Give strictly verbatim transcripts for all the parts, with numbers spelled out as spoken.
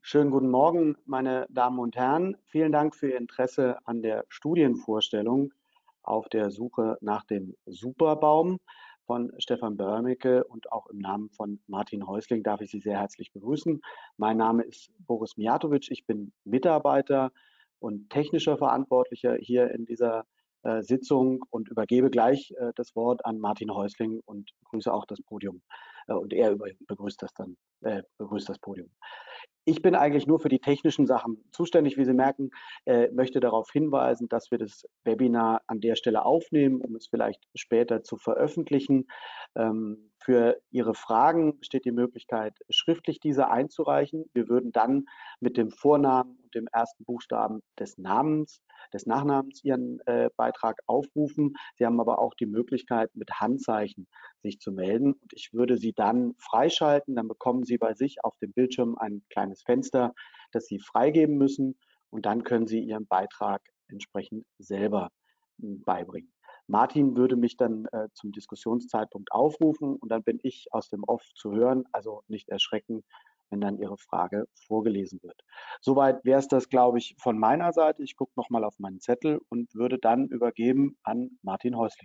Schönen guten Morgen, meine Damen und Herren. Vielen Dank für Ihr Interesse an der Studienvorstellung auf der Suche nach dem Superbaum von Stefan Börnecke, und auch im Namen von Martin Häusling darf ich Sie sehr herzlich begrüßen. Mein Name ist Boris Mijatovic, ich bin Mitarbeiter und technischer Verantwortlicher hier in dieser äh, Sitzung und übergebe gleich äh, das Wort an Martin Häusling und begrüße auch das Podium. Äh, und er über, begrüßt das dann, äh, begrüßt das Podium. Ich bin eigentlich nur für die technischen Sachen zuständig, wie Sie merken, äh, möchte darauf hinweisen, dass wir das Webinar an der Stelle aufnehmen, um es vielleicht später zu veröffentlichen. Ähm, für Ihre Fragen besteht die Möglichkeit, schriftlich diese einzureichen. Wir würden dann mit dem Vornamen und dem ersten Buchstaben des Namens, des Nachnamens Ihren äh, Beitrag aufrufen. Sie haben aber auch die Möglichkeit, mit Handzeichen sich zu melden, und ich würde Sie dann freischalten. Dann bekommen Sie bei sich auf dem Bildschirm ein kleines Fenster, das Sie freigeben müssen, und dann können Sie Ihren Beitrag entsprechend selber hm, beibringen. Martin würde mich dann äh, zum Diskussionszeitpunkt aufrufen, und dann bin ich aus dem Off zu hören, also nicht erschrecken, wenn dann Ihre Frage vorgelesen wird. Soweit wäre es das, glaube ich, von meiner Seite. Ich gucke nochmal auf meinen Zettel und würde dann übergeben an Martin Häusling.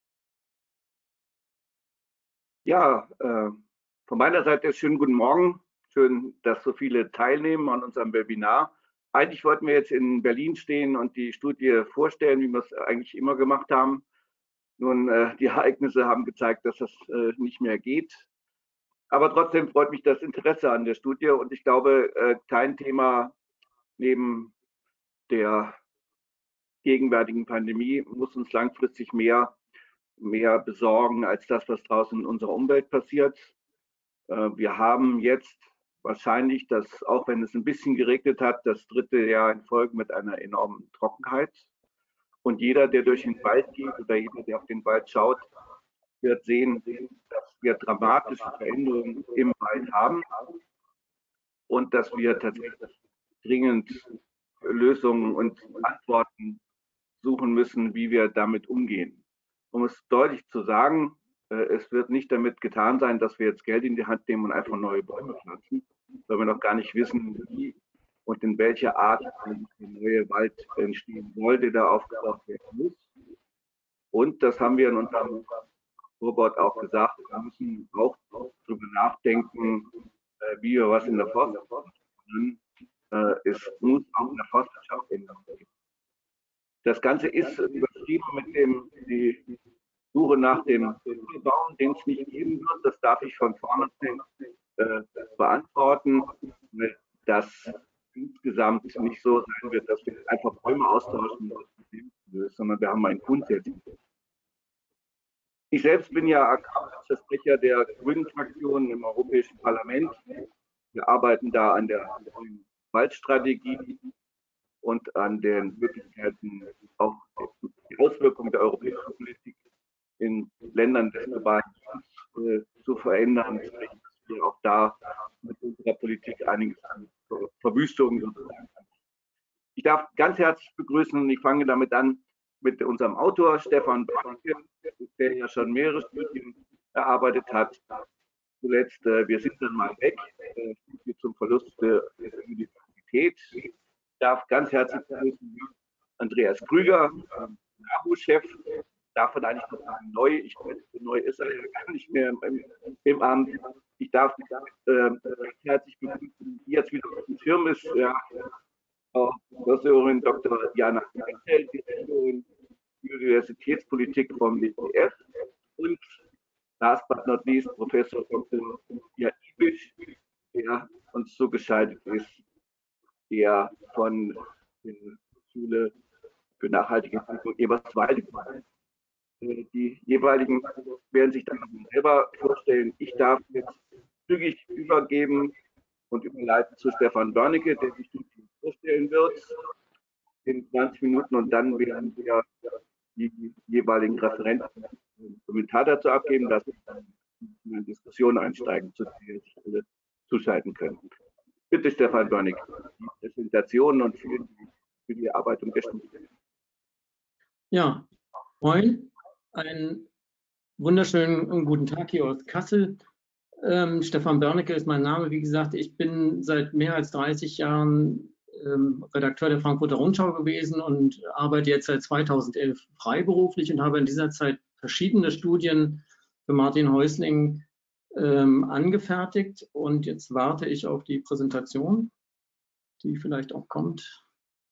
Ja, äh, von meiner Seite schönen guten Morgen. Schön, dass so viele teilnehmen an unserem Webinar. Eigentlich wollten wir jetzt in Berlin stehen und die Studie vorstellen, wie wir es eigentlich immer gemacht haben. Nun, äh, die Ereignisse haben gezeigt, dass das äh, nicht mehr geht. Aber trotzdem freut mich das Interesse an der Studie, und ich glaube, äh, kein Thema neben der gegenwärtigen Pandemie muss uns langfristig mehr, mehr besorgen als das, was draußen in unserer Umwelt passiert. Wir haben jetzt wahrscheinlich, das, auch wenn es ein bisschen geregnet hat, das dritte Jahr in Folge mit einer enormen Trockenheit. Und jeder, der durch den Wald geht oder jeder, der auf den Wald schaut, wird sehen, dass wir dramatische Veränderungen im Wald haben und dass wir tatsächlich dringend Lösungen und Antworten suchen müssen, wie wir damit umgehen. Um es deutlich zu sagen, es wird nicht damit getan sein, dass wir jetzt Geld in die Hand nehmen und einfach neue Bäume pflanzen, weil wir noch gar nicht wissen, wie und in welcher Art der neue Wald entstehen soll, der da aufgebaut werden muss. Und das haben wir in unserem Vorwort auch gesagt, wir müssen auch darüber nachdenken, wie wir was in der Forstwirtschaft machen. Es muss auch in der Forstwirtschaft Änderungen geben. Das Ganze ist überschrieben mit dem die Suche nach dem Baum, den es nicht geben wird. Das darf ich von vorne äh, beantworten, weil das insgesamt nicht so sein wird, dass wir einfach Bäume austauschen, sondern wir haben ein grundsätzliches. Ich selbst bin ja Sprecher der Grünen-Fraktion im Europäischen Parlament. Wir arbeiten da an der neuen Waldstrategie und an den Möglichkeiten, auch die Auswirkungen der europäischen Politik in Ländern des globalen Südens äh, zu verändern, dass wir auch da mit unserer Politik einiges an Verwüstungen sozusagen. Ich darf ganz herzlich begrüßen, und ich fange damit an, mit unserem Autor Stefan Börnecke, der ja schon mehrere Studien erarbeitet hat. Zuletzt äh, Wir sind dann mal weg, äh, zum Verlust der Biodiversität. Ich darf ganz herzlich begrüßen Andreas Krüger, äh, N A B U-Chef. Darf man eigentlich noch sagen, neu, ich weiß, neu ist er ja gar nicht mehr im, im Amt. Ich darf mich äh, herzlich begrüßen, die jetzt wieder auf dem Schirm ist, ja, Frau Professorin Doktor Jana Keitel, Direktorin Universitätspolitik vom W P F, und last but not least Professor Doktor Pia Ibisch, der uns zugeschaltet ist, der von der Schule für nachhaltige Entwicklung Eberswalde gemacht. Die jeweiligen werden sich dann selber vorstellen. Ich darf jetzt zügig übergeben und überleiten zu Stefan Börnecke, der die Studie vorstellen wird in zwanzig Minuten, und dann werden wir die jeweiligen Referenten einen Kommentar dazu abgeben, dass wir dann in eine Diskussion einsteigen, zu der sich alle zuschalten können. Bitte, Stefan Börnecke, die Präsentation und für die, für die Erarbeitung der Studie. Ja, moin. Einen wunderschönen guten Tag hier aus Kassel. Ähm, Stefan Börnecke ist mein Name. Wie gesagt, ich bin seit mehr als dreißig Jahren ähm, Redakteur der Frankfurter Rundschau gewesen und arbeite jetzt seit zweitausendelf freiberuflich und habe in dieser Zeit verschiedene Studien für Martin Häusling ähm, angefertigt. Und jetzt warte ich auf die Präsentation, die vielleicht auch kommt.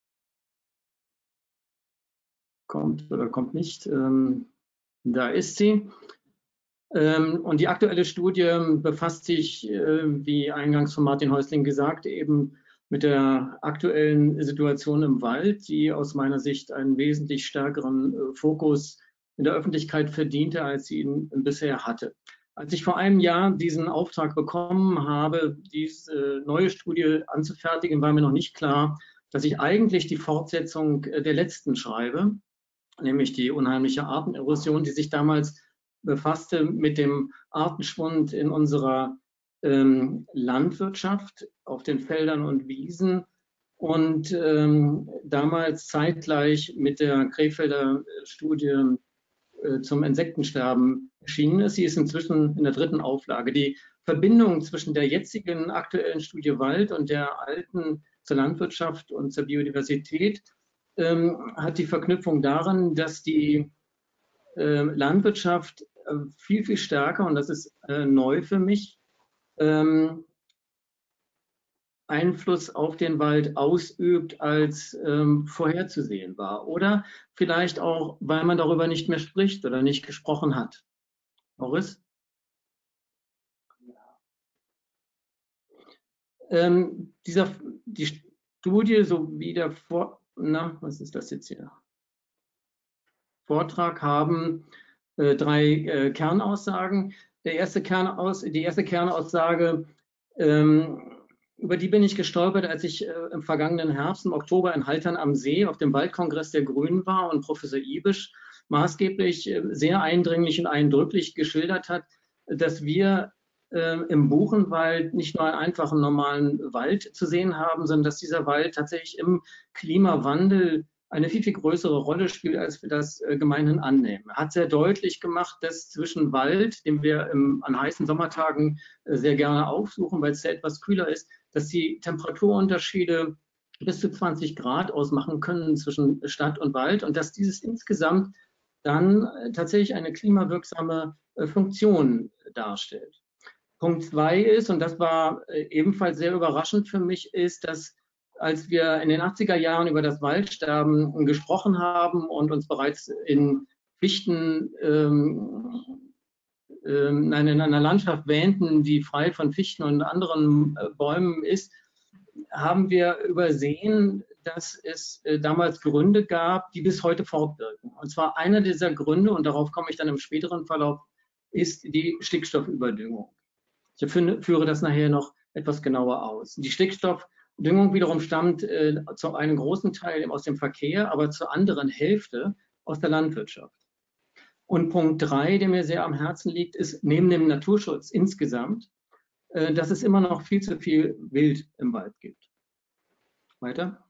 Kommt oder kommt nicht. Ähm, da ist sie. Ähm, und die aktuelle Studie befasst sich, äh, wie eingangs von Martin Häusling gesagt, eben mit der aktuellen Situation im Wald, die aus meiner Sicht einen wesentlich stärkeren äh, Fokus in der Öffentlichkeit verdiente, als sie ihn bisher hatte. Als ich vor einem Jahr diesen Auftrag bekommen habe, diese neue Studie anzufertigen, war mir noch nicht klar, dass ich eigentlich die Fortsetzung der letzten schreibe, nämlich die unheimliche Artenerosion, die sich damals befasste mit dem Artenschwund in unserer ähm, Landwirtschaft auf den Feldern und Wiesen und ähm, damals zeitgleich mit der Krefelder Studie äh, zum Insektensterben erschienen ist. Sie ist inzwischen in der dritten Auflage. Die Verbindung zwischen der jetzigen aktuellen Studie Wald und der alten zur Landwirtschaft und zur Biodiversität ähm, hat die Verknüpfung darin, dass die äh, Landwirtschaft äh, viel, viel stärker, und das ist äh, neu für mich, ähm, Einfluss auf den Wald ausübt, als ähm, vorherzusehen war. Oder vielleicht auch, weil man darüber nicht mehr spricht oder nicht gesprochen hat. Boris? Ähm, dieser, die Studie sowie der Vor... Na, was ist das jetzt hier? Vortrag haben äh, drei äh, Kernaussagen. Der erste Kernaus, die erste Kernaussage, ähm, über die bin ich gestolpert, als ich äh, im vergangenen Herbst, im Oktober in Haltern am See auf dem Waldkongress der Grünen war und Professor Ibisch maßgeblich äh, sehr eindringlich und eindrücklich geschildert hat, dass wir äh, im Buchenwald nicht nur einen einfachen normalen Wald zu sehen haben, sondern dass dieser Wald tatsächlich im Klimawandel eine viel, viel größere Rolle spielt, als wir das äh, gemeinhin annehmen. Er hat sehr deutlich gemacht, dass zwischen Wald, den wir im, an heißen Sommertagen äh, sehr gerne aufsuchen, weil es sehr etwas kühler ist, dass die Temperaturunterschiede bis zu zwanzig Grad ausmachen können zwischen Stadt und Wald und dass dieses insgesamt dann äh, tatsächlich eine klimawirksame äh, Funktion darstellt. Punkt zwei ist, und das war äh, ebenfalls sehr überraschend für mich, ist, dass als wir in den achtziger Jahren über das Waldsterben gesprochen haben und uns bereits in Fichten, ähm, ähm, in einer Landschaft wähnten, die frei von Fichten und anderen äh, Bäumen ist, haben wir übersehen, dass es äh, damals Gründe gab, die bis heute fortwirken. Und zwar einer dieser Gründe, und darauf komme ich dann im späteren Verlauf, ist die Stickstoffüberdüngung. Ich führe das nachher noch etwas genauer aus. Die Stickstoffdüngung wiederum stammt äh, zu einem großen Teil aus dem Verkehr, aber zur anderen Hälfte aus der Landwirtschaft. Und Punkt drei, der mir sehr am Herzen liegt, ist neben dem Naturschutz insgesamt, äh, dass es immer noch viel zu viel Wild im Wald gibt. Weiter.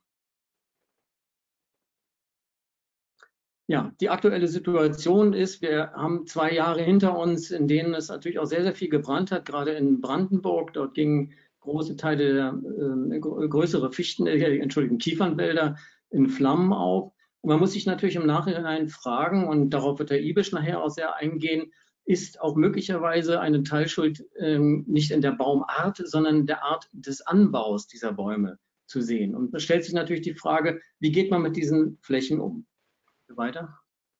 Ja, die aktuelle Situation ist, wir haben zwei Jahre hinter uns, in denen es natürlich auch sehr, sehr viel gebrannt hat, gerade in Brandenburg. Dort gingen große Teile der äh, größere Fichten, äh, Entschuldigung, Kiefernwälder in Flammen auf. Und man muss sich natürlich im Nachhinein fragen, und darauf wird der Ibisch nachher auch sehr eingehen, ist auch möglicherweise eine Teilschuld äh, nicht in der Baumart, sondern der Art des Anbaus dieser Bäume zu sehen. Und es stellt sich natürlich die Frage, wie geht man mit diesen Flächen um? Weiter.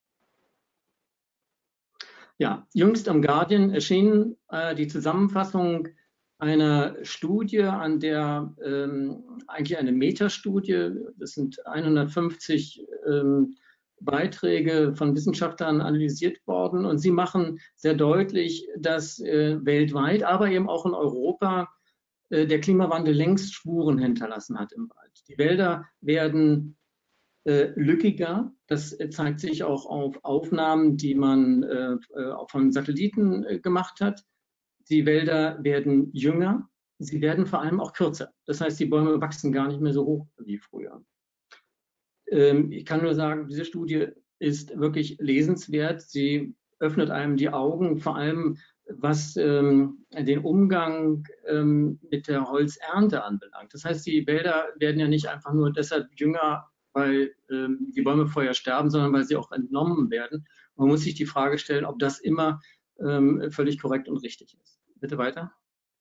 Ja, jüngst am Guardian erschien äh, die Zusammenfassung einer Studie, an der ähm, eigentlich eine Metastudie, das sind hundertfünfzig ähm, Beiträge von Wissenschaftlern analysiert worden, und sie machen sehr deutlich, dass äh, weltweit, aber eben auch in Europa äh, der Klimawandel längst Spuren hinterlassen hat im Wald. Die Wälder werden Äh, lückiger. Das zeigt sich auch auf Aufnahmen, die man äh, von Satelliten äh, gemacht hat. Die Wälder werden jünger, sie werden vor allem auch kürzer. Das heißt, die Bäume wachsen gar nicht mehr so hoch wie früher. Ähm, ich kann nur sagen, diese Studie ist wirklich lesenswert. Sie öffnet einem die Augen, vor allem was ähm, den Umgang ähm, mit der Holzernte anbelangt. Das heißt, die Wälder werden ja nicht einfach nur deshalb jünger, weil ähm, die Bäume vorher sterben, sondern weil sie auch entnommen werden. Man muss sich die Frage stellen, ob das immer ähm, völlig korrekt und richtig ist. Bitte weiter.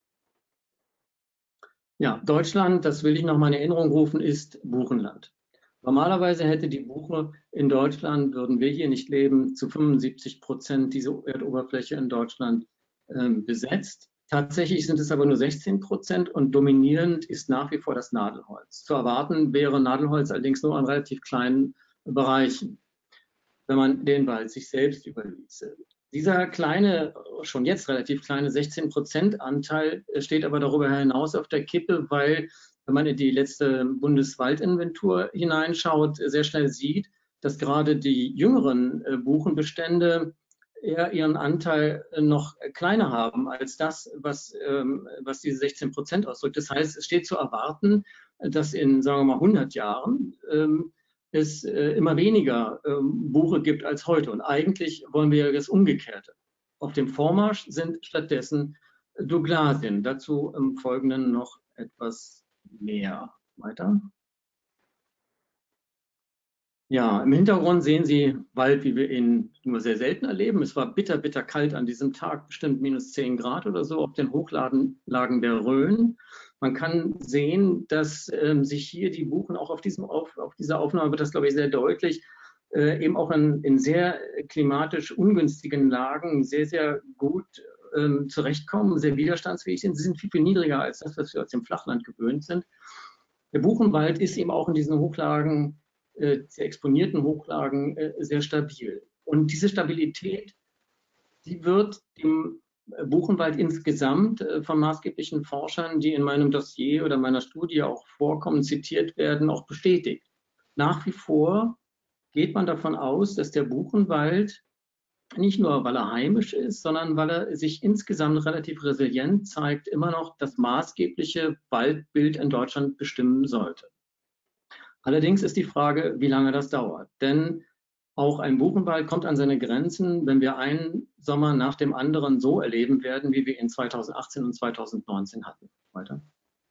Ja, Deutschland, das will ich noch mal in Erinnerung rufen, ist Buchenland. Normalerweise hätte die Buche in Deutschland, würden wir hier nicht leben, zu fünfundsiebzig Prozent diese Erdoberfläche in Deutschland ähm, besetzt. Tatsächlich sind es aber nur sechzehn Prozent und dominierend ist nach wie vor das Nadelholz. Zu erwarten wäre Nadelholz allerdings nur an relativ kleinen Bereichen, wenn man den Wald sich selbst überließe. Dieser kleine, schon jetzt relativ kleine sechzehn Prozent Anteil steht aber darüber hinaus auf der Kippe, weil, wenn man in die letzte Bundeswaldinventur hineinschaut, sehr schnell sieht, dass gerade die jüngeren Buchenbestände eher ihren Anteil noch kleiner haben als das, was, was diese sechzehn Prozent ausdrückt. Das heißt, es steht zu erwarten, dass in, sagen wir mal, hundert Jahren es äh, immer weniger ähm, Buche gibt als heute. Und eigentlich wollen wir ja das Umgekehrte. Auf dem Vormarsch sind stattdessen Douglasien. Dazu im Folgenden noch etwas mehr. Weiter. Ja, im Hintergrund sehen Sie Wald, wie wir ihn nur sehr selten erleben. Es war bitter, bitter kalt an diesem Tag, bestimmt minus zehn Grad oder so auf den Hochlagen der Rhön. Man kann sehen, dass ähm, sich hier die Buchen, auch auf, diesem auf, auf dieser Aufnahme wird das, glaube ich, sehr deutlich, äh, eben auch in, in sehr klimatisch ungünstigen Lagen sehr, sehr gut ähm, zurechtkommen, sehr widerstandsfähig sind. Sie sind viel, viel niedriger als das, was wir aus dem Flachland gewöhnt sind. Der Buchenwald ist eben auch in diesen Hochlagen, äh, sehr exponierten Hochlagen, äh, sehr stabil. Und diese Stabilität, die wird dem Buchenwald insgesamt von maßgeblichen Forschern, die in meinem Dossier oder meiner Studie auch vorkommen, zitiert werden, auch bestätigt. Nach wie vor geht man davon aus, dass der Buchenwald nicht nur, weil er heimisch ist, sondern weil er sich insgesamt relativ resilient zeigt, immer noch das maßgebliche Waldbild in Deutschland bestimmen sollte. Allerdings ist die Frage, wie lange das dauert. Denn auch ein Buchenwald kommt an seine Grenzen, wenn wir einen Sommer nach dem anderen so erleben werden, wie wir ihn zweitausendachtzehn und zweitausendneunzehn hatten. Weiter.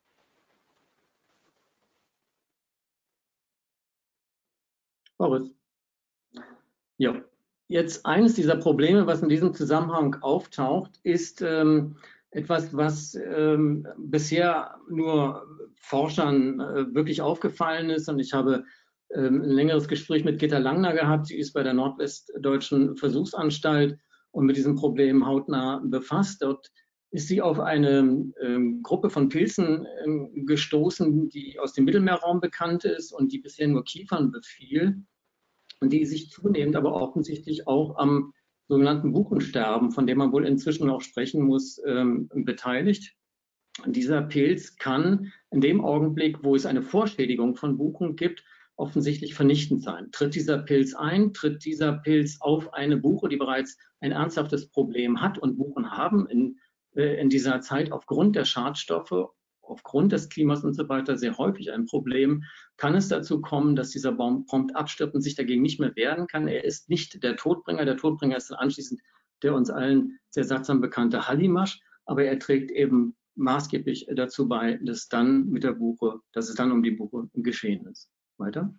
Boris. Ja, jetzt eines dieser Probleme, was in diesem Zusammenhang auftaucht, ist ähm, etwas, was ähm, bisher nur Forschern äh, wirklich aufgefallen ist. Und ich habe ähm, ein längeres Gespräch mit Gitta Langner gehabt. Sie ist bei der Nordwestdeutschen Versuchsanstalt und mit diesem Problem hautnah befasst. Dort ist sie auf eine ähm, Gruppe von Pilzen ähm, gestoßen, die aus dem Mittelmeerraum bekannt ist und die bisher nur Kiefern befiel und die sich zunehmend aber offensichtlich auch am sogenannten Buchensterben, von dem man wohl inzwischen auch sprechen muss, ähm, beteiligt. Dieser Pilz kann in dem Augenblick, wo es eine Vorschädigung von Buchen gibt, offensichtlich vernichtend sein. Tritt dieser Pilz ein, tritt dieser Pilz auf eine Buche, die bereits ein ernsthaftes Problem hat und Buchen haben in, äh, in dieser Zeit aufgrund der Schadstoffe, aufgrund des Klimas und so weiter sehr häufig ein Problem, kann es dazu kommen, dass dieser Baum prompt abstirbt und sich dagegen nicht mehr wehren kann. Er ist nicht der Todbringer. Der Todbringer ist dann anschließend der uns allen sehr sattsam bekannte Hallimasch, aber er trägt eben maßgeblich dazu bei, dass dann mit der Buche, dass es dann um die Buche geschehen ist. Weiter.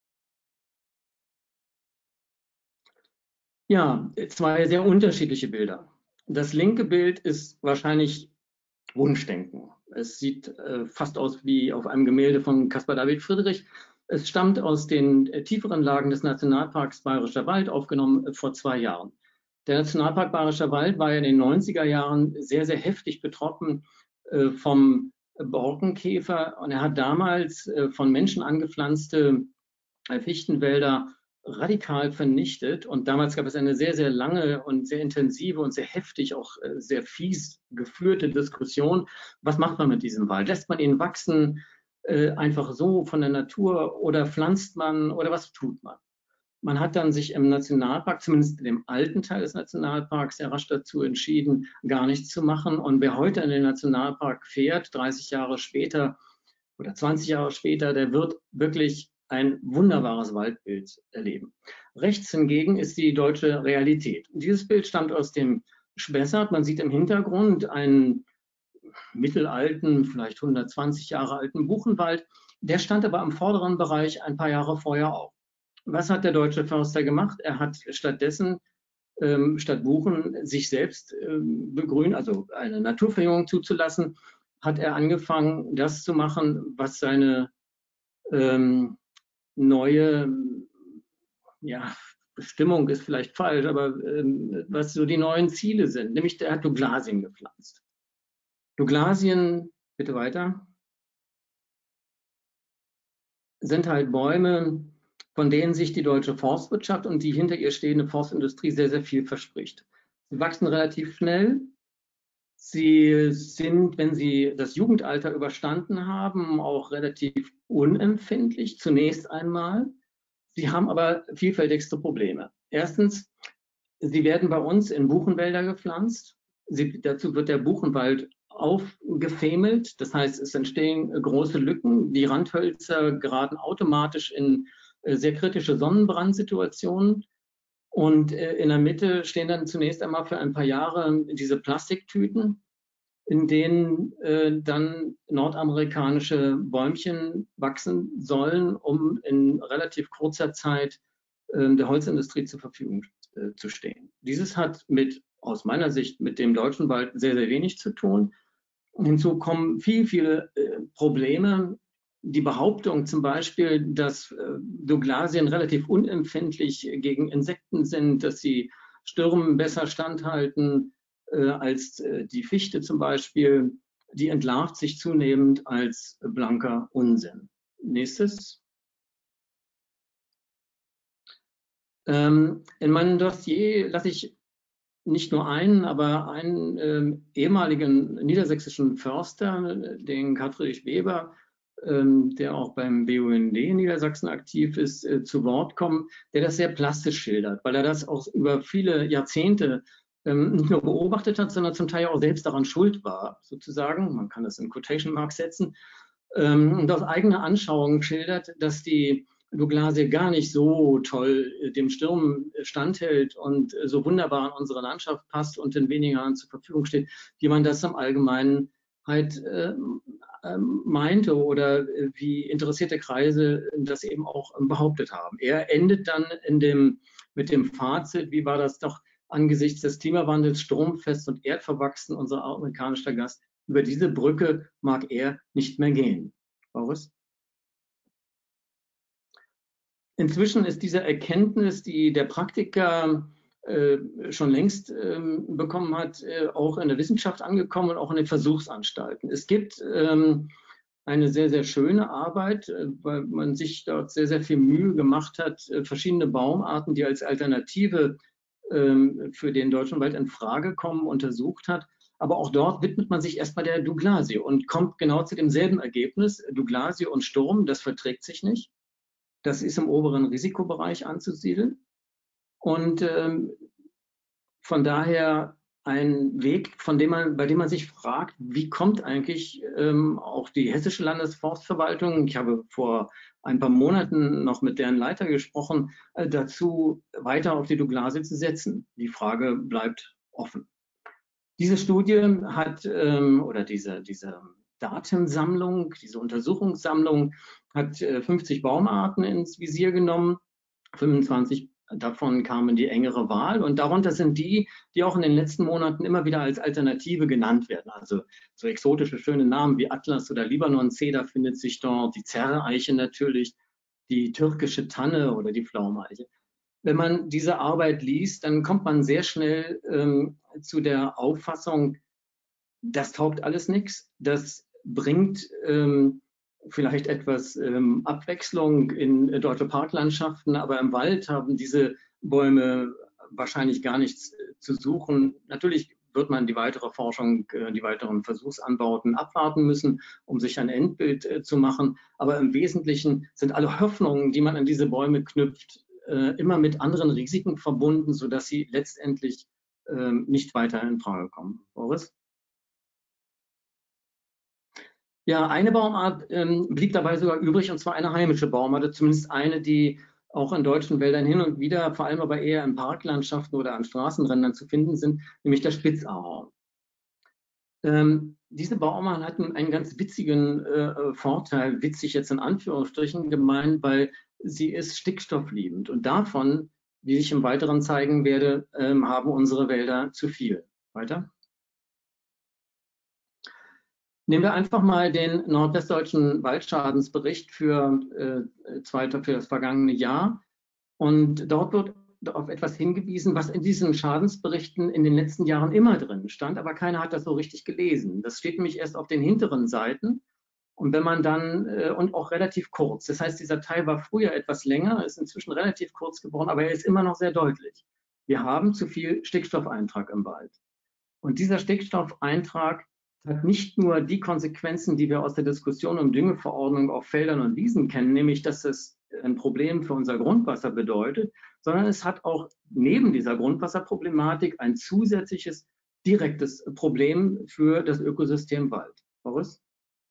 Ja, zwei sehr unterschiedliche Bilder. Das linke Bild ist wahrscheinlich Wunschdenken. Es sieht äh, fast aus wie auf einem Gemälde von Caspar David Friedrich. Es stammt aus den äh, tieferen Lagen des Nationalparks Bayerischer Wald, aufgenommen äh, vor zwei Jahren. Der Nationalpark Bayerischer Wald war in den neunziger Jahren sehr, sehr heftig betroffen äh, vom Borkenkäfer und er hat damals äh, von Menschen angepflanzte äh, Fichtenwälder radikal vernichtet. Und damals gab es eine sehr, sehr lange und sehr intensive und sehr heftig, auch äh, sehr fies geführte Diskussion. Was macht man mit diesem Wald? Lässt man ihn wachsen äh, einfach so von der Natur oder pflanzt man oder was tut man? Man hat dann sich im Nationalpark, zumindest in dem alten Teil des Nationalparks, sehr rasch dazu entschieden, gar nichts zu machen. Und wer heute in den Nationalpark fährt, dreißig Jahre später oder zwanzig Jahre später, der wird wirklich ein wunderbares Waldbild erleben. Rechts hingegen ist die deutsche Realität. Dieses Bild stammt aus dem Spessart. Man sieht im Hintergrund einen mittelalten, vielleicht hundertzwanzig Jahre alten Buchenwald. Der stand aber im vorderen Bereich ein paar Jahre vorher auch. Was hat der deutsche Förster gemacht? Er hat stattdessen ähm, statt Buchen sich selbst ähm, begrünen, also eine Naturverjüngung zuzulassen, hat er angefangen, das zu machen, was seine ähm, neue, ja, Bestimmung ist vielleicht falsch, aber ähm, was so die neuen Ziele sind, nämlich der hat Douglasien gepflanzt. Douglasien, bitte weiter, sind halt Bäume, von denen sich die deutsche Forstwirtschaft und die hinter ihr stehende Forstindustrie sehr, sehr viel verspricht. Sie wachsen relativ schnell. Sie sind, wenn sie das Jugendalter überstanden haben, auch relativ unempfindlich, zunächst einmal. Sie haben aber vielfältigste Probleme. Erstens, sie werden bei uns in Buchenwälder gepflanzt. Sie, dazu wird der Buchenwald aufgefämelt. Das heißt, es entstehen große Lücken. Die Randhölzer geraten automatisch in sehr kritische Sonnenbrandsituationen. Und in der Mitte stehen dann zunächst einmal für ein paar Jahre diese Plastiktüten, in denen äh, dann nordamerikanische Bäumchen wachsen sollen, um in relativ kurzer Zeit äh, der Holzindustrie zur Verfügung äh, zu stehen. Dieses hat mit, aus meiner Sicht, mit dem deutschen Wald sehr, sehr wenig zu tun. Hinzu kommen viel, viele äh, Probleme. Die Behauptung zum Beispiel, dass äh, Douglasien relativ unempfindlich gegen Insekten sind, dass sie Stürmen besser standhalten äh, als äh, die Fichte zum Beispiel, die entlarvt sich zunehmend als blanker Unsinn. Nächstes. Ähm, in meinem Dossier lasse ich nicht nur einen, aber einen äh, ehemaligen niedersächsischen Förster, den Karl Friedrich Weber, ähm, der auch beim B U N D in Niedersachsen aktiv ist, äh, zu Wort kommen, der das sehr plastisch schildert, weil er das auch über viele Jahrzehnte ähm, nicht nur beobachtet hat, sondern zum Teil auch selbst daran schuld war, sozusagen. Man kann das in Quotation Marks setzen. Ähm, und aus eigener Anschauung schildert, dass die Douglasie gar nicht so toll dem Sturm standhält und so wunderbar in unsere Landschaft passt und in wenigen Jahren zur Verfügung steht, wie man das im Allgemeinen halt äh, äh, meinte oder wie interessierte Kreise das eben auch behauptet haben. Er endet dann in dem, mit dem Fazit, wie war das doch angesichts des Klimawandels stromfest und erdverwachsen, unser amerikanischer Gast, über diese Brücke mag er nicht mehr gehen. Boris? Inzwischen ist diese Erkenntnis, die der Praktiker äh, schon längst äh, bekommen hat, äh, auch in der Wissenschaft angekommen und auch in den Versuchsanstalten. Es gibt ähm, eine sehr, sehr schöne Arbeit, äh, weil man sich dort sehr, sehr viel Mühe gemacht hat, äh, verschiedene Baumarten, die als Alternative äh, für den deutschen Wald in Frage kommen, untersucht hat. Aber auch dort widmet man sich erstmal der Douglasie und kommt genau zu demselben Ergebnis. Douglasie und Sturm, das verträgt sich nicht. Das ist im oberen Risikobereich anzusiedeln. Und ähm, von daher ein Weg, von dem man, bei dem man sich fragt, wie kommt eigentlich ähm, auch die Hessische Landesforstverwaltung, ich habe vor ein paar Monaten noch mit deren Leiter gesprochen, äh, dazu weiter auf die Douglasie zu setzen. Die Frage bleibt offen. Diese Studie hat, ähm, oder diese, diese Datensammlung, diese Untersuchungssammlung hat äh, fünfzig Baumarten ins Visier genommen, fünfundzwanzig davon kamen die engere Wahl und darunter sind die, die auch in den letzten Monaten immer wieder als Alternative genannt werden. Also so exotische, schöne Namen wie Atlas oder Libanon-Zeder findet sich dort, die Zerreiche natürlich, die türkische Tanne oder die Pflaumeneiche. Wenn man diese Arbeit liest, dann kommt man sehr schnell ähm, zu der Auffassung, das taugt alles nichts, das bringt ähm, vielleicht etwas ähm, Abwechslung in äh, deutsche Parklandschaften, aber im Wald haben diese Bäume wahrscheinlich gar nichts äh, zu suchen. Natürlich wird man die weitere Forschung, äh, die weiteren Versuchsanbauten abwarten müssen, um sich ein Endbild äh, zu machen. Aber im Wesentlichen sind alle Hoffnungen, die man an diese Bäume knüpft, äh, immer mit anderen Risiken verbunden, sodass sie letztendlich äh, nicht weiter in Frage kommen. Boris? Ja, eine Baumart ähm, blieb dabei sogar übrig, und zwar eine heimische Baumart, zumindest eine, die auch in deutschen Wäldern hin und wieder, vor allem aber eher in Parklandschaften oder an Straßenrändern zu finden sind, nämlich der Spitzahorn. Ähm, diese Baumart hat einen ganz witzigen äh, Vorteil, witzig jetzt in Anführungsstrichen gemeint, weil sie ist stickstoffliebend. Und davon, wie ich im Weiteren zeigen werde, ähm, haben unsere Wälder zu viel. Weiter. Nehmen wir einfach mal den nordwestdeutschen Waldschadensbericht für, äh, zweiter, für das vergangene Jahr. Und dort wird auf etwas hingewiesen, was in diesen Schadensberichten in den letzten Jahren immer drin stand, aber keiner hat das so richtig gelesen. Das steht nämlich erst auf den hinteren Seiten. Und wenn man dann, äh, und auch relativ kurz, das heißt, dieser Teil war früher etwas länger, ist inzwischen relativ kurz geworden, aber er ist immer noch sehr deutlich. Wir haben zu viel Stickstoffeintrag im Wald. Und dieser Stickstoffeintrag hat nicht nur die Konsequenzen, die wir aus der Diskussion um Düngeverordnung auf Feldern und Wiesen kennen, nämlich dass es ein Problem für unser Grundwasser bedeutet, sondern es hat auch neben dieser Grundwasserproblematik ein zusätzliches direktes Problem für das Ökosystem Wald. Boris?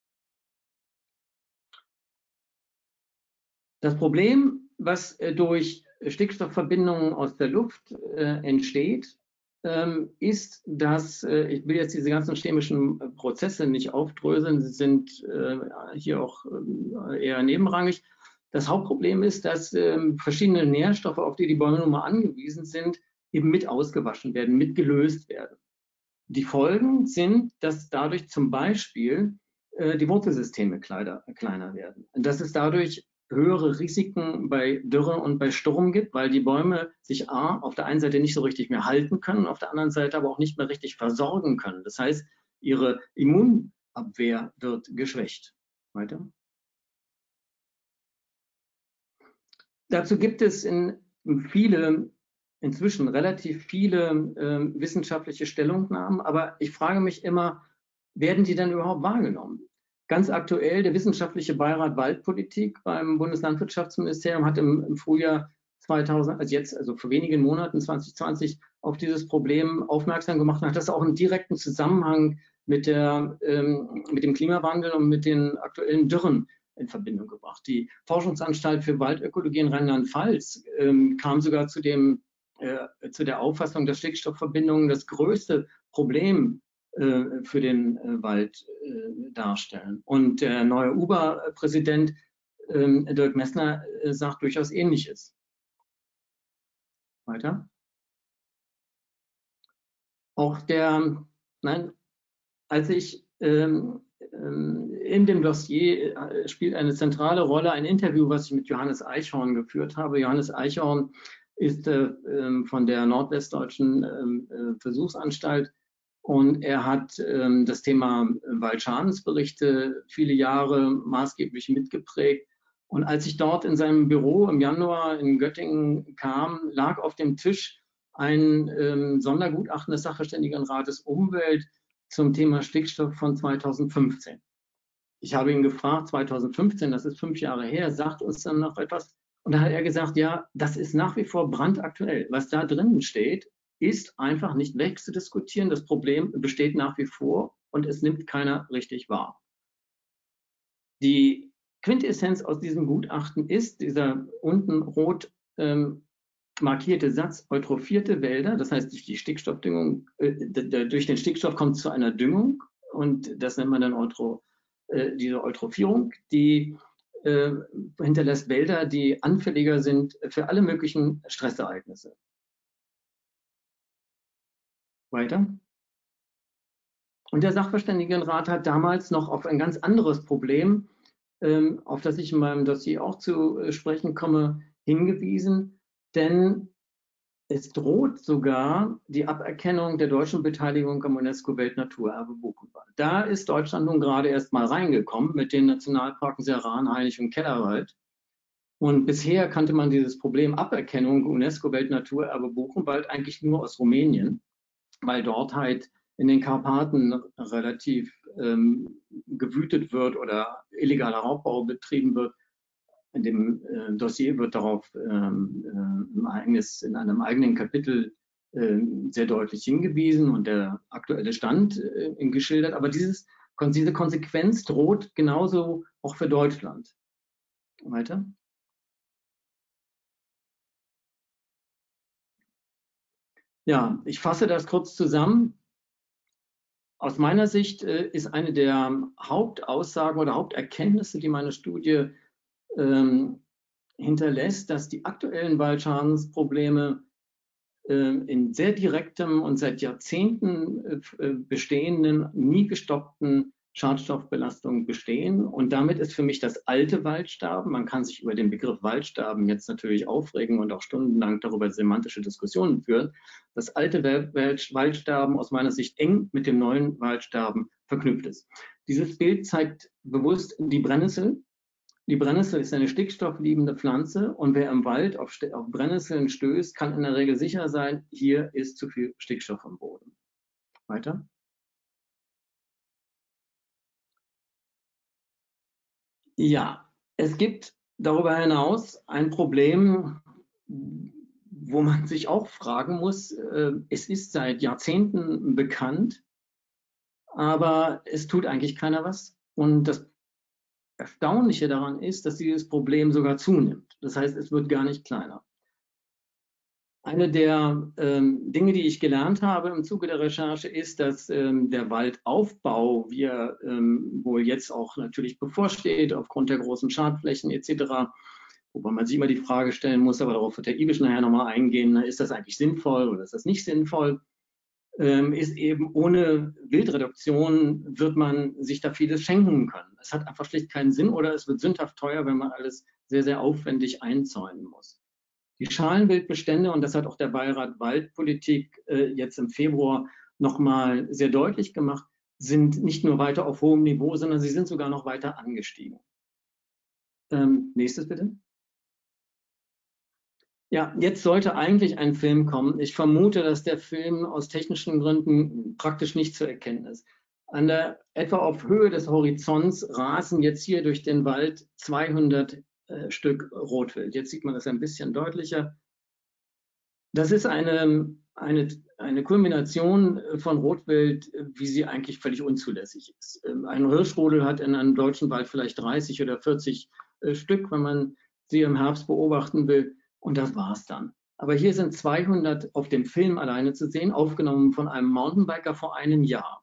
Das Problem, was durch Stickstoffverbindungen aus der Luft äh, entsteht, ähm, ist, dass, äh, ich will jetzt diese ganzen chemischen Prozesse nicht aufdröseln, sie sind äh, hier auch äh, eher nebenrangig. Das Hauptproblem ist, dass äh, verschiedene Nährstoffe, auf die die Bäume nun mal angewiesen sind, eben mit ausgewaschen werden, mit gelöst werden. Die Folgen sind, dass dadurch zum Beispiel äh, die Wurzelsysteme kleiner, kleiner werden. Und dass es dadurch höhere Risiken bei Dürre und bei Sturm gibt, weil die Bäume sich A, auf der einen Seite nicht so richtig mehr halten können, auf der anderen Seite aber auch nicht mehr richtig versorgen können. Das heißt, ihre Immunabwehr wird geschwächt. Weiter. Dazu gibt es in viele, inzwischen relativ viele äh, wissenschaftliche Stellungnahmen, aber ich frage mich immer, werden die denn überhaupt wahrgenommen? Ganz aktuell, der Wissenschaftliche Beirat Waldpolitik beim Bundeslandwirtschaftsministerium hat im, im Frühjahr zweitausend, also jetzt, also vor wenigen Monaten zwanzig zwanzig, auf dieses Problem aufmerksam gemacht und hat das auch im direkten Zusammenhang mit, der, ähm, mit dem Klimawandel und mit den aktuellen Dürren in Verbindung gebracht. Die Forschungsanstalt für Waldökologie in Rheinland-Pfalz ähm, kam sogar zu, dem, äh, zu der Auffassung, dass Stickstoffverbindungen das größte Problem für den Wald darstellen. Und der neue U B A-Präsident Dirk Messner sagt durchaus Ähnliches. Weiter. Auch der, nein, als ich ähm, in dem Dossier spielt eine zentrale Rolle ein Interview, was ich mit Johannes Eichhorn geführt habe. Johannes Eichhorn ist äh, von der Nordwestdeutschen äh, Versuchsanstalt. Und er hat ähm, das Thema Waldschadensberichte viele Jahre maßgeblich mitgeprägt. Und als ich dort in seinem Büro im Januar in Göttingen kam, lag auf dem Tisch ein ähm, Sondergutachten des Sachverständigenrates Umwelt zum Thema Stickstoff von zweitausendfünfzehn. Ich habe ihn gefragt, zweitausendfünfzehn, das ist fünf Jahre her, sagt uns dann noch etwas? Und da hat er gesagt, ja, das ist nach wie vor brandaktuell. Was da drinnen steht, ist einfach nicht wegzudiskutieren. Das Problem besteht nach wie vor und es nimmt keiner richtig wahr. Die Quintessenz aus diesem Gutachten ist dieser unten rot ähm, markierte Satz, eutrophierte Wälder, das heißt durch die Stickstoffdüngung, äh, durch den Stickstoff kommt es zu einer Düngung und das nennt man dann Eutro, äh, diese Eutrophierung, die äh, hinterlässt Wälder, die anfälliger sind für alle möglichen Stressereignisse. Weiter. Und der Sachverständigenrat hat damals noch auf ein ganz anderes Problem, ähm, auf das ich in meinem Dossier auch zu äh, sprechen komme, hingewiesen, denn es droht sogar die Aberkennung der deutschen Beteiligung am UNESCO-Weltnaturerbe Buchenwald. Da ist Deutschland nun gerade erst mal reingekommen mit den Nationalparken Serran, Hainich und Kellerwald. Und bisher kannte man dieses Problem Aberkennung UNESCO-Weltnaturerbe Buchenwald eigentlich nur aus Rumänien, weil dort halt in den Karpaten relativ ähm, gewütet wird oder illegaler Raubbau betrieben wird. In dem äh, Dossier wird darauf ähm, äh, im eigenes, in einem eigenen Kapitel äh, sehr deutlich hingewiesen und der aktuelle Stand äh, geschildert. Aber dieses, diese Konsequenz droht genauso auch für Deutschland. Weiter. Ja, ich fasse das kurz zusammen. Aus meiner Sicht äh, ist eine der Hauptaussagen oder Haupterkenntnisse, die meine Studie ähm, hinterlässt, dass die aktuellen Waldschadensprobleme äh, in sehr direktem und seit Jahrzehnten äh, bestehenden, nie gestoppten Schadstoffbelastung bestehen. Und damit ist für mich das alte Waldsterben, man kann sich über den Begriff Waldsterben jetzt natürlich aufregen und auch stundenlang darüber semantische Diskussionen führen, das alte Waldsterben aus meiner Sicht eng mit dem neuen Waldsterben verknüpft ist. Dieses Bild zeigt bewusst die Brennnessel. Die Brennnessel ist eine stickstoffliebende Pflanze und wer im Wald auf, auf Brennnesseln stößt, kann in der Regel sicher sein, hier ist zu viel Stickstoff am Boden. Weiter. Ja, es gibt darüber hinaus ein Problem, wo man sich auch fragen muss, es ist seit Jahrzehnten bekannt, aber es tut eigentlich keiner was. Und das Erstaunliche daran ist, dass dieses Problem sogar zunimmt. Das heißt, es wird gar nicht kleiner. Eine der ähm, Dinge, die ich gelernt habe im Zuge der Recherche, ist, dass ähm, der Waldaufbau, wie er ähm, wohl jetzt auch natürlich bevorsteht, aufgrund der großen Schadflächen et cetera, wobei man sich immer die Frage stellen muss, aber darauf wird der Ibisch nachher nochmal eingehen, ist das eigentlich sinnvoll oder ist das nicht sinnvoll, ähm, ist eben ohne Wildreduktion wird man sich da vieles schenken können. Es hat einfach schlicht keinen Sinn oder es wird sündhaft teuer, wenn man alles sehr, sehr aufwendig einzäunen muss. Die Schalenwildbestände, und das hat auch der Beirat Waldpolitik äh, jetzt im Februar nochmal sehr deutlich gemacht, sind nicht nur weiter auf hohem Niveau, sondern sie sind sogar noch weiter angestiegen. Ähm, nächstes bitte. Ja, jetzt sollte eigentlich ein Film kommen. Ich vermute, dass der Film aus technischen Gründen praktisch nicht zu erkennen ist. An der, etwa auf Höhe des Horizonts rasen jetzt hier durch den Wald zweihundert äh, Stück Rotwild. Jetzt sieht man das ein bisschen deutlicher. Das ist eine, eine, eine Kombination von Rotwild, wie sie eigentlich völlig unzulässig ist. Ein Hirschrudel hat in einem deutschen Wald vielleicht dreißig oder vierzig äh, Stück, wenn man sie im Herbst beobachten will. Und das war's dann. Aber hier sind zweihundert auf dem Film alleine zu sehen, aufgenommen von einem Mountainbiker vor einem Jahr.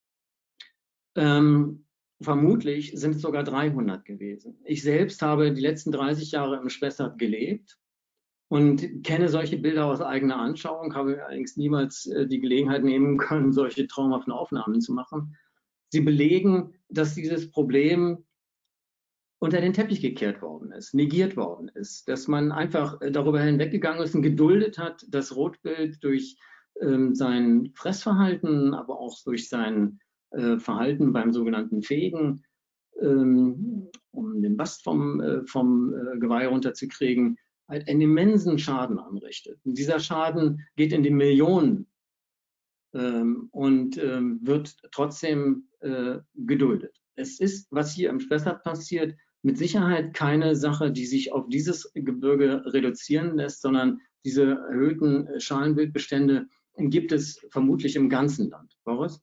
Ähm, vermutlich sind es sogar dreihundert gewesen. Ich selbst habe die letzten dreißig Jahre im Spessart gelebt und kenne solche Bilder aus eigener Anschauung, habe allerdings niemals äh, die Gelegenheit nehmen können, solche traumhaften Aufnahmen zu machen. Sie belegen, dass dieses Problem unter den Teppich gekehrt worden ist, negiert worden ist, dass man einfach darüber hinweggegangen ist und geduldet hat, dass Rotwild durch ähm, sein Fressverhalten, aber auch durch sein äh, Verhalten beim sogenannten Fegen, ähm, um den Bast vom, äh, vom äh, Geweih runterzukriegen, halt einen immensen Schaden anrichtet. Und dieser Schaden geht in die Millionen ähm, und ähm, wird trotzdem äh, geduldet. Es ist, was hier im Spessart passiert, mit Sicherheit keine Sache, die sich auf dieses Gebirge reduzieren lässt, sondern diese erhöhten Schalenwildbestände gibt es vermutlich im ganzen Land. Boris?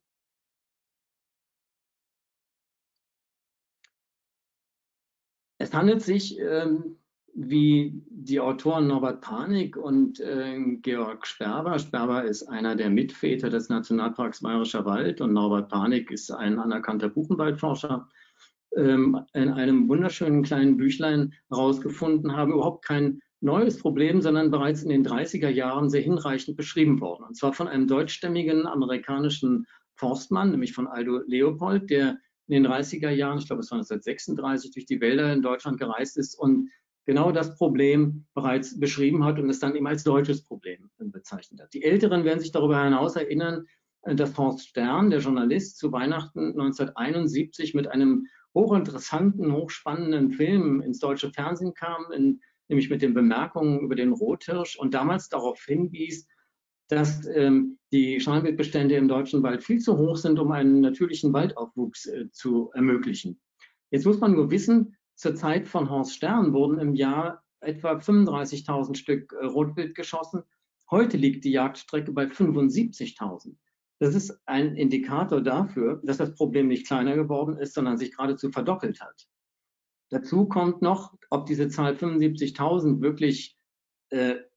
Es handelt sich, ähm, wie die Autoren Norbert Panik und äh, Georg Sperber, Sperber ist einer der Mitväter des Nationalparks Bayerischer Wald und Norbert Panik ist ein anerkannter Buchenwaldforscher, ähm, in einem wunderschönen kleinen Büchlein herausgefunden haben, überhaupt kein neues Problem, sondern bereits in den dreißiger Jahren sehr hinreichend beschrieben worden. Und zwar von einem deutschstämmigen amerikanischen Forstmann, nämlich von Aldo Leopold, der in den dreißiger Jahren, ich glaube es war neunzehnhundertsechsunddreißig, durch die Wälder in Deutschland gereist ist und genau das Problem bereits beschrieben hat und es dann eben als deutsches Problem bezeichnet hat. Die Älteren werden sich darüber hinaus erinnern, dass Horst Stern, der Journalist, zu Weihnachten neunzehnhunderteinundsiebzig mit einem hochinteressanten, hochspannenden Film ins deutsche Fernsehen kam, in, nämlich mit den Bemerkungen über den Rothirsch und damals darauf hinwies, dass ähm, die Schalenwildbestände im deutschen Wald viel zu hoch sind, um einen natürlichen Waldaufwuchs äh, zu ermöglichen. Jetzt muss man nur wissen, zur Zeit von Horst Stern wurden im Jahr etwa fünfunddreißigtausend Stück äh, Rotwild geschossen. Heute liegt die Jagdstrecke bei fünfundsiebzigtausend. Das ist ein Indikator dafür, dass das Problem nicht kleiner geworden ist, sondern sich geradezu verdoppelt hat. Dazu kommt noch, ob diese Zahl fünfundsiebzigtausend wirklich äh,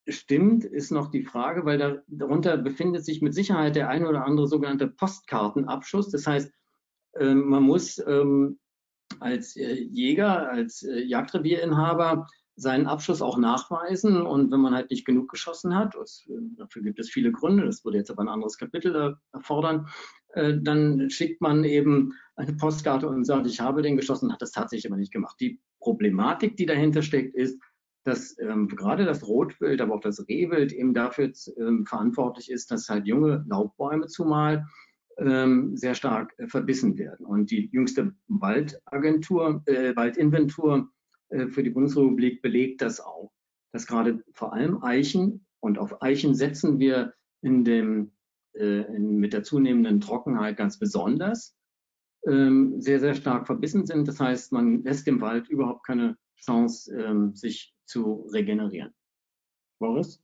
stimmt, ist noch die Frage, weil da, darunter befindet sich mit Sicherheit der ein oder andere sogenannte Postkartenabschuss. Das heißt, äh, man muss ähm, als äh, Jäger, als äh, Jagdrevierinhaber seinen Abschuss auch nachweisen. Und wenn man halt nicht genug geschossen hat, das, äh, dafür gibt es viele Gründe, das würde jetzt aber ein anderes Kapitel äh, erfordern, äh, dann schickt man eben eine Postkarte und sagt, ich habe den geschossen, hat das tatsächlich aber nicht gemacht. Die Problematik, die dahinter steckt, ist, dass ähm, gerade das Rotwild, aber auch das Rehwild eben dafür ähm, verantwortlich ist, dass halt junge Laubbäume zumal ähm, sehr stark äh, verbissen werden. Und die jüngste Waldagentur, äh, Waldinventur äh, für die Bundesrepublik belegt das auch, dass gerade vor allem Eichen, und auf Eichen setzen wir in dem, äh, in, mit der zunehmenden Trockenheit ganz besonders, ähm, sehr, sehr stark verbissen sind. Das heißt, man lässt dem Wald überhaupt keine Chance, ähm, sich zu regenerieren. Boris?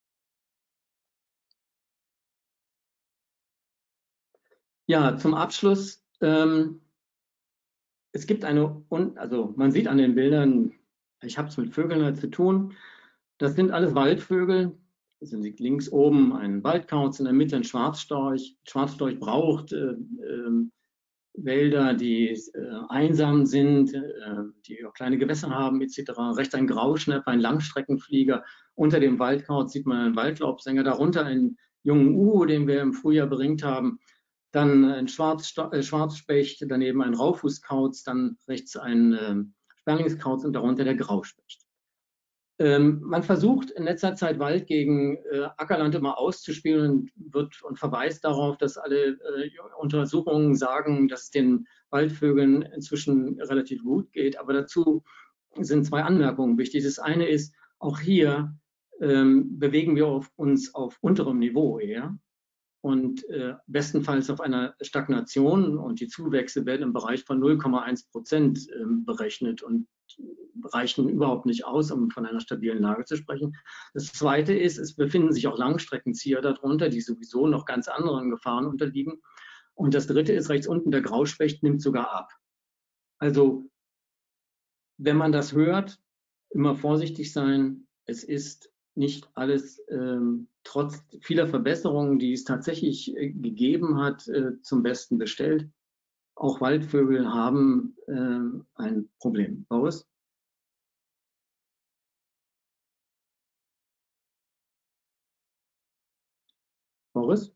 Ja, zum Abschluss. Ähm, es gibt eine, also man sieht an den Bildern, ich habe es mit Vögeln halt zu tun. Das sind alles Waldvögel. Also links oben ein Waldkauz, in der Mitte ein Schwarzstorch. Schwarzstorch braucht äh, äh, Wälder, die äh, einsam sind, äh, die auch kleine Gewässer haben et cetera. Rechts ein Grauschnäpper, ein Langstreckenflieger. Unter dem Waldkauz sieht man einen Waldlaubsänger, darunter einen jungen Uhu, den wir im Frühjahr beringt haben. Dann ein Schwarzsto äh, Schwarzspecht, daneben ein Raufußkauz, dann rechts ein äh, Sperlingskauz und darunter der Grauspecht. Ähm, man versucht in letzter Zeit Wald gegen äh, Ackerland immer auszuspielen und, wird, und verweist darauf, dass alle äh, Untersuchungen sagen, dass es den Waldvögeln inzwischen relativ gut geht. Aber dazu sind zwei Anmerkungen wichtig. Das eine ist, auch hier ähm, bewegen wir auf uns auf unterem Niveau eher und äh, bestenfalls auf einer Stagnation, und die Zuwächse werden im Bereich von null Komma eins Prozent äh, berechnet und reichen überhaupt nicht aus, um von einer stabilen Lage zu sprechen. Das Zweite ist, es befinden sich auch Langstreckenzieher darunter, die sowieso noch ganz anderen Gefahren unterliegen. Und das Dritte ist, rechts unten, der Grauspecht nimmt sogar ab. Also wenn man das hört, immer vorsichtig sein. Es ist nicht alles, ähm, trotz vieler Verbesserungen, die es tatsächlich äh, gegeben hat, äh, zum Besten bestellt. Auch Waldvögel haben äh, ein Problem. Boris? Boris?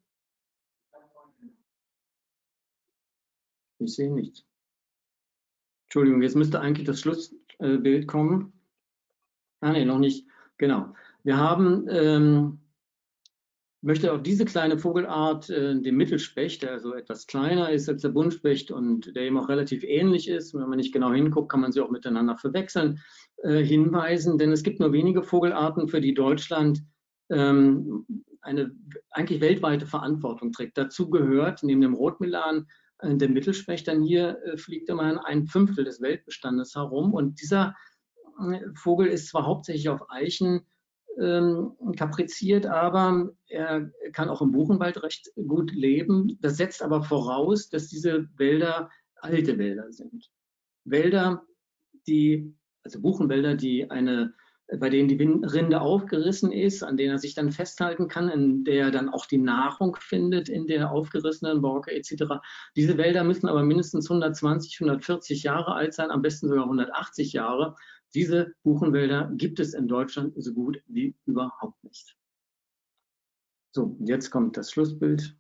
Ich sehe nichts. Entschuldigung, jetzt müsste eigentlich das Schlussbild kommen. Ah, nee, noch nicht. Genau. Wir haben, ähm, möchte auch diese kleine Vogelart, äh, den Mittelspecht, der also etwas kleiner ist als der Buntspecht und der eben auch relativ ähnlich ist, wenn man nicht genau hinguckt, kann man sie auch miteinander verwechseln, äh, hinweisen. Denn es gibt nur wenige Vogelarten, für die Deutschland ähm, eine eigentlich weltweite Verantwortung trägt. Dazu gehört neben dem Rotmilan äh, der Mittelspecht. Dann hier äh, fliegt immerhin ein Fünftel des Weltbestandes herum. Und dieser äh, Vogel ist zwar hauptsächlich auf Eichen ähm, kapriziert, aber er kann auch im Buchenwald recht gut leben. Das setzt aber voraus, dass diese Wälder alte Wälder sind. Wälder, die, also Buchenwälder, die eine, bei denen die Rinde aufgerissen ist, an denen er sich dann festhalten kann, in der er dann auch die Nahrung findet, in der aufgerissenen Borke et cetera. Diese Wälder müssen aber mindestens hundertzwanzig, hundertvierzig Jahre alt sein, am besten sogar hundertachtzig Jahre. Diese Buchenwälder gibt es in Deutschland so gut wie überhaupt nicht. So, jetzt kommt das Schlussbild.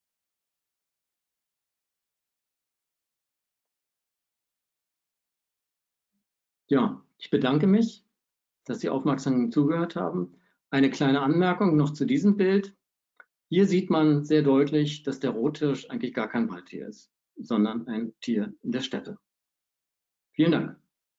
Ja, ich bedanke mich, dass Sie aufmerksam zugehört haben. Eine kleine Anmerkung noch zu diesem Bild. Hier sieht man sehr deutlich, dass der Rothirsch eigentlich gar kein Waldtier ist, sondern ein Tier in der Steppe. Vielen Dank.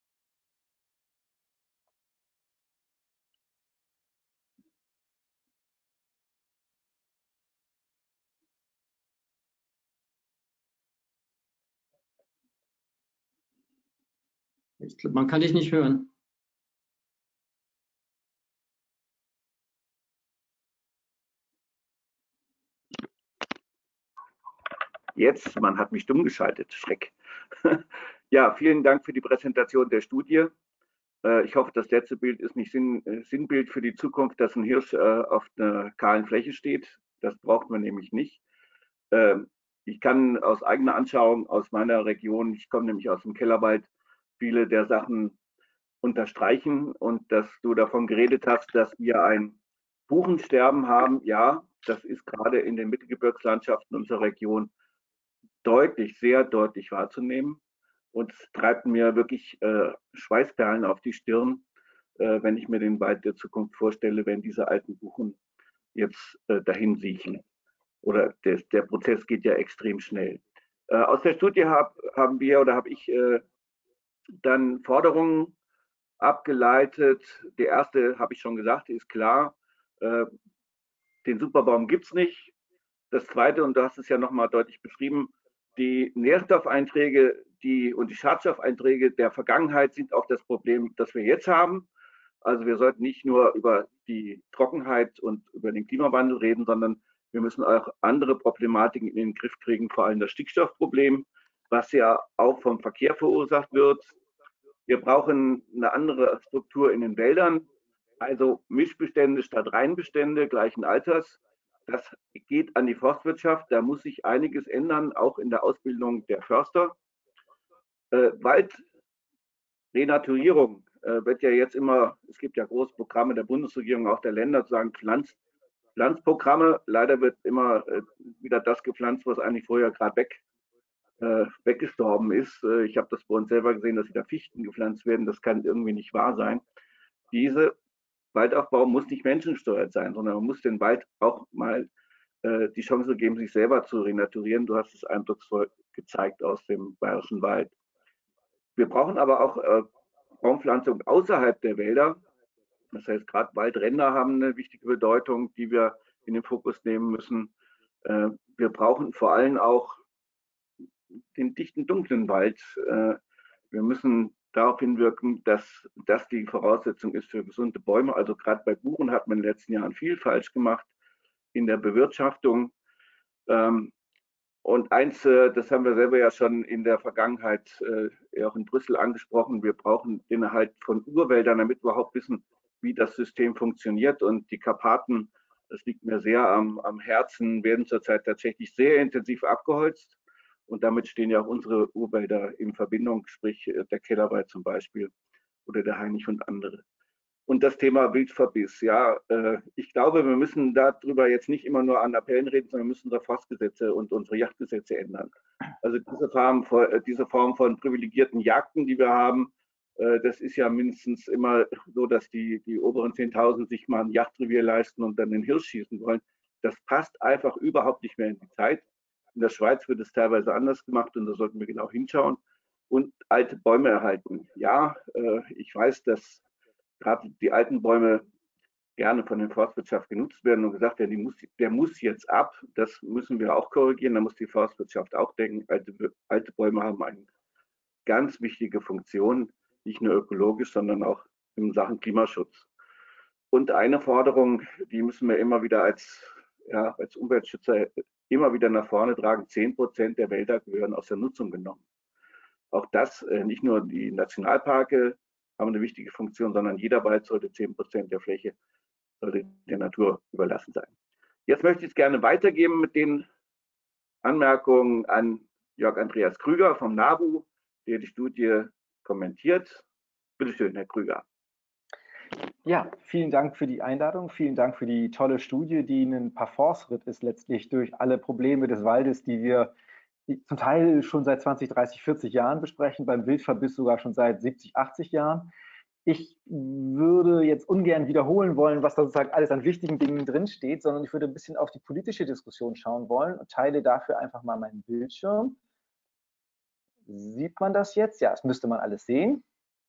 Ich glaub, man kann dich nicht hören. Jetzt, man hat mich dumm geschaltet, Schreck. Ja, vielen Dank für die Präsentation der Studie. Äh, ich hoffe, das letzte Bild ist nicht Sinn, äh, Sinnbild für die Zukunft, dass ein Hirsch äh, auf einer kahlen Fläche steht. Das braucht man nämlich nicht. Ähm, ich kann aus eigener Anschauung aus meiner Region, ich komme nämlich aus dem Kellerwald, viele der Sachen unterstreichen, und dass du davon geredet hast, dass wir ein Buchensterben haben. Ja, das ist gerade in den Mittelgebirgslandschaften unserer Region deutlich, sehr deutlich wahrzunehmen, und es treibt mir wirklich äh, Schweißperlen auf die Stirn, äh, wenn ich mir den Wald der Zukunft vorstelle, wenn diese alten Buchen jetzt äh, dahin siechen. Oder des, der Prozess geht ja extrem schnell. Äh, aus der Studie hab, haben wir oder habe ich äh, dann Forderungen abgeleitet. Die erste, habe ich schon gesagt, ist klar, äh, den Superbaum gibt es nicht. Das zweite, und du hast es ja nochmal deutlich beschrieben, die Nährstoffeinträge die, und die Schadstoffeinträge der Vergangenheit sind auch das Problem, das wir jetzt haben. Also wir sollten nicht nur über die Trockenheit und über den Klimawandel reden, sondern wir müssen auch andere Problematiken in den Griff kriegen, vor allem das Stickstoffproblem, was ja auch vom Verkehr verursacht wird. Wir brauchen eine andere Struktur in den Wäldern, also Mischbestände statt Reinbestände gleichen Alters. Das geht an die Forstwirtschaft, da muss sich einiges ändern, auch in der Ausbildung der Förster. Äh, Waldrenaturierung äh, wird ja jetzt immer, es gibt ja große Programme der Bundesregierung, auch der Länder, zu sagen Pflanz, Pflanzprogramme. Leider wird immer äh, wieder das gepflanzt, was eigentlich vorher gerade weg, äh, weggestorben ist. Äh, ich habe das bei uns selber gesehen, dass wieder Fichten gepflanzt werden. Das kann irgendwie nicht wahr sein. Diese Waldaufbau muss nicht menschengesteuert sein, sondern man muss den Wald auch mal äh, die Chance geben, sich selber zu renaturieren. Du hast es eindrucksvoll gezeigt aus dem Bayerischen Wald. Wir brauchen aber auch äh, Baumpflanzung außerhalb der Wälder. Das heißt, gerade Waldränder haben eine wichtige Bedeutung, die wir in den Fokus nehmen müssen. Äh, wir brauchen vor allem auch den dichten, dunklen Wald. Äh, wir müssen darauf hinwirken, dass das die Voraussetzung ist für gesunde Bäume. Also gerade bei Buchen hat man in den letzten Jahren viel falsch gemacht in der Bewirtschaftung. Ähm, und eins, äh, das haben wir selber ja schon in der Vergangenheit äh, auch in Brüssel angesprochen, wir brauchen den Erhalt von Urwäldern, damit wir überhaupt wissen, wie das System funktioniert. Und die Karpaten, das liegt mir sehr am, am Herzen, werden zurzeit tatsächlich sehr intensiv abgeholzt. Und damit stehen ja auch unsere Urwälder in Verbindung, sprich der Kellerwald zum Beispiel oder der Hainich und andere. Und das Thema Wildverbiss, ja, äh, ich glaube, wir müssen darüber jetzt nicht immer nur an Appellen reden, sondern wir müssen unsere Forstgesetze und unsere Jagdgesetze ändern. Also diese Form von, diese Form von privilegierten Jagden, die wir haben, äh, das ist ja mindestens immer so, dass die, die oberen zehntausend sich mal ein Jagdrevier leisten und dann den Hirsch schießen wollen. Das passt einfach überhaupt nicht mehr in die Zeit. In der Schweiz wird es teilweise anders gemacht, und da sollten wir genau hinschauen. Und alte Bäume erhalten. Ja, äh, ich weiß, dass gerade die alten Bäume gerne von der Forstwirtschaft genutzt werden und gesagt werden, die muss, der muss jetzt ab. Das müssen wir auch korrigieren. Da muss die Forstwirtschaft auch denken. Alte, alte Bäume haben eine ganz wichtige Funktion, nicht nur ökologisch, sondern auch in Sachen Klimaschutz. Und eine Forderung, die müssen wir immer wieder als, ja, als Umweltschützer immer wieder nach vorne tragen: zehn Prozent der Wälder gehören aus der Nutzung genommen. Auch das, äh, nicht nur die Nationalparke haben eine wichtige Funktion, sondern jeder Wald sollte zehn Prozent der Fläche sollte der Natur überlassen sein. Jetzt möchte ich es gerne weitergeben mit den Anmerkungen an Jörg Andreas Krüger vom NABU, der die Studie kommentiert. Bitte schön, Herr Krüger. Ja, vielen Dank für die Einladung, vielen Dank für die tolle Studie, die ein Parforce-Ritt ist letztlich durch alle Probleme des Waldes, die wir zum Teil schon seit zwanzig, dreißig, vierzig Jahren besprechen, beim Wildverbiss sogar schon seit siebzig, achtzig Jahren. Ich würde jetzt ungern wiederholen wollen, was da sozusagen alles an wichtigen Dingen drinsteht, sondern ich würde ein bisschen auf die politische Diskussion schauen wollen und teile dafür einfach mal meinen Bildschirm. Sieht man das jetzt? Ja, das müsste man alles sehen.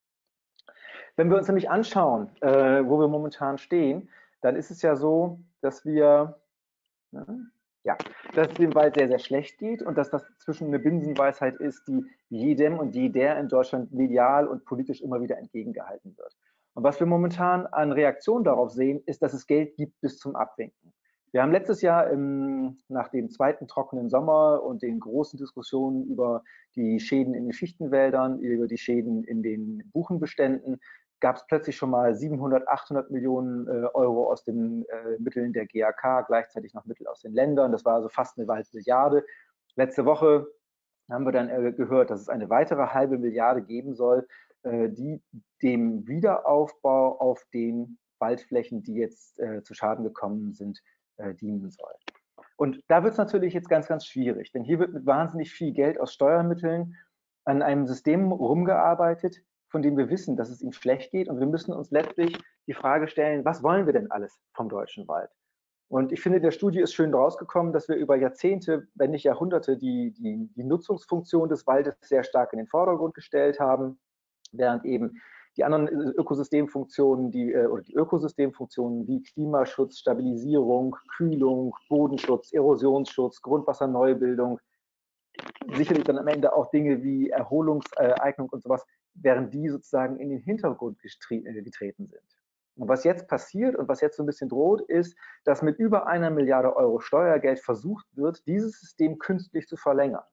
Wenn wir uns nämlich anschauen, äh, wo wir momentan stehen, dann ist es ja so, dass wir, ne, ja, dass es dem Wald sehr, sehr schlecht geht und dass das zwischen eine Binsenweisheit ist, die jedem und jeder in Deutschland medial und politisch immer wieder entgegengehalten wird. Und was wir momentan an Reaktionen darauf sehen, ist, dass es Geld gibt bis zum Abwinken. Wir haben letztes Jahr im, nach dem zweiten trockenen Sommer und den großen Diskussionen über die Schäden in den Fichtenwäldern, über die Schäden in den Buchenbeständen, gab es plötzlich schon mal siebenhundert, achthundert Millionen äh, Euro aus den äh, Mitteln der G A K, gleichzeitig noch Mittel aus den Ländern. Das war also fast eine halbe Milliarde. Letzte Woche haben wir dann äh, gehört, dass es eine weitere halbe Milliarde geben soll, äh, die dem Wiederaufbau auf den Waldflächen, die jetzt äh, zu Schaden gekommen sind, äh, dienen soll. Und da wird es natürlich jetzt ganz, ganz schwierig, denn hier wird mit wahnsinnig viel Geld aus Steuermitteln an einem System rumgearbeitet, von dem wir wissen, dass es ihm schlecht geht. Und wir müssen uns letztlich die Frage stellen, was wollen wir denn alles vom deutschen Wald? Und ich finde, in der Studie ist schön rausgekommen, dass wir über Jahrzehnte, wenn nicht Jahrhunderte, die, die, die Nutzungsfunktion des Waldes sehr stark in den Vordergrund gestellt haben, während eben die anderen Ökosystemfunktionen, die, oder die Ökosystemfunktionen wie Klimaschutz, Stabilisierung, Kühlung, Bodenschutz, Erosionsschutz, Grundwasserneubildung, sicherlich dann am Ende auch Dinge wie Erholungseignung und sowas, während die sozusagen in den Hintergrund getreten sind. Und was jetzt passiert und was jetzt so ein bisschen droht, ist, dass mit über einer Milliarde Euro Steuergeld versucht wird, dieses System künstlich zu verlängern.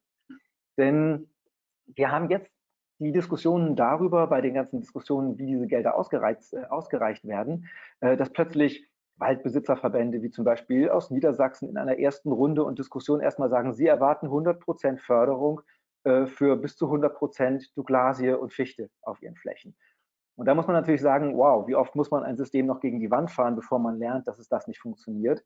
Denn wir haben jetzt die Diskussionen darüber, bei den ganzen Diskussionen, wie diese Gelder ausgereicht, äh, ausgereicht werden, äh, dass plötzlich Waldbesitzerverbände wie zum Beispiel aus Niedersachsen in einer ersten Runde und Diskussion erstmal sagen, sie erwarten hundert Prozent Förderung äh, für bis zu hundert Prozent Douglasie und Fichte auf ihren Flächen. Und da muss man natürlich sagen, wow, wie oft muss man ein System noch gegen die Wand fahren, bevor man lernt, dass es das nicht funktioniert.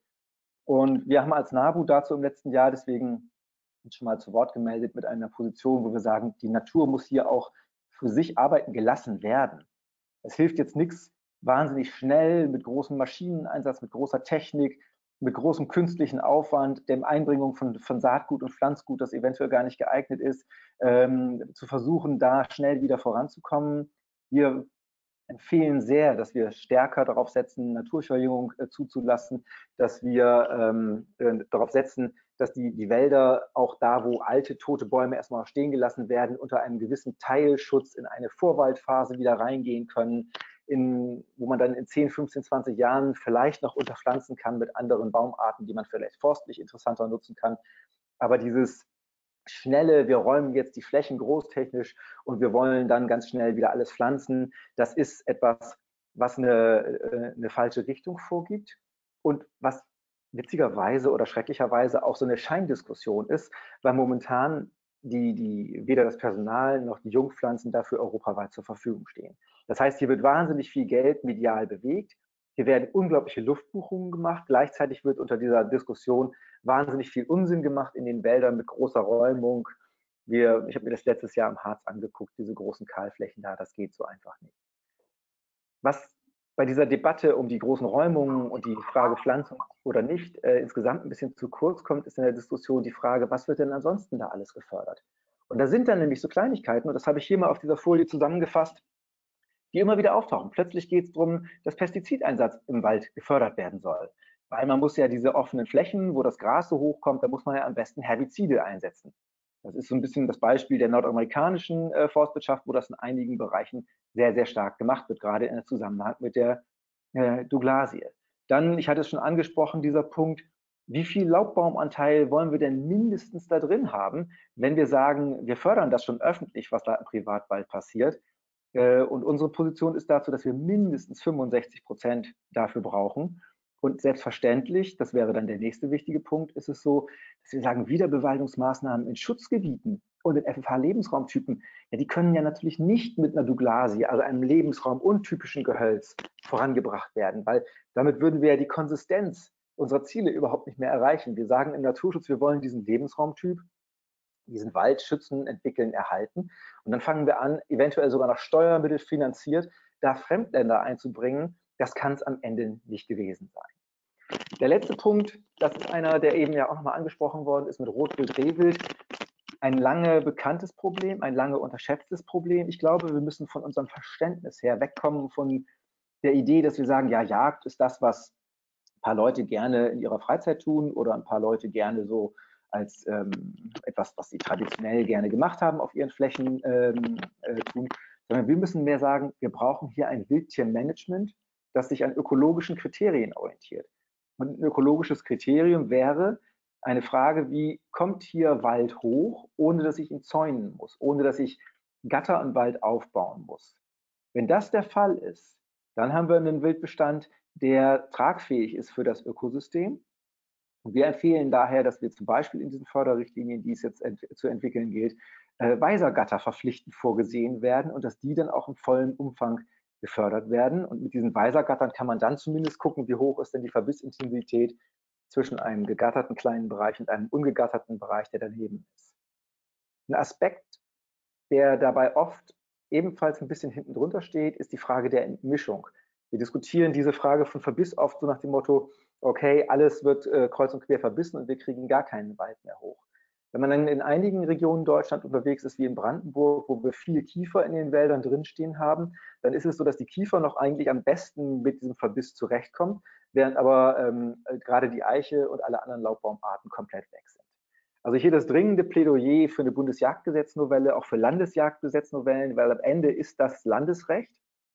Und wir haben als NABU dazu im letzten Jahr deswegen schon mal zu Wort gemeldet mit einer Position, wo wir sagen, die Natur muss hier auch für sich arbeiten gelassen werden. Es hilft jetzt nichts, wahnsinnig schnell mit großem Maschineneinsatz, mit großer Technik, mit großem künstlichen Aufwand, der Einbringung von, von Saatgut und Pflanzgut, das eventuell gar nicht geeignet ist, ähm, zu versuchen, da schnell wieder voranzukommen. Wir empfehlen sehr, dass wir stärker darauf setzen, Naturverjüngung äh, zuzulassen, dass wir ähm, äh, darauf setzen, dass die, die Wälder auch da, wo alte, tote Bäume erstmal stehen gelassen werden, unter einem gewissen Teilschutz in eine Vorwaldphase wieder reingehen können, in, wo man dann in zehn, fünfzehn, zwanzig Jahren vielleicht noch unterpflanzen kann mit anderen Baumarten, die man vielleicht forstlich interessanter nutzen kann. Aber dieses schnelle, wir räumen jetzt die Flächen großtechnisch und wir wollen dann ganz schnell wieder alles pflanzen, das ist etwas, was eine, eine falsche Richtung vorgibt und was witzigerweise oder schrecklicherweise auch so eine Scheindiskussion ist, weil momentan die, die, weder das Personal noch die Jungpflanzen dafür europaweit zur Verfügung stehen. Das heißt, hier wird wahnsinnig viel Geld medial bewegt. Hier werden unglaubliche Luftbuchungen gemacht. Gleichzeitig wird unter dieser Diskussion wahnsinnig viel Unsinn gemacht in den Wäldern mit großer Räumung. Wir, ich habe mir das letztes Jahr im Harz angeguckt, diese großen Kahlflächen da, das geht so einfach nicht. Was bei dieser Debatte um die großen Räumungen und die Frage Pflanzung oder nicht äh, insgesamt ein bisschen zu kurz kommt, ist in der Diskussion die Frage, was wird denn ansonsten da alles gefördert? Und da sind dann nämlich so Kleinigkeiten, und das habe ich hier mal auf dieser Folie zusammengefasst, die immer wieder auftauchen. Plötzlich geht es darum, dass Pestizideinsatz im Wald gefördert werden soll. Weil man muss ja diese offenen Flächen, wo das Gras so hochkommt, da muss man ja am besten Herbizide einsetzen. Das ist so ein bisschen das Beispiel der nordamerikanischen äh, Forstwirtschaft, wo das in einigen Bereichen sehr, sehr stark gemacht wird, gerade in Zusammenhang mit der äh, Douglasie. Dann, ich hatte es schon angesprochen, dieser Punkt, wie viel Laubbaumanteil wollen wir denn mindestens da drin haben, wenn wir sagen, wir fördern das schon öffentlich, was da im Privatwald passiert. Und unsere Position ist dazu, dass wir mindestens fünfundsechzig Prozent dafür brauchen. Und selbstverständlich, das wäre dann der nächste wichtige Punkt, ist es so, dass wir sagen, Wiederbewaldungsmaßnahmen in Schutzgebieten und in F F H-Lebensraumtypen, ja, die können ja natürlich nicht mit einer Douglasie, also einem Lebensraum untypischen Gehölz, vorangebracht werden, weil damit würden wir ja die Konsistenz unserer Ziele überhaupt nicht mehr erreichen. Wir sagen im Naturschutz, wir wollen diesen Lebensraumtyp, diesen Wald schützen, entwickeln, erhalten. Und dann fangen wir an, eventuell sogar noch Steuermittel finanziert, da Fremdländer einzubringen. Das kann es am Ende nicht gewesen sein. Der letzte Punkt, das ist einer, der eben ja auch nochmal angesprochen worden ist mit Rotwild, Rehwild. Ein lange bekanntes Problem, ein lange unterschätztes Problem. Ich glaube, wir müssen von unserem Verständnis her wegkommen von der Idee, dass wir sagen, ja, Jagd ist das, was ein paar Leute gerne in ihrer Freizeit tun oder ein paar Leute gerne so als ähm, etwas, was sie traditionell gerne gemacht haben auf ihren Flächen ähm, äh, tun, sondern wir müssen mehr sagen, wir brauchen hier ein Wildtiermanagement, das sich an ökologischen Kriterien orientiert. Und ein ökologisches Kriterium wäre eine Frage, wie kommt hier Wald hoch, ohne dass ich ihn zäunen muss, ohne dass ich Gatter im Wald aufbauen muss. Wenn das der Fall ist, dann haben wir einen Wildbestand, der tragfähig ist für das Ökosystem. Und wir empfehlen daher, dass wir zum Beispiel in diesen Förderrichtlinien, die es jetzt ent zu entwickeln gilt, äh, Weisergatter verpflichtend vorgesehen werden und dass die dann auch im vollen Umfang gefördert werden. Und mit diesen Weisergattern kann man dann zumindest gucken, wie hoch ist denn die Verbissintensität zwischen einem gegatterten kleinen Bereich und einem ungegatterten Bereich, der daneben ist. Ein Aspekt, der dabei oft ebenfalls ein bisschen hinten drunter steht, ist die Frage der Entmischung. Wir diskutieren diese Frage von Verbiss oft so nach dem Motto, okay, alles wird äh, kreuz und quer verbissen und wir kriegen gar keinen Wald mehr hoch. Wenn man dann in einigen Regionen Deutschland unterwegs ist, wie in Brandenburg, wo wir viele Kiefer in den Wäldern drinstehen haben, dann ist es so, dass die Kiefer noch eigentlich am besten mit diesem Verbiss zurechtkommen, während aber ähm, gerade die Eiche und alle anderen Laubbaumarten komplett weg sind. Also hier das dringende Plädoyer für eine Bundesjagdgesetznovelle, auch für Landesjagdgesetznovellen, weil am Ende ist das Landesrecht,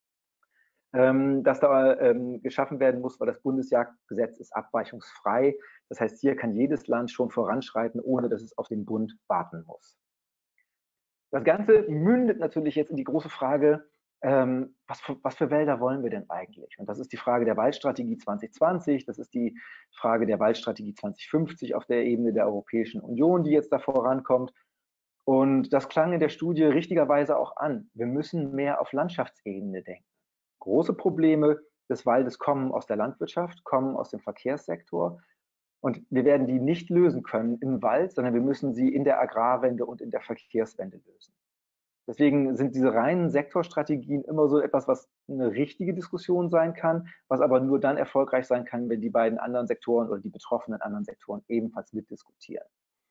ähm, das da ähm, geschaffen werden muss, weil das Bundesjagdgesetz ist abweichungsfrei. Das heißt, hier kann jedes Land schon voranschreiten, ohne dass es auf den Bund warten muss. Das Ganze mündet natürlich jetzt in die große Frage, ähm, was, für, was für Wälder wollen wir denn eigentlich? Und das ist die Frage der Waldstrategie zwanzig zwanzig, das ist die Frage der Waldstrategie zwanzig fünfzig auf der Ebene der Europäischen Union, die jetzt da vorankommt. Und das klang in der Studie richtigerweise auch an. Wir müssen mehr auf Landschaftsebene denken. Große Probleme des Waldes kommen aus der Landwirtschaft, kommen aus dem Verkehrssektor. Und wir werden die nicht lösen können im Wald, sondern wir müssen sie in der Agrarwende und in der Verkehrswende lösen. Deswegen sind diese reinen Sektorstrategien immer so etwas, was eine richtige Diskussion sein kann, was aber nur dann erfolgreich sein kann, wenn die beiden anderen Sektoren oder die betroffenen anderen Sektoren ebenfalls mitdiskutieren.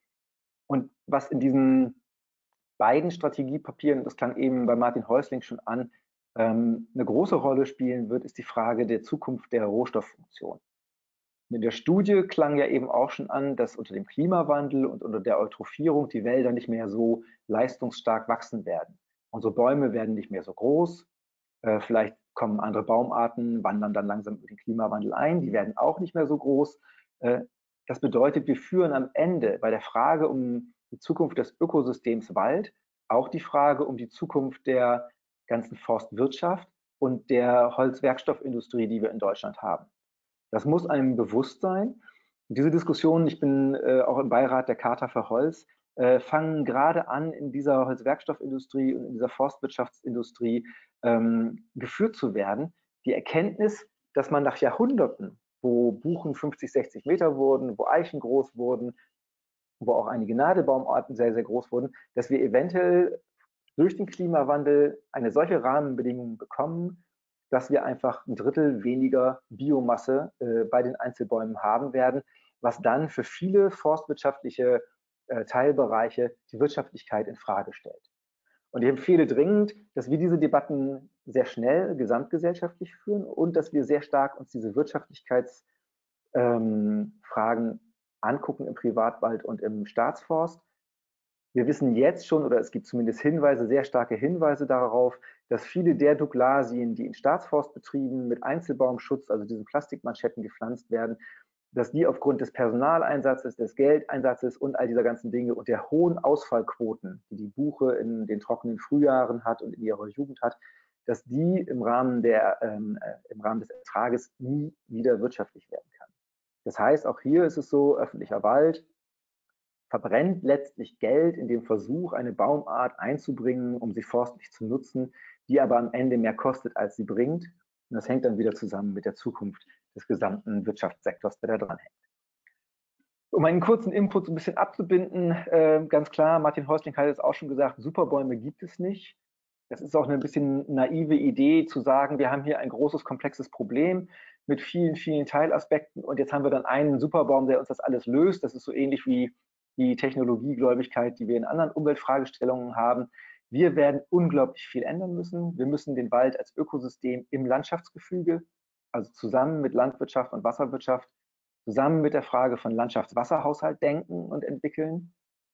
Und was in diesen beiden Strategiepapieren, das klang eben bei Martin Häusling schon an, ähm, eine große Rolle spielen wird, ist die Frage der Zukunft der Rohstofffunktion. In der Studie klang ja eben auch schon an, dass unter dem Klimawandel und unter der Eutrophierung die Wälder nicht mehr so leistungsstark wachsen werden. Unsere Bäume werden nicht mehr so groß. Äh, vielleicht kommen andere Baumarten, wandern dann langsam über den Klimawandel ein. Die werden auch nicht mehr so groß. Äh, das bedeutet, wir führen am Ende bei der Frage um die Zukunft des Ökosystems Wald auch die Frage um die Zukunft der ganzen Forstwirtschaft und der Holzwerkstoffindustrie, die wir in Deutschland haben. Das muss einem bewusst sein. Diese Diskussionen, ich bin äh, auch im Beirat der Charta für Holz, äh, fangen gerade an, in dieser Holzwerkstoffindustrie und in dieser Forstwirtschaftsindustrie ähm, geführt zu werden. Die Erkenntnis, dass man nach Jahrhunderten, wo Buchen fünfzig, sechzig Meter wurden, wo Eichen groß wurden, wo auch einige Nadelbaumarten sehr, sehr groß wurden, dass wir eventuell durch den Klimawandel eine solche Rahmenbedingung bekommen, dass wir einfach ein Drittel weniger Biomasse äh, bei den Einzelbäumen haben werden, was dann für viele forstwirtschaftliche äh, Teilbereiche die Wirtschaftlichkeit in Frage stellt. Und ich empfehle dringend, dass wir diese Debatten sehr schnell gesamtgesellschaftlich führen und dass wir sehr stark uns diese Wirtschaftlichkeitsfragen ähm, angucken im Privatwald und im Staatsforst. Wir wissen jetzt schon, oder es gibt zumindest Hinweise, sehr starke Hinweise darauf, dass viele der Douglasien, die in Staatsforstbetrieben mit Einzelbaumschutz, also diesen Plastikmanschetten gepflanzt werden, dass die aufgrund des Personaleinsatzes, des Geldeinsatzes und all dieser ganzen Dinge und der hohen Ausfallquoten, die die Buche in den trockenen Frühjahren hat und in ihrer Jugend hat, dass die im Rahmen, der, ähm, äh, im Rahmen des Ertrages nie wieder wirtschaftlich werden kann. Das heißt, auch hier ist es so, öffentlicher Wald verbrennt letztlich Geld in dem Versuch, eine Baumart einzubringen, um sie forstlich zu nutzen, die aber am Ende mehr kostet, als sie bringt. Und das hängt dann wieder zusammen mit der Zukunft des gesamten Wirtschaftssektors, der da dran hängt. Um einen kurzen Input so ein bisschen abzubinden, äh, ganz klar, Martin Häusling hat es auch schon gesagt, Superbäume gibt es nicht. Das ist auch eine bisschen naive Idee zu sagen, wir haben hier ein großes, komplexes Problem mit vielen, vielen Teilaspekten und jetzt haben wir dann einen Superbaum, der uns das alles löst. Das ist so ähnlich wie die Technologiegläubigkeit, die wir in anderen Umweltfragestellungen haben. Wir werden unglaublich viel ändern müssen. Wir müssen den Wald als Ökosystem im Landschaftsgefüge, also zusammen mit Landwirtschaft und Wasserwirtschaft, zusammen mit der Frage von Landschaftswasserhaushalt denken und entwickeln.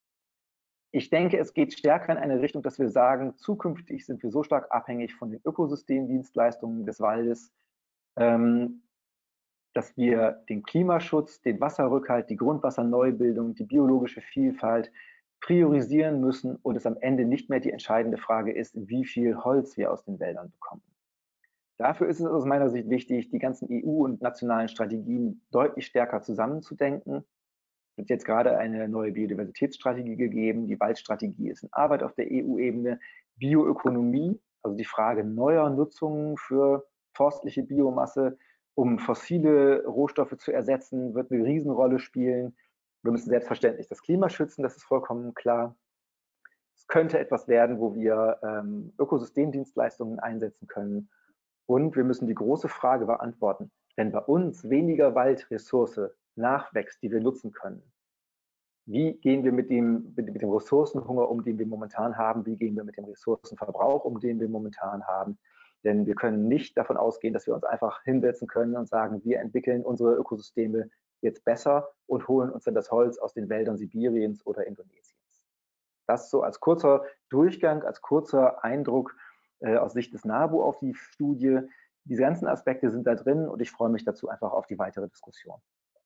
Ich denke, es geht stärker in eine Richtung, dass wir sagen, zukünftig sind wir so stark abhängig von den Ökosystemdienstleistungen des Waldes, ähm, dass wir den Klimaschutz, den Wasserrückhalt, die Grundwasserneubildung, die biologische Vielfalt priorisieren müssen und es am Ende nicht mehr die entscheidende Frage ist, wie viel Holz wir aus den Wäldern bekommen. Dafür ist es aus meiner Sicht wichtig, die ganzen E U- und nationalen Strategien deutlich stärker zusammenzudenken. Es wird jetzt gerade eine neue Biodiversitätsstrategie gegeben. Die Waldstrategie ist in Arbeit auf der E U-Ebene. Bioökonomie, also die Frage neuer Nutzungen für forstliche Biomasse, um fossile Rohstoffe zu ersetzen, wird eine Riesenrolle spielen. Wir müssen selbstverständlich das Klima schützen, das ist vollkommen klar. Es könnte etwas werden, wo wir ähm, Ökosystemdienstleistungen einsetzen können. Und wir müssen die große Frage beantworten, wenn bei uns weniger Waldressource nachwächst, die wir nutzen können, wie gehen wir mit dem, mit dem Ressourcenhunger um, den wir momentan haben? Wie gehen wir mit dem Ressourcenverbrauch um, den wir momentan haben? Denn wir können nicht davon ausgehen, dass wir uns einfach hinsetzen können und sagen, wir entwickeln unsere Ökosysteme jetzt besser und holen uns dann das Holz aus den Wäldern Sibiriens oder Indonesiens. Das so als kurzer Durchgang, als kurzer Eindruck äh, aus Sicht des NABU auf die Studie. Diese ganzen Aspekte sind da drin und ich freue mich dazu einfach auf die weitere Diskussion.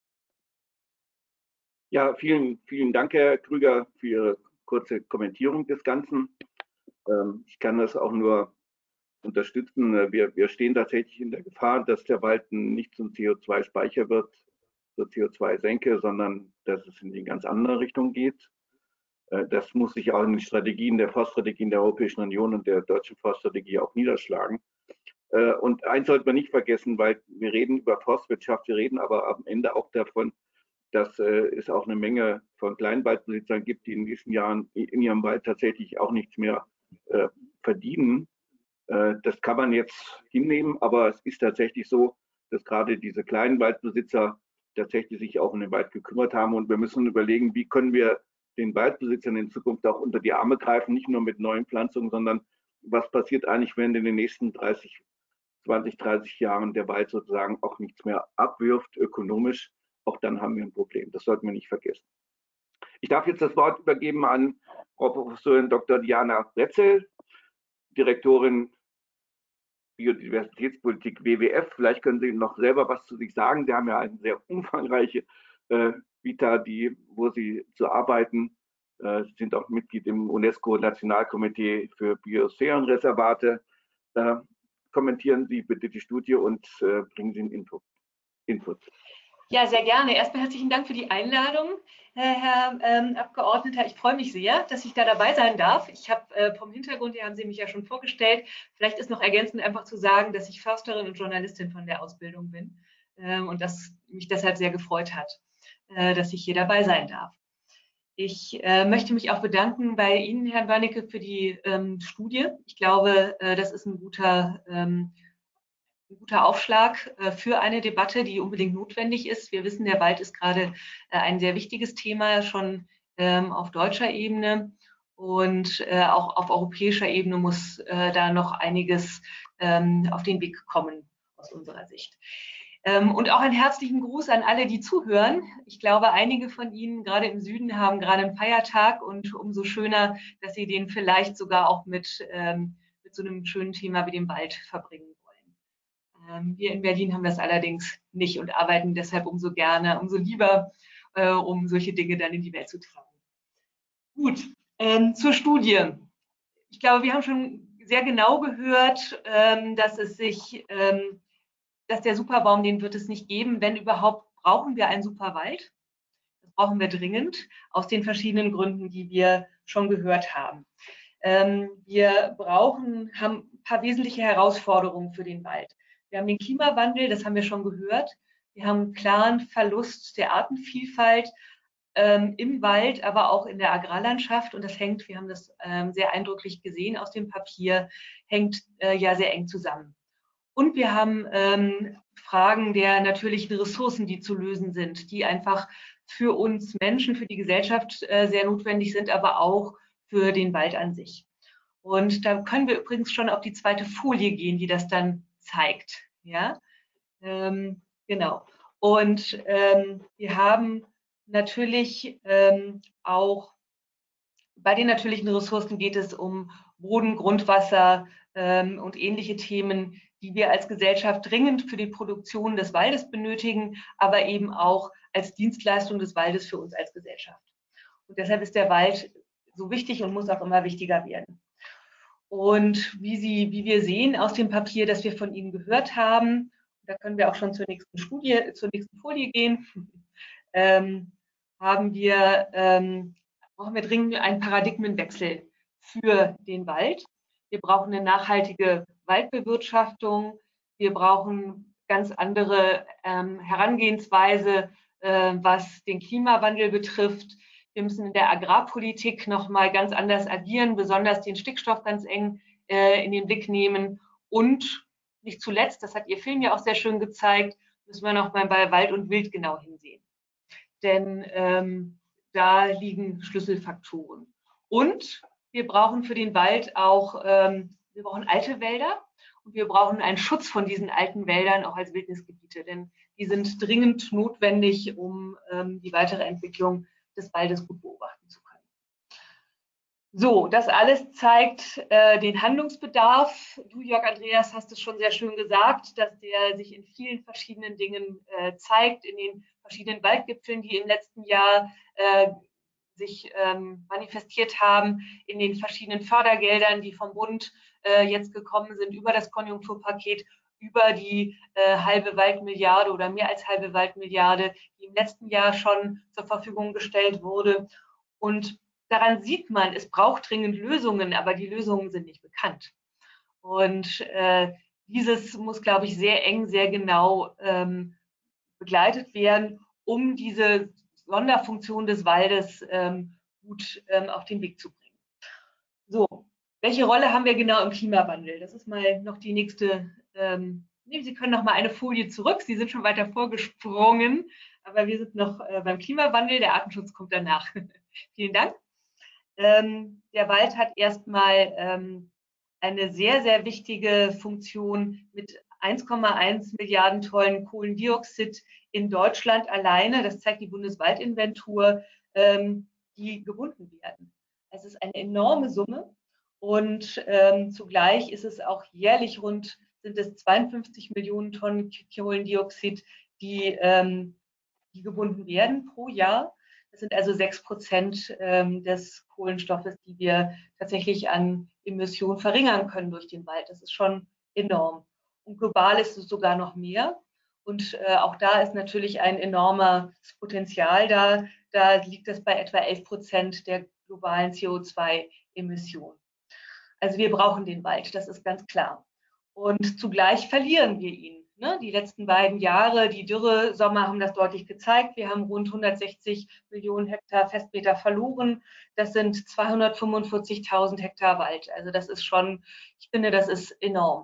Ja, vielen, vielen Dank, Herr Krüger, für Ihre kurze Kommentierung des Ganzen. Ähm, ich kann das auch nur unterstützen. Wir, wir stehen tatsächlich in der Gefahr, dass der Wald nicht zum C O zwei Speicher wird, zur C O zwei Senke, sondern dass es in die ganz andere Richtung geht. Äh, das muss sich auch in den Strategien der Forststrategien der Europäischen Union und der deutschen Forststrategie auch niederschlagen. Äh, und eins sollte man nicht vergessen, weil wir reden über Forstwirtschaft, wir reden aber am Ende auch davon, dass äh, es auch eine Menge von Kleinwaldbesitzern gibt, die in den nächsten Jahren in ihrem Wald tatsächlich auch nichts mehr äh, verdienen. Äh, das kann man jetzt hinnehmen, aber es ist tatsächlich so, dass gerade diese kleinen Waldbesitzer tatsächlich sich auch um den Wald gekümmert haben. Und wir müssen überlegen, wie können wir den Waldbesitzern in Zukunft auch unter die Arme greifen, nicht nur mit neuen Pflanzungen, sondern was passiert eigentlich, wenn in den nächsten dreißig, zwanzig, dreißig Jahren der Wald sozusagen auch nichts mehr abwirft, ökonomisch. Auch dann haben wir ein Problem. Das sollten wir nicht vergessen. Ich darf jetzt das Wort übergeben an Frau Professorin Doktor Diana Retzel, Direktorin Biodiversitätspolitik W W F. Vielleicht können Sie noch selber was zu sich sagen. Sie haben ja eine sehr umfangreiche äh, Vita, die, wo Sie zu arbeiten. Äh, Sie sind auch Mitglied im UNESCO-Nationalkomitee für Biosphärenreservate. Äh, kommentieren Sie bitte die Studie und äh, bringen Sie einen Input. Input. Ja, sehr gerne. Erstmal herzlichen Dank für die Einladung, Herr ähm, Abgeordneter. Ich freue mich sehr, dass ich da dabei sein darf. Ich habe äh, vom Hintergrund, hier haben Sie mich ja schon vorgestellt, vielleicht ist noch ergänzend einfach zu sagen, dass ich Försterin und Journalistin von der Ausbildung bin ähm, und dass mich deshalb sehr gefreut hat, äh, dass ich hier dabei sein darf. Ich äh, möchte mich auch bedanken bei Ihnen, Herrn Börnecke, für die ähm, Studie. Ich glaube, äh, das ist ein guter ähm, Ein guter Aufschlag äh, für eine Debatte, die unbedingt notwendig ist. Wir wissen, der Wald ist gerade äh, ein sehr wichtiges Thema, schon ähm, auf deutscher Ebene. Und äh, auch auf europäischer Ebene muss äh, da noch einiges ähm, auf den Weg kommen, aus unserer Sicht. Ähm, und auch einen herzlichen Gruß an alle, die zuhören. Ich glaube, einige von Ihnen, gerade im Süden, haben gerade einen Feiertag und umso schöner, dass Sie den vielleicht sogar auch mit, ähm, mit so einem schönen Thema wie dem Wald verbringen. Wir in Berlin haben das allerdings nicht und arbeiten deshalb umso gerne, umso lieber, äh, um solche Dinge dann in die Welt zu tragen. Gut, ähm, zur Studie. Ich glaube, wir haben schon sehr genau gehört, ähm, dass es sich, ähm, dass der Superbaum, den wird es nicht geben. Wenn überhaupt, brauchen wir einen Superwald. Das brauchen wir dringend, aus den verschiedenen Gründen, die wir schon gehört haben. Ähm, wir brauchen, haben ein paar wesentliche Herausforderungen für den Wald. Wir haben den Klimawandel, das haben wir schon gehört. Wir haben einen klaren Verlust der Artenvielfalt ähm, im Wald, aber auch in der Agrarlandschaft. Und das hängt, wir haben das ähm, sehr eindrücklich gesehen aus dem Papier, hängt äh, ja sehr eng zusammen. Und wir haben ähm, Fragen der natürlichen Ressourcen, die zu lösen sind, die einfach für uns Menschen, für die Gesellschaft äh, sehr notwendig sind, aber auch für den Wald an sich. Und da können wir übrigens schon auf die zweite Folie gehen, die das dann zeigt. Ja, ähm, genau. Und ähm, wir haben natürlich ähm, auch bei den natürlichen Ressourcen geht es um Boden, Grundwasser ähm, und ähnliche Themen, die wir als Gesellschaft dringend für die Produktion des Waldes benötigen, aber eben auch als Dienstleistung des Waldes für uns als Gesellschaft. Und deshalb ist der Wald so wichtig und muss auch immer wichtiger werden. Und wie, Sie, wie wir sehen aus dem Papier, das wir von Ihnen gehört haben, da können wir auch schon zur nächsten Studie, zur nächsten Folie gehen, ähm, haben wir, ähm, brauchen wir dringend einen Paradigmenwechsel für den Wald. Wir brauchen eine nachhaltige Waldbewirtschaftung. Wir brauchen ganz andere ähm, Herangehensweise, äh, was den Klimawandel betrifft. Wir müssen in der Agrarpolitik nochmal ganz anders agieren, besonders den Stickstoff ganz eng äh, in den Blick nehmen. Und nicht zuletzt, das hat Ihr Film ja auch sehr schön gezeigt, müssen wir noch mal bei Wald und Wild genau hinsehen. Denn ähm, da liegen Schlüsselfaktoren. Und wir brauchen für den Wald auch, ähm, wir brauchen alte Wälder und wir brauchen einen Schutz von diesen alten Wäldern auch als Wildnisgebiete, denn die sind dringend notwendig, um ähm, die weitere Entwicklung des Waldes gut beobachten zu können. So, das alles zeigt äh, den Handlungsbedarf. Du, Jörg Andreas, hast es schon sehr schön gesagt, dass der sich in vielen verschiedenen Dingen äh, zeigt, in den verschiedenen Waldgipfeln, die im letzten Jahr äh, sich ähm, manifestiert haben, in den verschiedenen Fördergeldern, die vom Bund äh, jetzt gekommen sind, über das Konjunkturpaket, über die äh, halbe Waldmilliarde oder mehr als halbe Waldmilliarde, die im letzten Jahr schon zur Verfügung gestellt wurde. Und daran sieht man, es braucht dringend Lösungen, aber die Lösungen sind nicht bekannt. Und äh, dieses muss, glaube ich, sehr eng, sehr genau ähm, begleitet werden, um diese Sonderfunktion des Waldes ähm, gut ähm, auf den Weg zu bringen. So, welche Rolle haben wir genau im Klimawandel? Das ist mal noch die nächste. Ähm, nee, Sie können noch mal eine Folie zurück. Sie sind schon weiter vorgesprungen, aber wir sind noch äh, beim Klimawandel. Der Artenschutz kommt danach. Vielen Dank. Ähm, der Wald hat erstmal ähm, eine sehr, sehr wichtige Funktion mit eins Komma eins Milliarden Tonnen Kohlendioxid in Deutschland alleine. Das zeigt die Bundeswaldinventur, ähm, die gebunden werden. Es ist eine enorme Summe und ähm, zugleich ist es auch jährlich rund, sind es zweiundfünfzig Millionen Tonnen Kohlendioxid, die, ähm, die gebunden werden pro Jahr. Das sind also sechs Prozent ähm, des Kohlenstoffes, die wir tatsächlich an Emissionen verringern können durch den Wald. Das ist schon enorm. Und global ist es sogar noch mehr. Und äh, auch da ist natürlich ein enormes Potenzial da. Da liegt es bei etwa elf Prozent der globalen C O zwei Emissionen. Also wir brauchen den Wald, das ist ganz klar. Und zugleich verlieren wir ihn. Ne? Die letzten beiden Jahre, die Dürresommer haben das deutlich gezeigt. Wir haben rund hundertsechzig Millionen Hektar Festmeter verloren. Das sind zweihundertfünfundvierzigtausend Hektar Wald. Also das ist schon, ich finde, das ist enorm.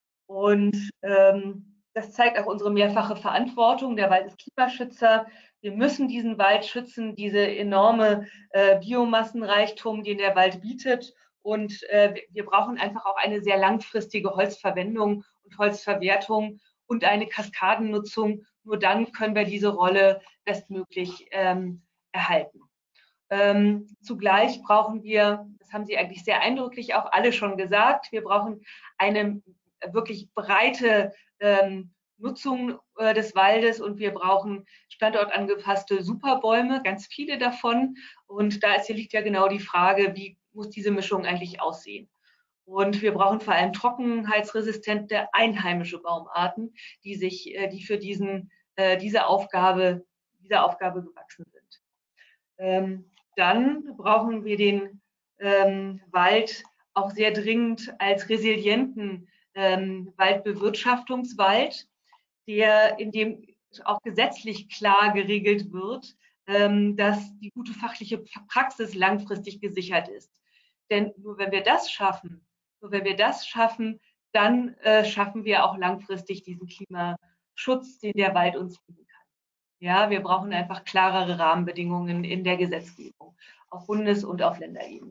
Und ähm, das zeigt auch unsere mehrfache Verantwortung. Der Wald ist Klimaschützer. Wir müssen diesen Wald schützen, diese enorme äh, Biomassenreichtum, den der Wald bietet. Und äh, wir brauchen einfach auch eine sehr langfristige Holzverwendung und Holzverwertung und eine Kaskadennutzung. Nur dann können wir diese Rolle bestmöglich ähm, erhalten. Ähm, zugleich brauchen wir, das haben Sie eigentlich sehr eindrücklich auch alle schon gesagt, wir brauchen eine wirklich breite ähm, Nutzung äh, des Waldes und wir brauchen standortangepasste Superbäume, ganz viele davon. Und da ist, hier liegt ja genau die Frage, wie muss diese Mischung eigentlich aussehen? Und wir brauchen vor allem trockenheitsresistente einheimische Baumarten, die sich, äh, die für diesen, äh, diese Aufgabe, dieser Aufgabe gewachsen sind. Ähm, dann brauchen wir den ähm, Wald auch sehr dringend als resilienten ähm, Waldbewirtschaftungswald, der, in dem auch gesetzlich klar geregelt wird, ähm, dass die gute fachliche Praxis langfristig gesichert ist. Denn nur wenn wir das schaffen, nur wenn wir das schaffen, dann äh, schaffen wir auch langfristig diesen Klimaschutz, den der Wald uns bieten kann. Ja, wir brauchen einfach klarere Rahmenbedingungen in der Gesetzgebung, auf Bundes- und auf Länderebene.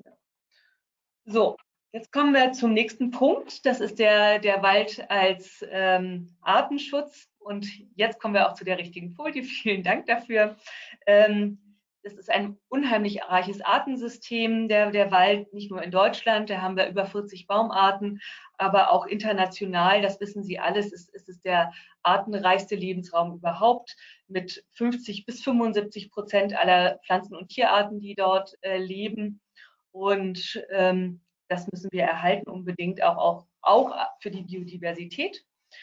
So, jetzt kommen wir zum nächsten Punkt. Das ist der, der Wald als ähm, Artenschutz. Und jetzt kommen wir auch zu der richtigen Folie. Vielen Dank dafür. Ähm, das ist ein unheimlich reiches Artensystem, der, der Wald, nicht nur in Deutschland. Da haben wir über vierzig Baumarten, aber auch international, das wissen Sie alles, ist, ist es der artenreichste Lebensraum überhaupt mit fünfzig bis fünfundsiebzig Prozent aller Pflanzen- und Tierarten, die dort äh, leben. Und ähm, das müssen wir erhalten, unbedingt auch, auch, auch für die Biodiversität.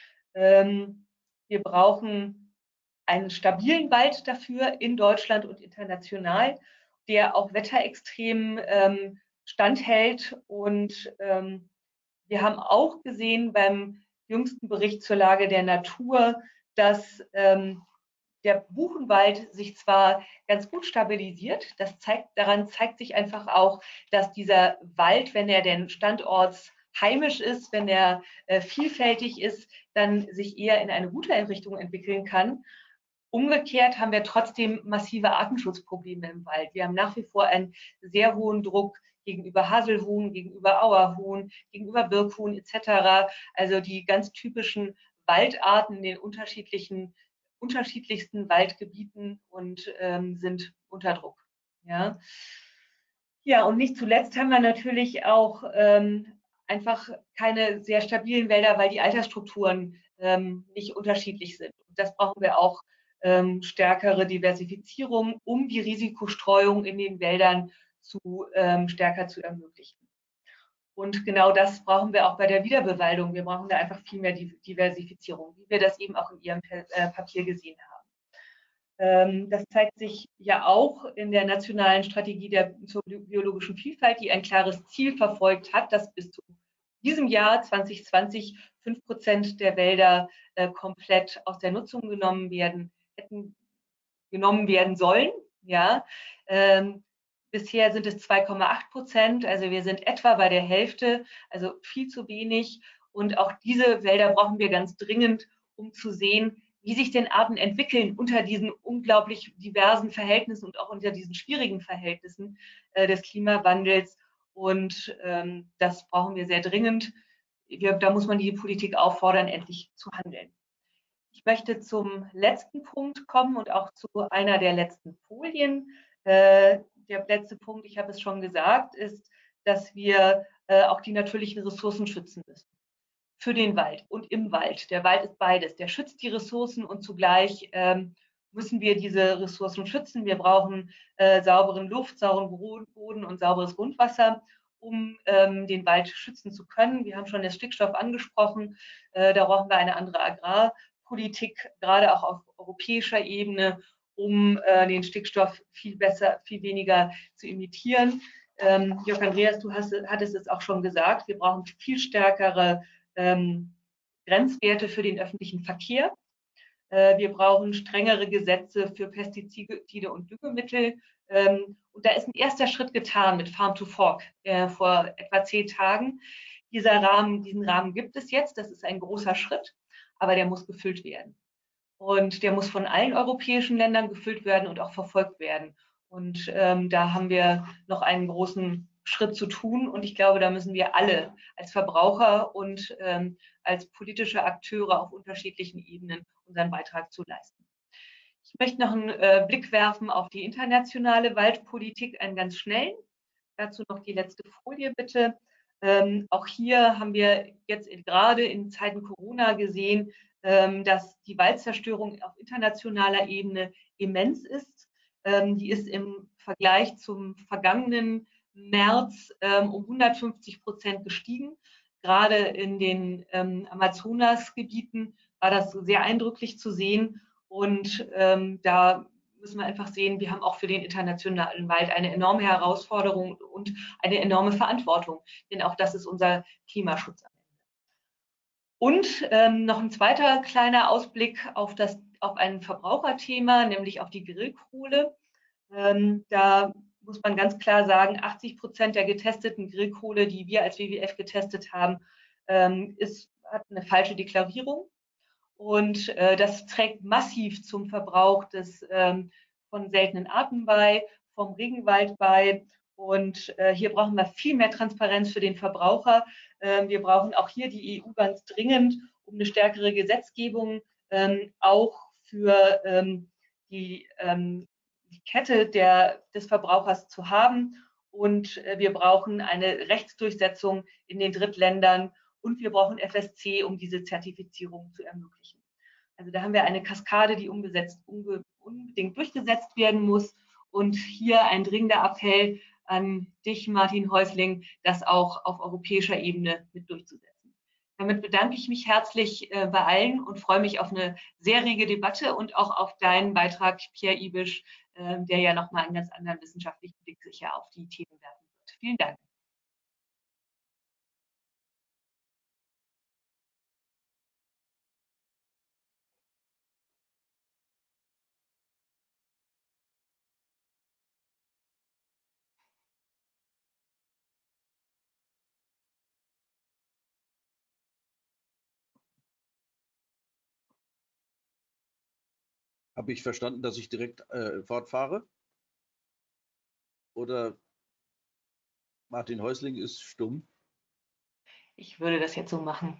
Ähm, wir brauchen einen stabilen Wald dafür in Deutschland und international, der auch Wetterextremen ähm, standhält. Und ähm, wir haben auch gesehen beim jüngsten Bericht zur Lage der Natur, dass ähm, der Buchenwald sich zwar ganz gut stabilisiert, das zeigt, daran zeigt sich einfach auch, dass dieser Wald, wenn er denn standortsheimisch ist, wenn er äh, vielfältig ist, dann sich eher in eine gute Richtung entwickeln kann. Umgekehrt haben wir trotzdem massive Artenschutzprobleme im Wald. Wir haben nach wie vor einen sehr hohen Druck gegenüber Haselhuhn, gegenüber Auerhuhn, gegenüber Birkhuhn et cetera. Also die ganz typischen Waldarten in den unterschiedlichen, unterschiedlichsten Waldgebieten und ähm, sind unter Druck. Ja. Ja, und nicht zuletzt haben wir natürlich auch ähm, einfach keine sehr stabilen Wälder, weil die Altersstrukturen ähm, nicht unterschiedlich sind. Und das brauchen wir auch ähm, stärkere Diversifizierung, um die Risikostreuung in den Wäldern zu ähm, stärker zu ermöglichen. Und genau das brauchen wir auch bei der Wiederbewaldung. Wir brauchen da einfach viel mehr Diversifizierung, wie wir das eben auch in Ihrem äh, Papier gesehen haben. Ähm, das zeigt sich ja auch in der nationalen Strategie der, zur biologischen Vielfalt, die ein klares Ziel verfolgt hat, dass bis zu diesem Jahr zwanzig zwanzig fünf Prozent der Wälder äh, komplett aus der Nutzung genommen werden, hätten genommen werden sollen. Ja. Ähm, bisher sind es zwei Komma acht Prozent, also wir sind etwa bei der Hälfte, also viel zu wenig. Und auch diese Wälder brauchen wir ganz dringend, um zu sehen, wie sich denn Arten entwickeln unter diesen unglaublich diversen Verhältnissen und auch unter diesen schwierigen Verhältnissen äh, des Klimawandels. Und ähm, das brauchen wir sehr dringend. Wir, da muss man die Politik auffordern, endlich zu handeln. Ich möchte zum letzten Punkt kommen und auch zu einer der letzten Folien. Äh, der letzte Punkt, ich habe es schon gesagt, ist, dass wir äh, auch die natürlichen Ressourcen schützen müssen. Für den Wald und im Wald. Der Wald ist beides. Der schützt die Ressourcen und zugleich ähm, müssen wir diese Ressourcen schützen. Wir brauchen äh, sauberen Luft, sauberen Boden und sauberes Grundwasser, um ähm, den Wald schützen zu können. Wir haben schon den Stickstoff angesprochen. Äh, da brauchen wir eine andere Agrarpolitik, gerade auch auf europäischer Ebene, um äh, den Stickstoff viel besser, viel weniger zu imitieren. Ähm, Jörg Andreas, du hast, hattest es auch schon gesagt, wir brauchen viel stärkere ähm, Grenzwerte für den öffentlichen Verkehr. Äh, wir brauchen strengere Gesetze für Pestizide und Düngemittel. Ähm, und da ist ein erster Schritt getan mit Farm to Fork äh, vor etwa zehn Tagen. Dieser Rahmen, diesen Rahmen gibt es jetzt. Das ist ein großer Schritt, aber der muss gefüllt werden. Und der muss von allen europäischen Ländern gefüllt werden und auch verfolgt werden. Und ähm, da haben wir noch einen großen Schritt zu tun. Und ich glaube, da müssen wir alle als Verbraucher und ähm, als politische Akteure auf unterschiedlichen Ebenen unseren Beitrag zu leisten. Ich möchte noch einen äh, Blick werfen auf die internationale Waldpolitik, einen ganz schnellen. Dazu noch die letzte Folie bitte. Ähm, auch hier haben wir jetzt gerade in Zeiten Corona gesehen, ähm, dass die Waldzerstörung auf internationaler Ebene immens ist. Ähm, die ist im Vergleich zum vergangenen März ähm, um hundertfünfzig Prozent gestiegen. Gerade in den ähm, Amazonasgebieten war das sehr eindrücklich zu sehen. Und ähm, da müssen wir einfach sehen, wir haben auch für den internationalen Wald eine enorme Herausforderung und eine enorme Verantwortung. Denn auch das ist unser Klimaschutz. Und ähm, noch ein zweiter kleiner Ausblick auf, das, auf ein Verbraucherthema, nämlich auf die Grillkohle. Ähm, da muss man ganz klar sagen, achtzig Prozent der getesteten Grillkohle, die wir als W W F getestet haben, ähm, ist, hat eine falsche Deklarierung. Und äh, das trägt massiv zum Verbrauch des, ähm, von seltenen Arten bei, vom Regenwald bei. Und äh, hier brauchen wir viel mehr Transparenz für den Verbraucher. Ähm, wir brauchen auch hier die E U ganz dringend, um eine stärkere Gesetzgebung ähm, auch für ähm, die, ähm, die Kette der, des Verbrauchers zu haben. Und äh, wir brauchen eine Rechtsdurchsetzung in den Drittländern. Und wir brauchen F S C, um diese Zertifizierung zu ermöglichen. Also da haben wir eine Kaskade, die umgesetzt, unbedingt durchgesetzt werden muss. Und hier ein dringender Appell an dich, Martin Häusling, das auch auf europäischer Ebene mit durchzusetzen. Damit bedanke ich mich herzlich äh, bei allen und freue mich auf eine sehr rege Debatte und auch auf deinen Beitrag, Pierre Ibisch, äh, der ja nochmal einen ganz anderen wissenschaftlichen Blick sicher auf die Themen werfen wird. Vielen Dank. Habe ich verstanden, dass ich direkt äh, fortfahre? Oder Martin Häusling ist stumm? Ich würde das jetzt so machen.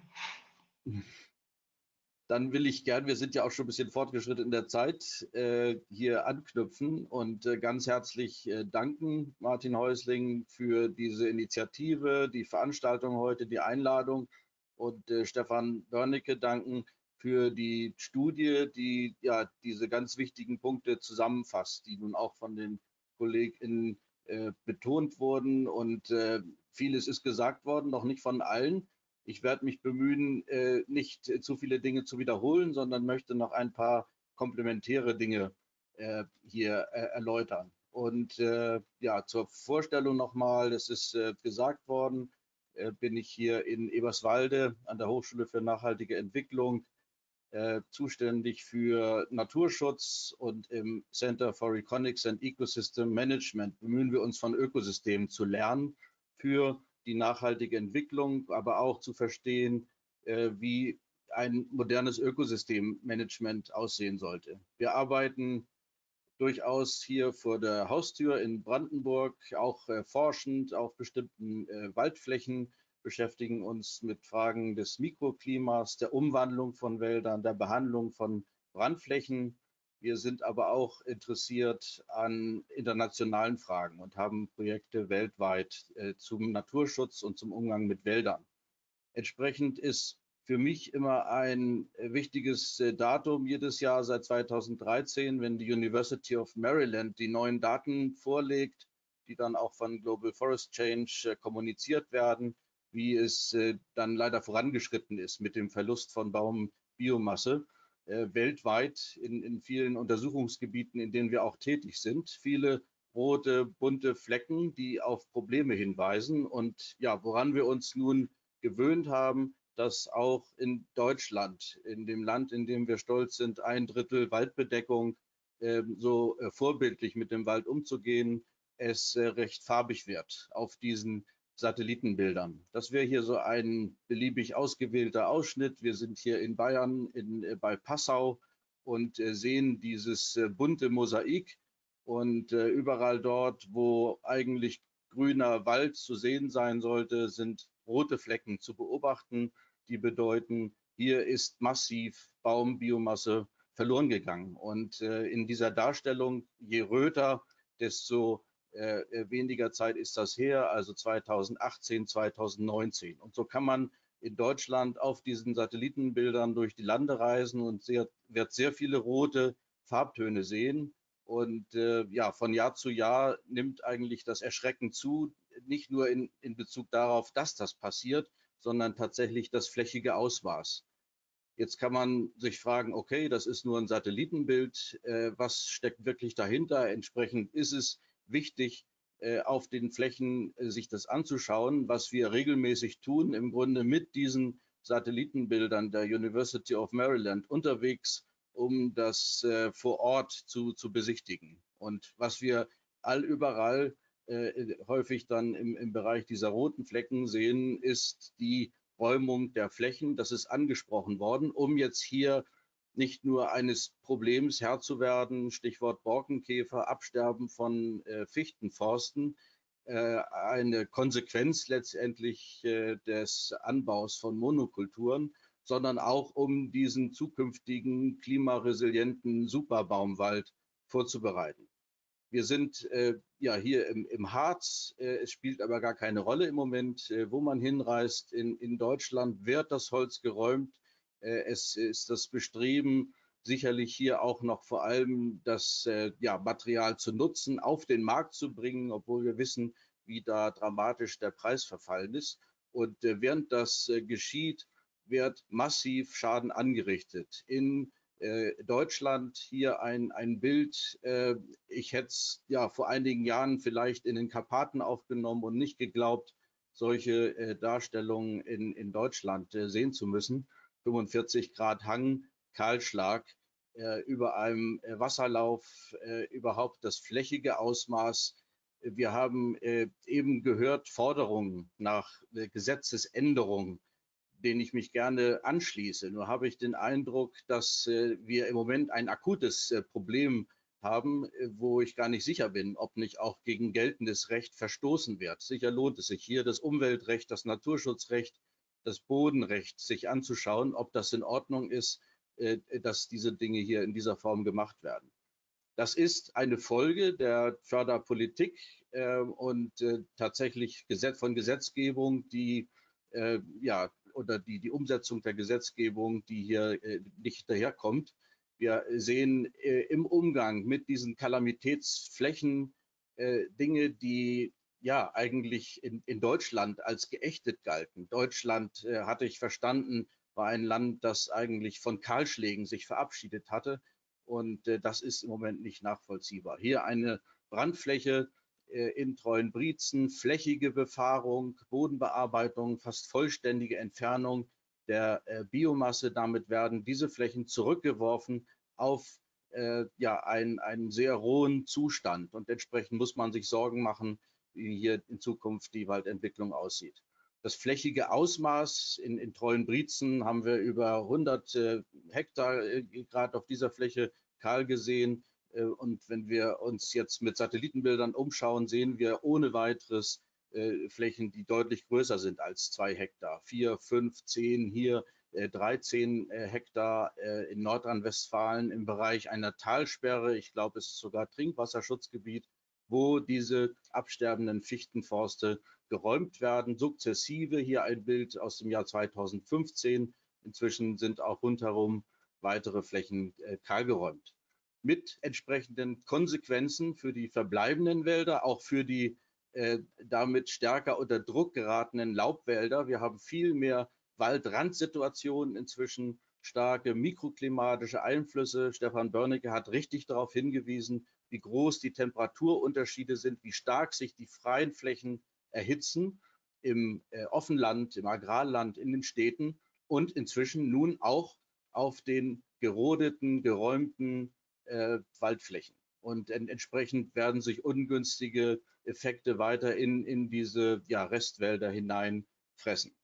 Dann will ich gern, wir sind ja auch schon ein bisschen fortgeschritten in der Zeit, äh, hier anknüpfen und äh, ganz herzlich äh, danken, Martin Häusling, für diese Initiative, die Veranstaltung heute, die Einladung und äh, Stefan Börnecke danken für die Studie, die ja diese ganz wichtigen Punkte zusammenfasst, die nun auch von den KollegInnen äh, betont wurden und äh, vieles ist gesagt worden, noch nicht von allen. Ich werde mich bemühen, äh, nicht äh, zu viele Dinge zu wiederholen, sondern möchte noch ein paar komplementäre Dinge äh, hier äh, erläutern. Und äh, ja, zur Vorstellung nochmal, es ist äh, gesagt worden, äh, bin ich hier in Eberswalde an der Hochschule für nachhaltige Entwicklung äh, zuständig für Naturschutz, und im Center for Econics and Ecosystem Management bemühen wir uns von Ökosystemen zu lernen für die nachhaltige Entwicklung, aber auch zu verstehen, äh, wie ein modernes Ökosystemmanagement aussehen sollte. Wir arbeiten durchaus hier vor der Haustür in Brandenburg, auch äh, forschend auf bestimmten äh, Waldflächen, beschäftigen uns mit Fragen des Mikroklimas, der Umwandlung von Wäldern, der Behandlung von Brandflächen. Wir sind aber auch interessiert an internationalen Fragen und haben Projekte weltweit äh, zum Naturschutz und zum Umgang mit Wäldern. Entsprechend ist für mich immer ein wichtiges Datum jedes Jahr seit zweitausenddreizehn, wenn die University of Maryland die neuen Daten vorlegt, die dann auch von Global Forest Change kommuniziert werden, wie es dann leider vorangeschritten ist mit dem Verlust von Baumbiomasse äh, weltweit in, in vielen Untersuchungsgebieten, in denen wir auch tätig sind. Viele rote, bunte Flecken, die auf Probleme hinweisen. Und ja, woran wir uns nun gewöhnt haben, dass auch in Deutschland, in dem Land, in dem wir stolz sind, ein Drittel Waldbedeckung, äh, so äh, vorbildlich mit dem Wald umzugehen, es äh, recht farbig wird auf diesen Satellitenbildern. Das wäre hier so ein beliebig ausgewählter Ausschnitt. Wir sind hier in Bayern, in, äh, bei Passau und äh, sehen dieses äh, bunte Mosaik. Und äh, überall dort, wo eigentlich grüner Wald zu sehen sein sollte, sind rote Flecken zu beobachten, die bedeuten, hier ist massiv Baumbiomasse verloren gegangen. Und äh, in dieser Darstellung, je röter, desto äh, weniger Zeit ist das her, also zweitausendachtzehn, zweitausendneunzehn. Und so kann man in Deutschland auf diesen Satellitenbildern durch die Lande reisen und sehr, wird sehr viele rote Farbtöne sehen. Und äh, ja, von Jahr zu Jahr nimmt eigentlich das Erschrecken zu, nicht nur in, in Bezug darauf, dass das passiert, sondern tatsächlich das flächige Ausmaß. Jetzt kann man sich fragen, okay, das ist nur ein Satellitenbild, äh, was steckt wirklich dahinter? Entsprechend ist es wichtig, äh, auf den Flächen äh, sich das anzuschauen, was wir regelmäßig tun, im Grunde mit diesen Satellitenbildern der University of Maryland unterwegs, um das äh, vor Ort zu, zu besichtigen. Und was wir allüberall äh, häufig dann im, im Bereich dieser roten Flecken sehen, ist die Räumung der Flächen. Das ist angesprochen worden, um jetzt hier nicht nur eines Problems Herr zu werden, Stichwort Borkenkäfer, Absterben von äh, Fichtenforsten, äh, eine Konsequenz letztendlich äh, des Anbaus von Monokulturen, sondern auch um diesen zukünftigen klimaresilienten Superbaumwald vorzubereiten. Wir sind äh, ja hier im, im Harz. Äh, es spielt aber gar keine Rolle im Moment, äh, wo man hinreist. In, in Deutschland wird das Holz geräumt. Äh, es ist das Bestreben, sicherlich hier auch noch vor allem das äh, ja, Material zu nutzen, auf den Markt zu bringen, obwohl wir wissen, wie da dramatisch der Preis verfallen ist. Und äh, während das äh, geschieht, wird massiv Schaden angerichtet. In äh, Deutschland hier ein, ein Bild, äh, ich hätte es ja vor einigen Jahren vielleicht in den Karpaten aufgenommen und nicht geglaubt, solche äh, Darstellungen in, in Deutschland äh, sehen zu müssen. fünfundvierzig Grad Hang, Kahlschlag, äh, über einem äh, Wasserlauf, äh, überhaupt das flächige Ausmaß. Wir haben äh, eben gehört Forderungen nach äh, Gesetzesänderungen, denen ich mich gerne anschließe. Nur habe ich den Eindruck, dass äh, wir im Moment ein akutes äh, Problem haben, äh, wo ich gar nicht sicher bin, ob nicht auch gegen geltendes Recht verstoßen wird. Sicher lohnt es sich hier, das Umweltrecht, das Naturschutzrecht, das Bodenrecht sich anzuschauen, ob das in Ordnung ist, äh, dass diese Dinge hier in dieser Form gemacht werden. Das ist eine Folge der Förderpolitik äh, und äh, tatsächlich Gesetz, von Gesetzgebung, die äh, ja oder die, die Umsetzung der Gesetzgebung, die hier äh, nicht daherkommt. Wir sehen äh, im Umgang mit diesen Kalamitätsflächen äh, Dinge, die ja eigentlich in, in Deutschland als geächtet galten. Deutschland, äh, hatte ich verstanden, war ein Land, das eigentlich von Kahlschlägen sich verabschiedet hatte. Und äh, das ist im Moment nicht nachvollziehbar. Hier eine Brandfläche äh, in Treuenbrietzen, flächige Befahrung, Bodenbearbeitung, fast vollständige Entfernung der äh, Biomasse. Damit werden diese Flächen zurückgeworfen auf äh, ja, ein, einen sehr rohen Zustand. Und entsprechend muss man sich Sorgen machen, wie hier in Zukunft die Waldentwicklung aussieht. Das flächige Ausmaß in, in Treuenbrietzen haben wir über hundert äh, Hektar äh, gerade auf dieser Fläche kahl gesehen. Äh, und wenn wir uns jetzt mit Satellitenbildern umschauen, sehen wir ohne weiteres äh, Flächen, die deutlich größer sind als zwei Hektar. Vier, fünf, zehn, hier äh, dreizehn äh, Hektar äh, in Nordrhein-Westfalen im Bereich einer Talsperre. Ich glaube, es ist sogar Trinkwasserschutzgebiet, wo diese absterbenden Fichtenforste geräumt werden, sukzessive. Hier ein Bild aus dem Jahr zweitausendfünfzehn. Inzwischen sind auch rundherum weitere Flächen äh, kahlgeräumt. Mit entsprechenden Konsequenzen für die verbleibenden Wälder, auch für die äh, damit stärker unter Druck geratenen Laubwälder. Wir haben viel mehr Waldrandsituationen inzwischen, starke mikroklimatische Einflüsse. Stefan Börnecke hat richtig darauf hingewiesen, wie groß die Temperaturunterschiede sind, wie stark sich die freien Flächen erhitzen im äh, Offenland, im Agrarland, in den Städten und inzwischen nun auch auf den gerodeten, geräumten äh, Waldflächen. Und en entsprechend werden sich ungünstige Effekte weiter in, in diese ja, Restwälder hinein fressen.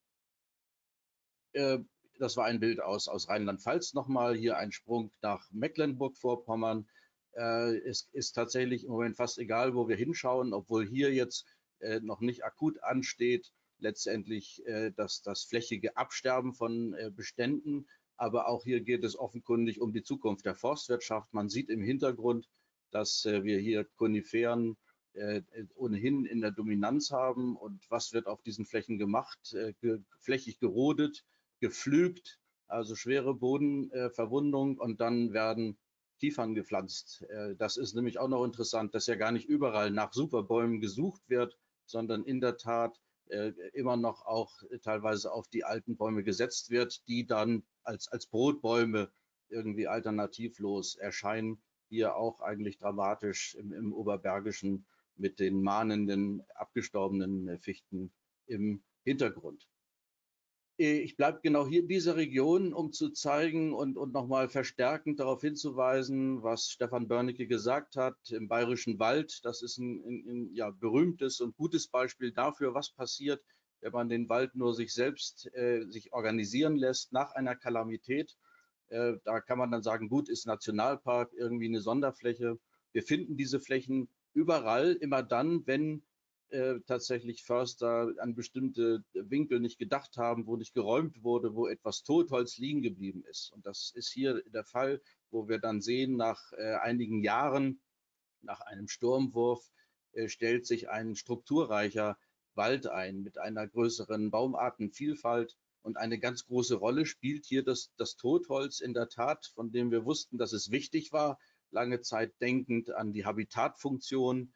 Äh, das war ein Bild aus, aus Rheinland-Pfalz nochmal. Hier ein Sprung nach Mecklenburg-Vorpommern. Äh, es ist tatsächlich im Moment fast egal, wo wir hinschauen, obwohl hier jetzt äh, noch nicht akut ansteht, letztendlich äh, das, das flächige Absterben von äh, Beständen. Aber auch hier geht es offenkundig um die Zukunft der Forstwirtschaft. Man sieht im Hintergrund, dass äh, wir hier Koniferen äh, ohnehin in der Dominanz haben. Und was wird auf diesen Flächen gemacht? Äh, ge flächig gerodet, gepflügt, also schwere Bodenverwundung, äh, und dann werden Kiefern gepflanzt. Äh, das ist nämlich auch noch interessant, dass ja gar nicht überall nach Superbäumen gesucht wird, sondern in der Tat äh, immer noch auch teilweise auf die alten Bäume gesetzt wird, die dann als, als Brotbäume irgendwie alternativlos erscheinen. Hier auch eigentlich dramatisch im, im Oberbergischen mit den mahnenden, abgestorbenen Fichten im Hintergrund. Ich bleibe genau hier in dieser Region, um zu zeigen und, und nochmal verstärkend darauf hinzuweisen, was Stefan Börnecke gesagt hat, im Bayerischen Wald. Das ist ein, ein, ein ja, berühmtes und gutes Beispiel dafür, was passiert, wenn man den Wald nur sich selbst äh, sich organisieren lässt nach einer Kalamität. Äh, da kann man dann sagen, gut, ist Nationalpark irgendwie eine Sonderfläche. Wir finden diese Flächen überall, immer dann, wenn Äh, tatsächlich Förster an bestimmte Winkel nicht gedacht haben, wo nicht geräumt wurde, wo etwas Totholz liegen geblieben ist. Und das ist hier der Fall, wo wir dann sehen, nach äh, einigen Jahren, nach einem Sturmwurf, äh, stellt sich ein strukturreicher Wald ein mit einer größeren Baumartenvielfalt. Und eine ganz große Rolle spielt hier das, das Totholz in der Tat, von dem wir wussten, dass es wichtig war, lange Zeit denkend an die Habitatfunktion.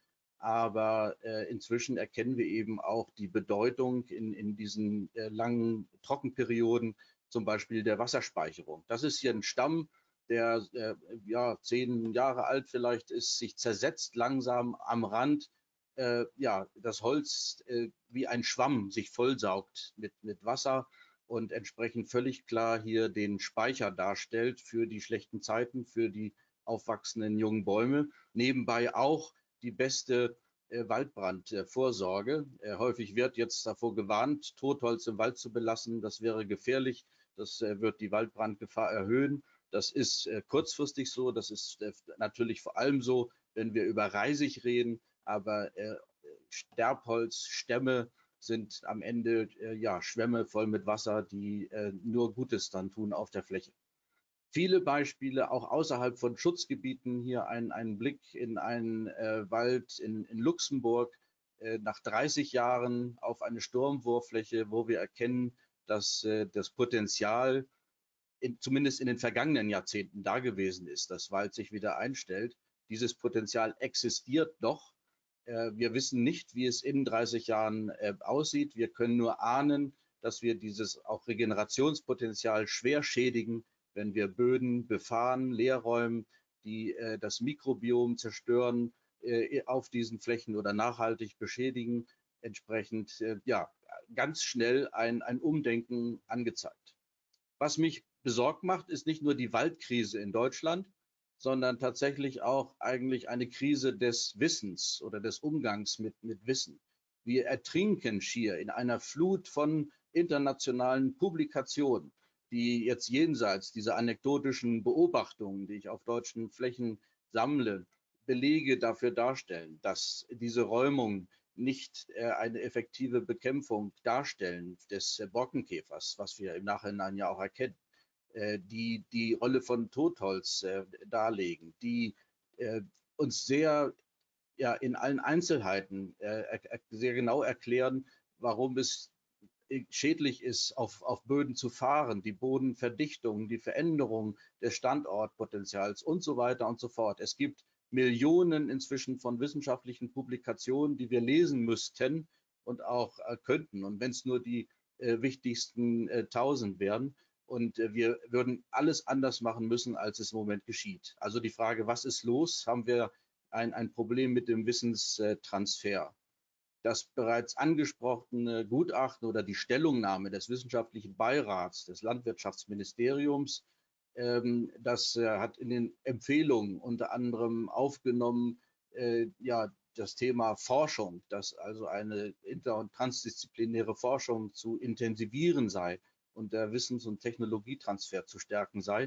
Aber äh, inzwischen erkennen wir eben auch die Bedeutung in, in diesen äh, langen Trockenperioden, zum Beispiel der Wasserspeicherung. Das ist hier ein Stamm, der äh, ja, zehn Jahre alt vielleicht ist, sich zersetzt langsam am Rand. Äh, ja, das Holz äh, wie ein Schwamm sich vollsaugt mit, mit Wasser und entsprechend völlig klar hier den Speicher darstellt für die schlechten Zeiten, für die aufwachsenden jungen Bäume. Nebenbei auch die beste äh, Waldbrandvorsorge. Äh, häufig wird jetzt davor gewarnt, Totholz im Wald zu belassen. Das wäre gefährlich. Das äh, wird die Waldbrandgefahr erhöhen. Das ist äh, kurzfristig so. Das ist äh, natürlich vor allem so, wenn wir über Reisig reden. Aber äh, Sterbholz, Stämme sind am Ende äh, ja, Schwämme voll mit Wasser, die äh, nur Gutes dann tun auf der Fläche. Viele Beispiele auch außerhalb von Schutzgebieten. Hier ein, ein Blick in einen äh, Wald in, in Luxemburg äh, nach dreißig Jahren auf eine Sturmwurffläche, wo wir erkennen, dass äh, das Potenzial in, zumindest in den vergangenen Jahrzehnten da gewesen ist, dass Wald sich wieder einstellt. Dieses Potenzial existiert noch. Äh, wir wissen nicht, wie es in dreißig Jahren äh, aussieht. Wir können nur ahnen, dass wir dieses auch Regenerationspotenzial schwer schädigen, wenn wir Böden befahren, Leerräumen, die äh, das Mikrobiom zerstören äh, auf diesen Flächen oder nachhaltig beschädigen. Entsprechend äh, ja, ganz schnell ein, ein Umdenken angezeigt. Was mich besorgt macht, ist nicht nur die Waldkrise in Deutschland, sondern tatsächlich auch eigentlich eine Krise des Wissens oder des Umgangs mit, mit Wissen. Wir ertrinken schier in einer Flut von internationalen Publikationen, die jetzt jenseits dieser anekdotischen Beobachtungen, die ich auf deutschen Flächen sammle, Belege dafür darstellen, dass diese Räumungen nicht äh, eine effektive Bekämpfung darstellen des äh, Borkenkäfers, was wir im Nachhinein ja auch erkennen, äh, die die Rolle von Totholz äh, darlegen, die äh, uns sehr ja, in allen Einzelheiten äh, sehr genau erklären, warum es schädlich ist, auf, auf Böden zu fahren, die Bodenverdichtung, die Veränderung des Standortpotenzials und so weiter und so fort. Es gibt Millionen inzwischen von wissenschaftlichen Publikationen, die wir lesen müssten und auch äh, könnten. Und wenn es nur die äh, wichtigsten äh, tausend wären. Und äh, wir würden alles anders machen müssen, als es im Moment geschieht. Also die Frage, was ist los? Haben wir ein, ein Problem mit dem Wissenstransfer? Das bereits angesprochene Gutachten oder die Stellungnahme des wissenschaftlichen Beirats des Landwirtschaftsministeriums, ähm, das äh, hat in den Empfehlungen unter anderem aufgenommen, äh, ja, das Thema Forschung, dass also eine inter- und transdisziplinäre Forschung zu intensivieren sei und der Wissens- und Technologietransfer zu stärken sei.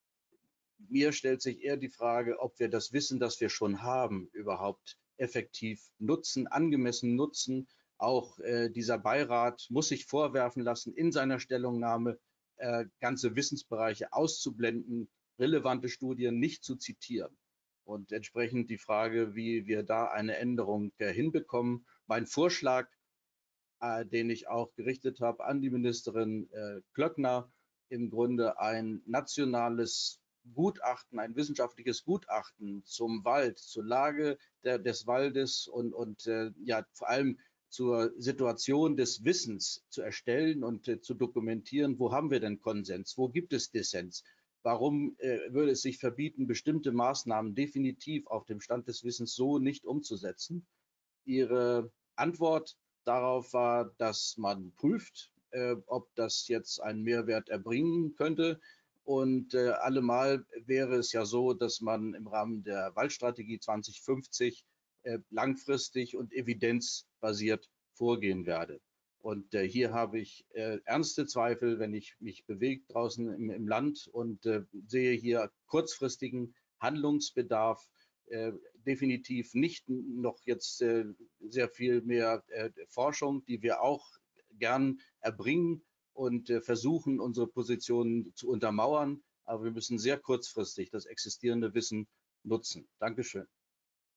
Mir stellt sich eher die Frage, ob wir das Wissen, das wir schon haben, überhaupt effektiv nutzen, angemessen nutzen. Auch äh, dieser Beirat muss sich vorwerfen lassen, in seiner Stellungnahme äh, ganze Wissensbereiche auszublenden, relevante Studien nicht zu zitieren. Und entsprechend die Frage, wie wir da eine Änderung äh, hinbekommen. Mein Vorschlag, äh, den ich auch gerichtet habe an die Ministerin äh, Klöckner, im Grunde ein nationales Gutachten, ein wissenschaftliches Gutachten zum Wald, zur Lage der, des Waldes und, und äh, ja, vor allem zur Situation des Wissens zu erstellen und äh, zu dokumentieren, wo haben wir denn Konsens, wo gibt es Dissens, warum äh, würde es sich verbieten, bestimmte Maßnahmen definitiv auf dem Stand des Wissens so nicht umzusetzen. Ihre Antwort darauf war, dass man prüft, äh, ob das jetzt einen Mehrwert erbringen könnte. Und äh, allemal wäre es ja so, dass man im Rahmen der Waldstrategie zwanzig fünfzig äh, langfristig und evidenzbasiert vorgehen werde. Und äh, hier habe ich äh, ernste Zweifel, wenn ich mich bewege draußen im, im Land und äh, sehe hier kurzfristigen Handlungsbedarf. Äh, definitiv nicht noch jetzt äh, sehr viel mehr äh, Forschung, die wir auch gern erbringen und äh, versuchen, unsere Positionen zu untermauern. Aber wir müssen sehr kurzfristig das existierende Wissen nutzen. Dankeschön.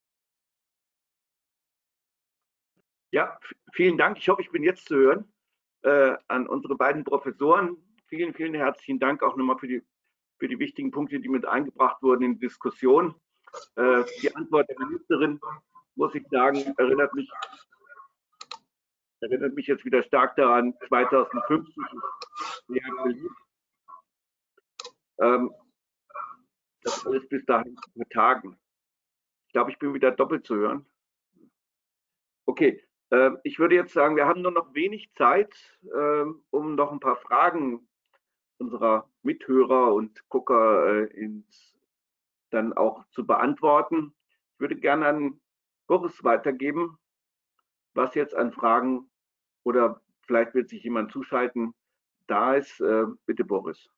Ja, vielen Dank. Ich hoffe, ich bin jetzt zu hören. äh, an unsere beiden Professoren. Vielen, vielen herzlichen Dank auch nochmal für die, für die wichtigen Punkte, die mit eingebracht wurden in die Diskussion. Äh, die Antwort der Ministerin, muss ich sagen, erinnert mich, erinnert mich jetzt wieder stark daran, zweitausendfünfzig ist sehr beliebt. Ähm, das alles bis dahin zu vertagen. Ich glaube, ich bin wieder doppelt zu hören. Okay, äh, ich würde jetzt sagen, wir haben nur noch wenig Zeit, äh, um noch ein paar Fragen unserer Mithörer und Gucker äh, ins, dann auch zu beantworten. Ich würde gerne an Boris weitergeben, was jetzt an Fragen oder vielleicht wird sich jemand zuschalten, da ist. Äh, bitte, Boris.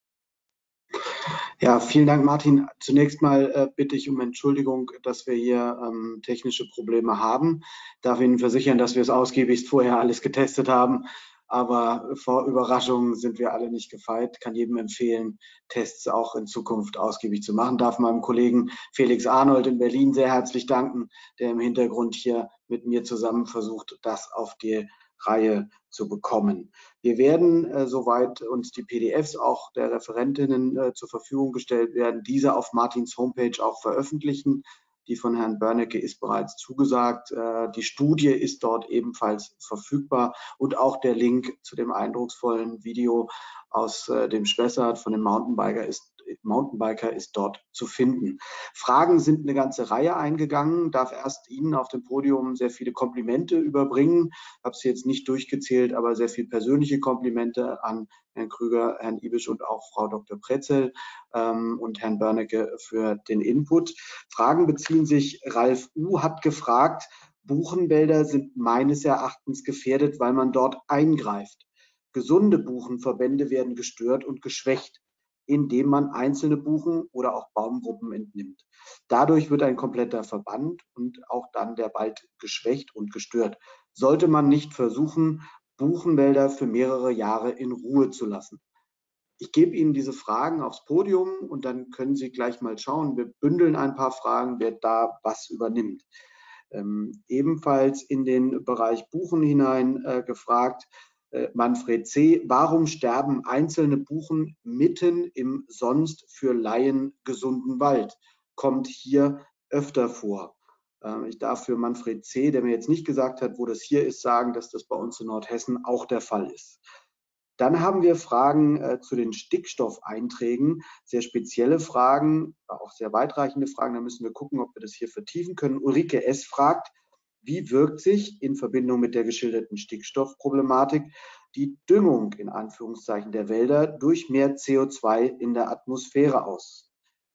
Ja, vielen Dank, Martin. Zunächst mal äh, bitte ich um Entschuldigung, dass wir hier ähm, technische Probleme haben. Ich darf Ihnen versichern, dass wir es ausgiebigst vorher alles getestet haben. Aber vor Überraschungen sind wir alle nicht gefeit. Kann jedem empfehlen, Tests auch in Zukunft ausgiebig zu machen. Darf meinem Kollegen Felix Arnold in Berlin sehr herzlich danken, der im Hintergrund hier mit mir zusammen versucht, das auf die Reihe zu bekommen. Wir werden, äh, soweit uns die P D Fs auch der Referentinnen äh, zur Verfügung gestellt werden, diese auf Martins Homepage auch veröffentlichen. Die von Herrn Börnecke ist bereits zugesagt. Äh, die Studie ist dort ebenfalls verfügbar und auch der Link zu dem eindrucksvollen Video aus äh, dem Spessart von dem Mountainbiker ist Mountainbiker ist dort zu finden. Fragen sind eine ganze Reihe eingegangen. Darf erst Ihnen auf dem Podium sehr viele Komplimente überbringen. Ich habe sie jetzt nicht durchgezählt, aber sehr viele persönliche Komplimente an Herrn Krüger, Herrn Ibisch und auch Frau Doktor Pretzel ähm, und Herrn Börnecke für den Input. Fragen beziehen sich, Ralf U. hat gefragt, Buchenwälder sind meines Erachtens gefährdet, weil man dort eingreift. Gesunde Buchenverbände werden gestört und geschwächt, indem man einzelne Buchen oder auch Baumgruppen entnimmt. Dadurch wird ein kompletter Verband und auch dann der Wald geschwächt und gestört. Sollte man nicht versuchen, Buchenwälder für mehrere Jahre in Ruhe zu lassen? Ich gebe Ihnen diese Fragen aufs Podium und dann können Sie gleich mal schauen. Wir bündeln ein paar Fragen, wer da was übernimmt. Ähm, ebenfalls in den Bereich Buchen hinein äh, gefragt, Manfred C. Warum sterben einzelne Buchen mitten im sonst für Laien gesunden Wald? Kommt hier öfter vor. Ich darf für Manfred C., der mir jetzt nicht gesagt hat, wo das hier ist, sagen, dass das bei uns in Nordhessen auch der Fall ist. Dann haben wir Fragen äh, zu den Stickstoffeinträgen, sehr spezielle Fragen, auch sehr weitreichende Fragen. Da müssen wir gucken, ob wir das hier vertiefen können. Ulrike S. fragt, wie wirkt sich in Verbindung mit der geschilderten Stickstoffproblematik die Düngung in Anführungszeichen der Wälder durch mehr C O zwei in der Atmosphäre aus?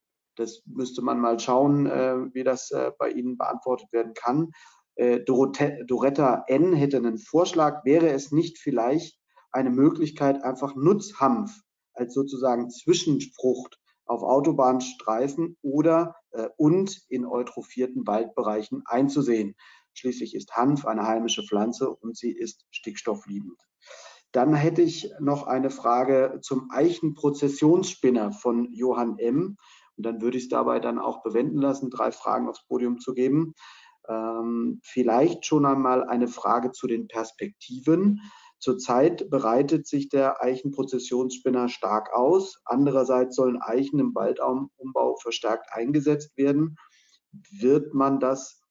Das müsste man mal schauen, äh, wie das äh, bei Ihnen beantwortet werden kann. Äh, Doretta N. hätte einen Vorschlag. Wäre es nicht vielleicht eine Möglichkeit, einfach Nutzhanf als sozusagen Zwischenfrucht auf Autobahnstreifen oder äh, und in eutrophierten Waldbereichen einzusehen? Schließlich ist Hanf eine heimische Pflanze und sie ist stickstoffliebend. Dann hätte ich noch eine Frage zum Eichenprozessionsspinner von Johann M. Und dann würde ich es dabei dann auch bewenden lassen, drei Fragen aufs Podium zu geben. Ähm, vielleicht schon einmal eine Frage zu den Perspektiven. Zurzeit bereitet sich der Eichenprozessionsspinner stark aus. Andererseits sollen Eichen im Waldumbau verstärkt eingesetzt werden. Wird man das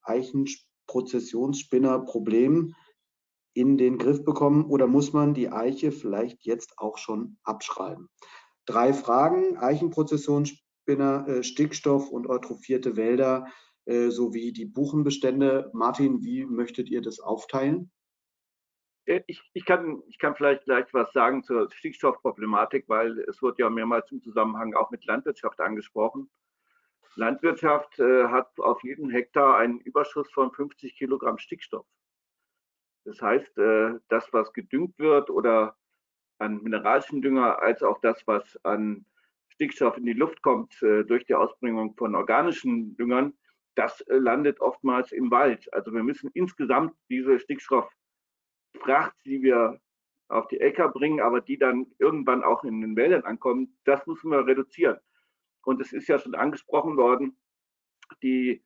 Eichenprozessionsspinner-Problem in den Griff bekommen oder muss man die Eiche vielleicht jetzt auch schon abschreiben? Drei Fragen: Eichenprozessionsspinner, äh, Stickstoff und eutrophierte Wälder äh, sowie die Buchenbestände. Martin, wie möchtet ihr das aufteilen? Ich, ich, kann, ich kann vielleicht gleich was sagen zur Stickstoffproblematik, weil es wird ja mehrmals im Zusammenhang auch mit Landwirtschaft angesprochen. Landwirtschaft äh, hat auf jeden Hektar einen Überschuss von fünfzig Kilogramm Stickstoff. Das heißt, äh, das, was gedüngt wird oder an mineralischen Dünger, als auch das, was an Stickstoff in die Luft kommt äh, durch die Ausbringung von organischen Düngern, das äh, landet oftmals im Wald. Also wir müssen insgesamt diese Stickstofffracht, die wir auf die Äcker bringen, aber die dann irgendwann auch in den Wäldern ankommen, das müssen wir reduzieren. Und es ist ja schon angesprochen worden, die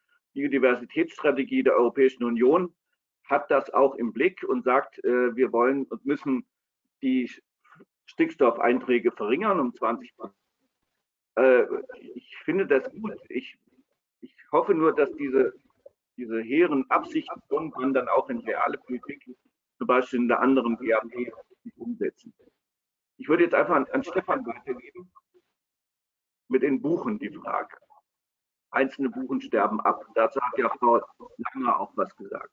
Biodiversitätsstrategie der Europäischen Union hat das auch im Blick und sagt, äh, wir wollen und müssen die Stickstoffeinträge verringern um zwanzig Prozent. Äh, ich finde das gut. Ich, ich hoffe nur, dass diese, diese hehren Absichten irgendwann dann auch in reale Politik, zum Beispiel in der anderen G A P, umsetzen. Ich würde jetzt einfach an, an Stefan weitergeben. Mit den Buchen die Frage. Einzelne Buchen sterben ab. Dazu hat ja Frau Langer auch was gesagt.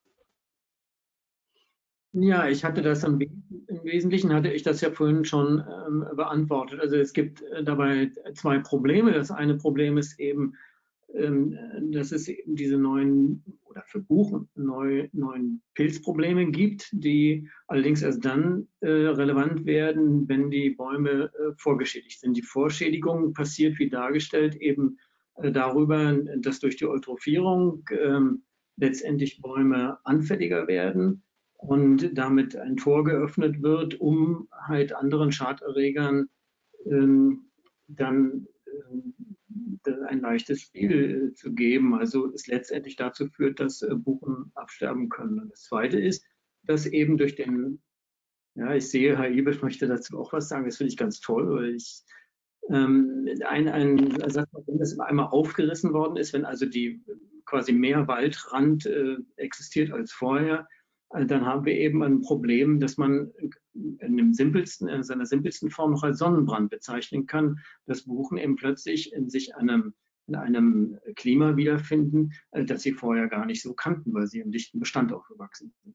Ja, ich hatte das im, im Wesentlichen, hatte ich das ja vorhin schon ähm, beantwortet. Also es gibt äh, dabei zwei Probleme. Das eine Problem ist eben, ähm, dass es eben diese neuen oder für Buchen neu, neuen Pilzprobleme gibt, die allerdings erst dann äh, relevant werden, wenn die Bäume äh, vorgeschädigt sind. Die Vorschädigung passiert, wie dargestellt, eben äh, darüber, dass durch die Eutrophierung äh, letztendlich Bäume anfälliger werden und damit ein Tor geöffnet wird, um halt anderen Schaderregern ähm, dann äh, ein leichtes Spiel äh, zu geben. Also es letztendlich dazu führt, dass äh, Buchen absterben können. Und das Zweite ist, dass eben durch den, ja, ich sehe, Herr Ibisch möchte dazu auch was sagen, das finde ich ganz toll, weil ich ähm, ein, ein Satz, wenn das einmal aufgerissen worden ist, wenn also die quasi mehr Waldrand äh, existiert als vorher, äh, dann haben wir eben ein Problem, das man in, dem simpelsten, in seiner simpelsten Form noch als Sonnenbrand bezeichnen kann, dass Buchen eben plötzlich in sich einem, in einem Klima wiederfinden, äh, das sie vorher gar nicht so kannten, weil sie im dichten Bestand aufgewachsen sind.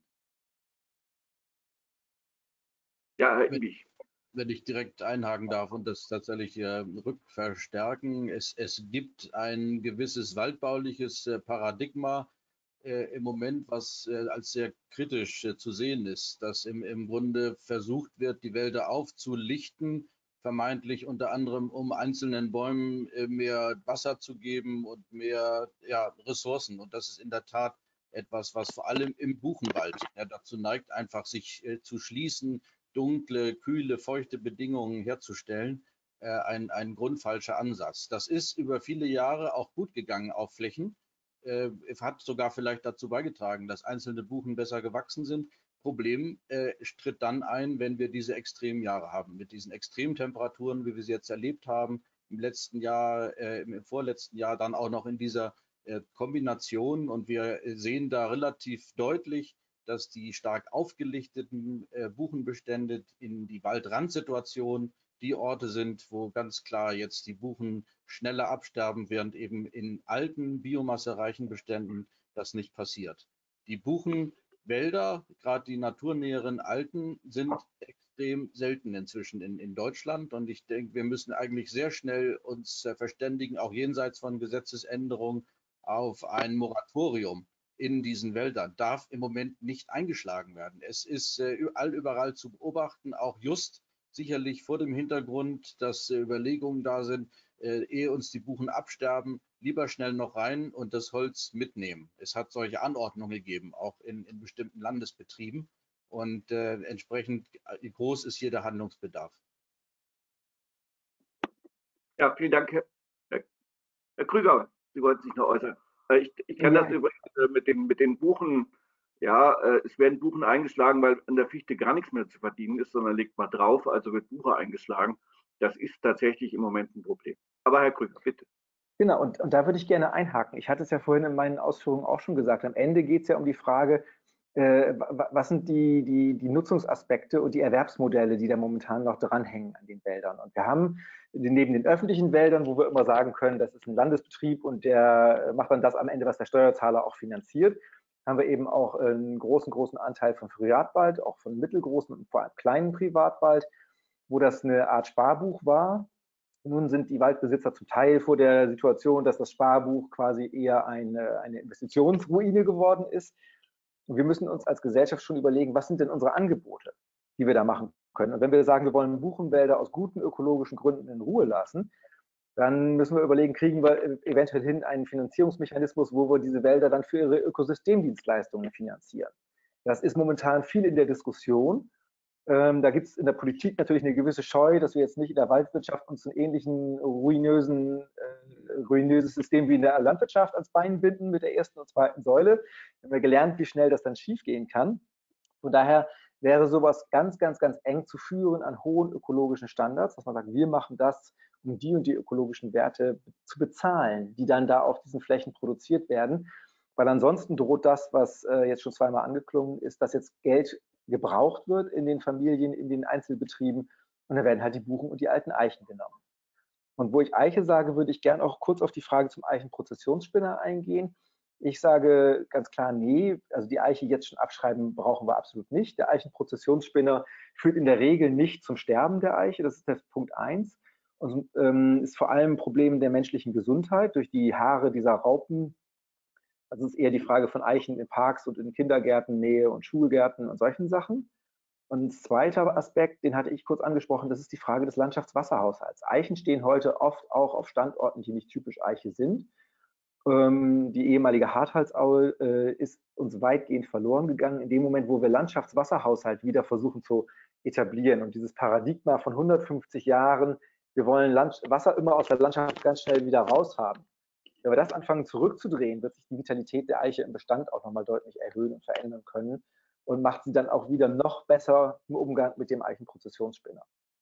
Ja, Herr Ibich. Wenn ich direkt einhaken darf und das tatsächlich äh, rückverstärken. Es, es gibt ein gewisses waldbauliches äh, Paradigma äh, im Moment, was äh, als sehr kritisch äh, zu sehen ist, dass im, im Grunde versucht wird, die Wälder aufzulichten, vermeintlich unter anderem, um einzelnen Bäumen äh, mehr Wasser zu geben und mehr ja, Ressourcen. Und das ist in der Tat etwas, was vor allem im Buchenwald ja, dazu neigt, einfach sich äh, zu schließen, dunkle, kühle, feuchte Bedingungen herzustellen, äh, ein, ein grundfalscher Ansatz. Das ist über viele Jahre auch gut gegangen auf Flächen, äh, hat sogar vielleicht dazu beigetragen, dass einzelne Buchen besser gewachsen sind. Problem äh, tritt dann ein, wenn wir diese extremen Jahre haben, mit diesen Extremtemperaturen, wie wir sie jetzt erlebt haben, im letzten Jahr, äh, im vorletzten Jahr dann auch noch in dieser äh, Kombination. Und wir sehen da relativ deutlich, dass die stark aufgelichteten äh, Buchenbestände in die Waldrandsituation die Orte sind, wo ganz klar jetzt die Buchen schneller absterben, während eben in alten, biomassereichen Beständen das nicht passiert. Die Buchenwälder, gerade die naturnäheren alten, sind extrem selten inzwischen in, in Deutschland. Und ich denke, wir müssen eigentlich sehr schnell uns äh, verständigen, auch jenseits von Gesetzesänderungen, auf ein Moratorium in diesen Wäldern darf im Moment nicht eingeschlagen werden. Es ist äh, allüberall zu beobachten, auch just sicherlich vor dem Hintergrund, dass äh, Überlegungen da sind, äh, ehe uns die Buchen absterben, lieber schnell noch rein und das Holz mitnehmen. Es hat solche Anordnungen gegeben, auch in, in bestimmten Landesbetrieben. Und äh, entsprechend groß ist hier der Handlungsbedarf. Ja, vielen Dank, Herr, Herr Krüger. Sie wollten sich noch äußern. Ich, ich kann Ja. das übrigens mit den, mit den Buchen, ja, es werden Buchen eingeschlagen, weil an der Fichte gar nichts mehr zu verdienen ist, sondern legt man drauf, also wird Buche eingeschlagen. Das ist tatsächlich im Moment ein Problem. Aber Herr Krüger, bitte. Genau, und, und da würde ich gerne einhaken. Ich hatte es ja vorhin in meinen Ausführungen auch schon gesagt. Am Ende geht es ja um die Frage, äh, was sind die, die, die Nutzungsaspekte und die Erwerbsmodelle, die da momentan noch dranhängen an den Wäldern. Und wir haben neben den öffentlichen Wäldern, wo wir immer sagen können, das ist ein Landesbetrieb und der macht dann das am Ende, was der Steuerzahler auch finanziert, haben wir eben auch einen großen, großen Anteil von Privatwald, auch von mittelgroßen und vor allem kleinen Privatwald, wo das eine Art Sparbuch war. Nun sind die Waldbesitzer zum Teil vor der Situation, dass das Sparbuch quasi eher eine, eine Investitionsruine geworden ist. Und wir müssen uns als Gesellschaft schon überlegen, was sind denn unsere Angebote, die wir da machen können. Und wenn wir sagen, wir wollen Buchenwälder aus guten ökologischen Gründen in Ruhe lassen, dann müssen wir überlegen, kriegen wir eventuell hin einen Finanzierungsmechanismus, wo wir diese Wälder dann für ihre Ökosystemdienstleistungen finanzieren. Das ist momentan viel in der Diskussion. Ähm, da gibt es in der Politik natürlich eine gewisse Scheu, dass wir jetzt nicht in der Waldwirtschaft uns einen ähnlichen ruinösen, äh, ruinöses System wie in der Landwirtschaft ans Bein binden mit der ersten und zweiten Säule. Wir haben ja gelernt, wie schnell das dann schiefgehen kann. Von daher wäre sowas ganz, ganz, ganz eng zu führen an hohen ökologischen Standards, dass man sagt, wir machen das, um die und die ökologischen Werte zu bezahlen, die dann da auf diesen Flächen produziert werden. Weil ansonsten droht das, was äh, jetzt schon zweimal angeklungen ist, dass jetzt Geld gebraucht wird in den Familien, in den Einzelbetrieben und dann werden halt die Buchen und die alten Eichen genommen. Und wo ich Eiche sage, würde ich gerne auch kurz auf die Frage zum Eichenprozessionsspinner eingehen. Ich sage ganz klar, nee, also die Eiche jetzt schon abschreiben brauchen wir absolut nicht. Der Eichenprozessionsspinner führt in der Regel nicht zum Sterben der Eiche, das ist der Punkt eins. Und ähm, ist vor allem ein Problem der menschlichen Gesundheit durch die Haare dieser Raupen. Also es ist eher die Frage von Eichen in Parks und in Kindergärten, Nähe und Schulgärten und solchen Sachen. Und ein zweiter Aspekt, den hatte ich kurz angesprochen, das ist die Frage des Landschaftswasserhaushalts. Eichen stehen heute oft auch auf Standorten, die nicht typisch Eiche sind. Ähm, die ehemalige Harthalsaue äh, ist uns weitgehend verloren gegangen in dem Moment, wo wir Landschaftswasserhaushalt wieder versuchen zu etablieren. Und dieses Paradigma von hundertfünfzig Jahren, wir wollen Land Wasser immer aus der Landschaft ganz schnell wieder raus haben. Wenn wir das anfangen zurückzudrehen, wird sich die Vitalität der Eiche im Bestand auch nochmal deutlich erhöhen und verändern können und macht sie dann auch wieder noch besser im Umgang mit dem Eichenprozessionsspinner.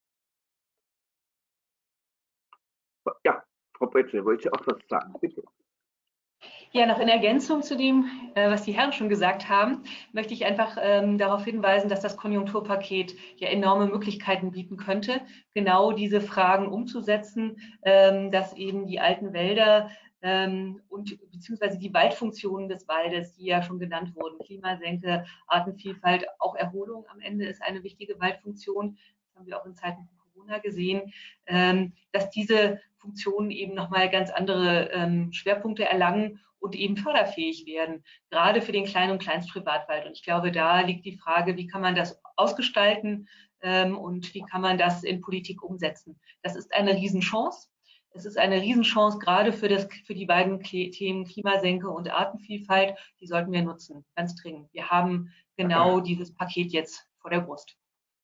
Ja, Frau Bretzel, wollte ich auch was sagen, bitte. Ja, noch in Ergänzung zu dem, äh, was die Herren schon gesagt haben, möchte ich einfach ähm, darauf hinweisen, dass das Konjunkturpaket ja enorme Möglichkeiten bieten könnte, genau diese Fragen umzusetzen, ähm, dass eben die alten Wälder ähm, und beziehungsweise die Waldfunktionen des Waldes, die ja schon genannt wurden, Klimasenke, Artenvielfalt, auch Erholung am Ende ist eine wichtige Waldfunktion. Das haben wir auch in Zeiten von Corona gesehen, ähm, dass diese Funktionen eben nochmal ganz andere ähm, Schwerpunkte erlangen und eben förderfähig werden, gerade für den Klein- und Kleinstprivatwald. Und ich glaube, da liegt die Frage, wie kann man das ausgestalten ähm, und wie kann man das in Politik umsetzen. Das ist eine Riesenchance. Es ist eine Riesenchance, gerade für, das, für die beiden Themen Klimasenke und Artenvielfalt. Die sollten wir nutzen, ganz dringend. Wir haben genau dieses Paket jetzt vor der Brust.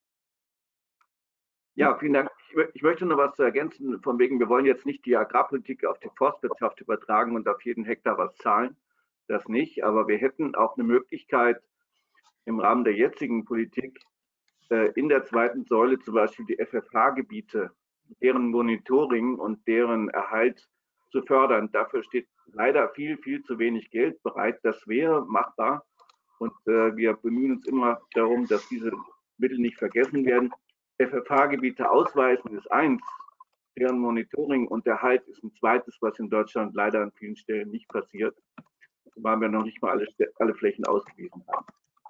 Ja, vielen Dank. Ich möchte noch was ergänzen, von wegen, wir wollen jetzt nicht die Agrarpolitik auf die Forstwirtschaft übertragen und auf jeden Hektar was zahlen. Das nicht, aber wir hätten auch eine Möglichkeit, im Rahmen der jetzigen Politik in der zweiten Säule zum Beispiel die F F H-Gebiete, deren Monitoring und deren Erhalt zu fördern. Dafür steht leider viel, viel zu wenig Geld bereit. Das wäre machbar und wir bemühen uns immer darum, dass diese Mittel nicht vergessen werden. F F H-Gebiete ausweisen ist eins, deren Monitoring und Erhalt ist ein zweites, was in Deutschland leider an vielen Stellen nicht passiert, weil wir noch nicht mal alle, alle Flächen ausgewiesen haben.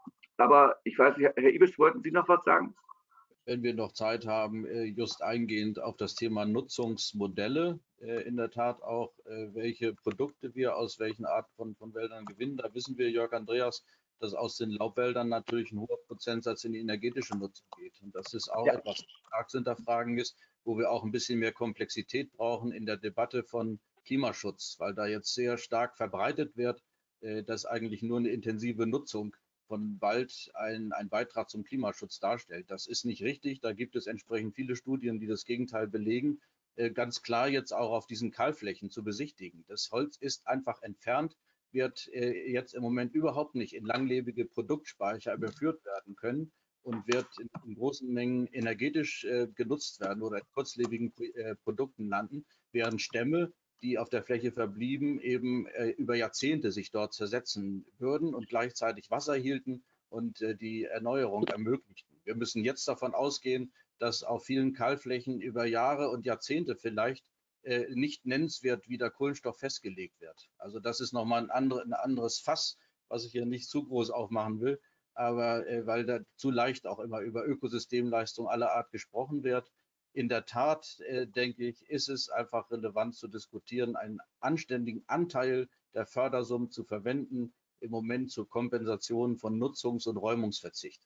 Aber ich weiß nicht, Herr Ibisch, wollten Sie noch was sagen? Wenn wir noch Zeit haben, just eingehend auf das Thema Nutzungsmodelle, in der Tat auch, welche Produkte wir aus welchen Arten von, von Wäldern gewinnen. Da wissen wir, Jörg Andreas, dass aus den Laubwäldern natürlich ein hoher Prozentsatz in die energetische Nutzung geht. Und das ist auch ja. etwas, was stark zu hinterfragen ist, wo wir auch ein bisschen mehr Komplexität brauchen in der Debatte von Klimaschutz, weil da jetzt sehr stark verbreitet wird, dass eigentlich nur eine intensive Nutzung von Wald ein, ein Beitrag zum Klimaschutz darstellt. Das ist nicht richtig. Da gibt es entsprechend viele Studien, die das Gegenteil belegen. Äh, ganz klar jetzt auch auf diesen Kahlflächen zu besichtigen. Das Holz ist einfach entfernt, wird äh, jetzt im Moment überhaupt nicht in langlebige Produktspeicher überführt werden können und wird in, in großen Mengen energetisch äh, genutzt werden oder in kurzlebigen äh, Produkten landen, während Stämme, die auf der Fläche verblieben, eben äh, über Jahrzehnte sich dort zersetzen würden und gleichzeitig Wasser hielten und äh, die Erneuerung ermöglichten. Wir müssen jetzt davon ausgehen, dass auf vielen Kahlflächen über Jahre und Jahrzehnte vielleicht äh, nicht nennenswert wieder Kohlenstoff festgelegt wird. Also das ist nochmal ein, andere, ein anderes Fass, was ich hier nicht zu groß aufmachen will, aber äh, weil da zu leicht auch immer über Ökosystemleistung aller Art gesprochen wird. In der Tat, äh, denke ich, ist es einfach relevant zu diskutieren, einen anständigen Anteil der Fördersummen zu verwenden, im Moment zur Kompensation von Nutzungs- und Räumungsverzicht.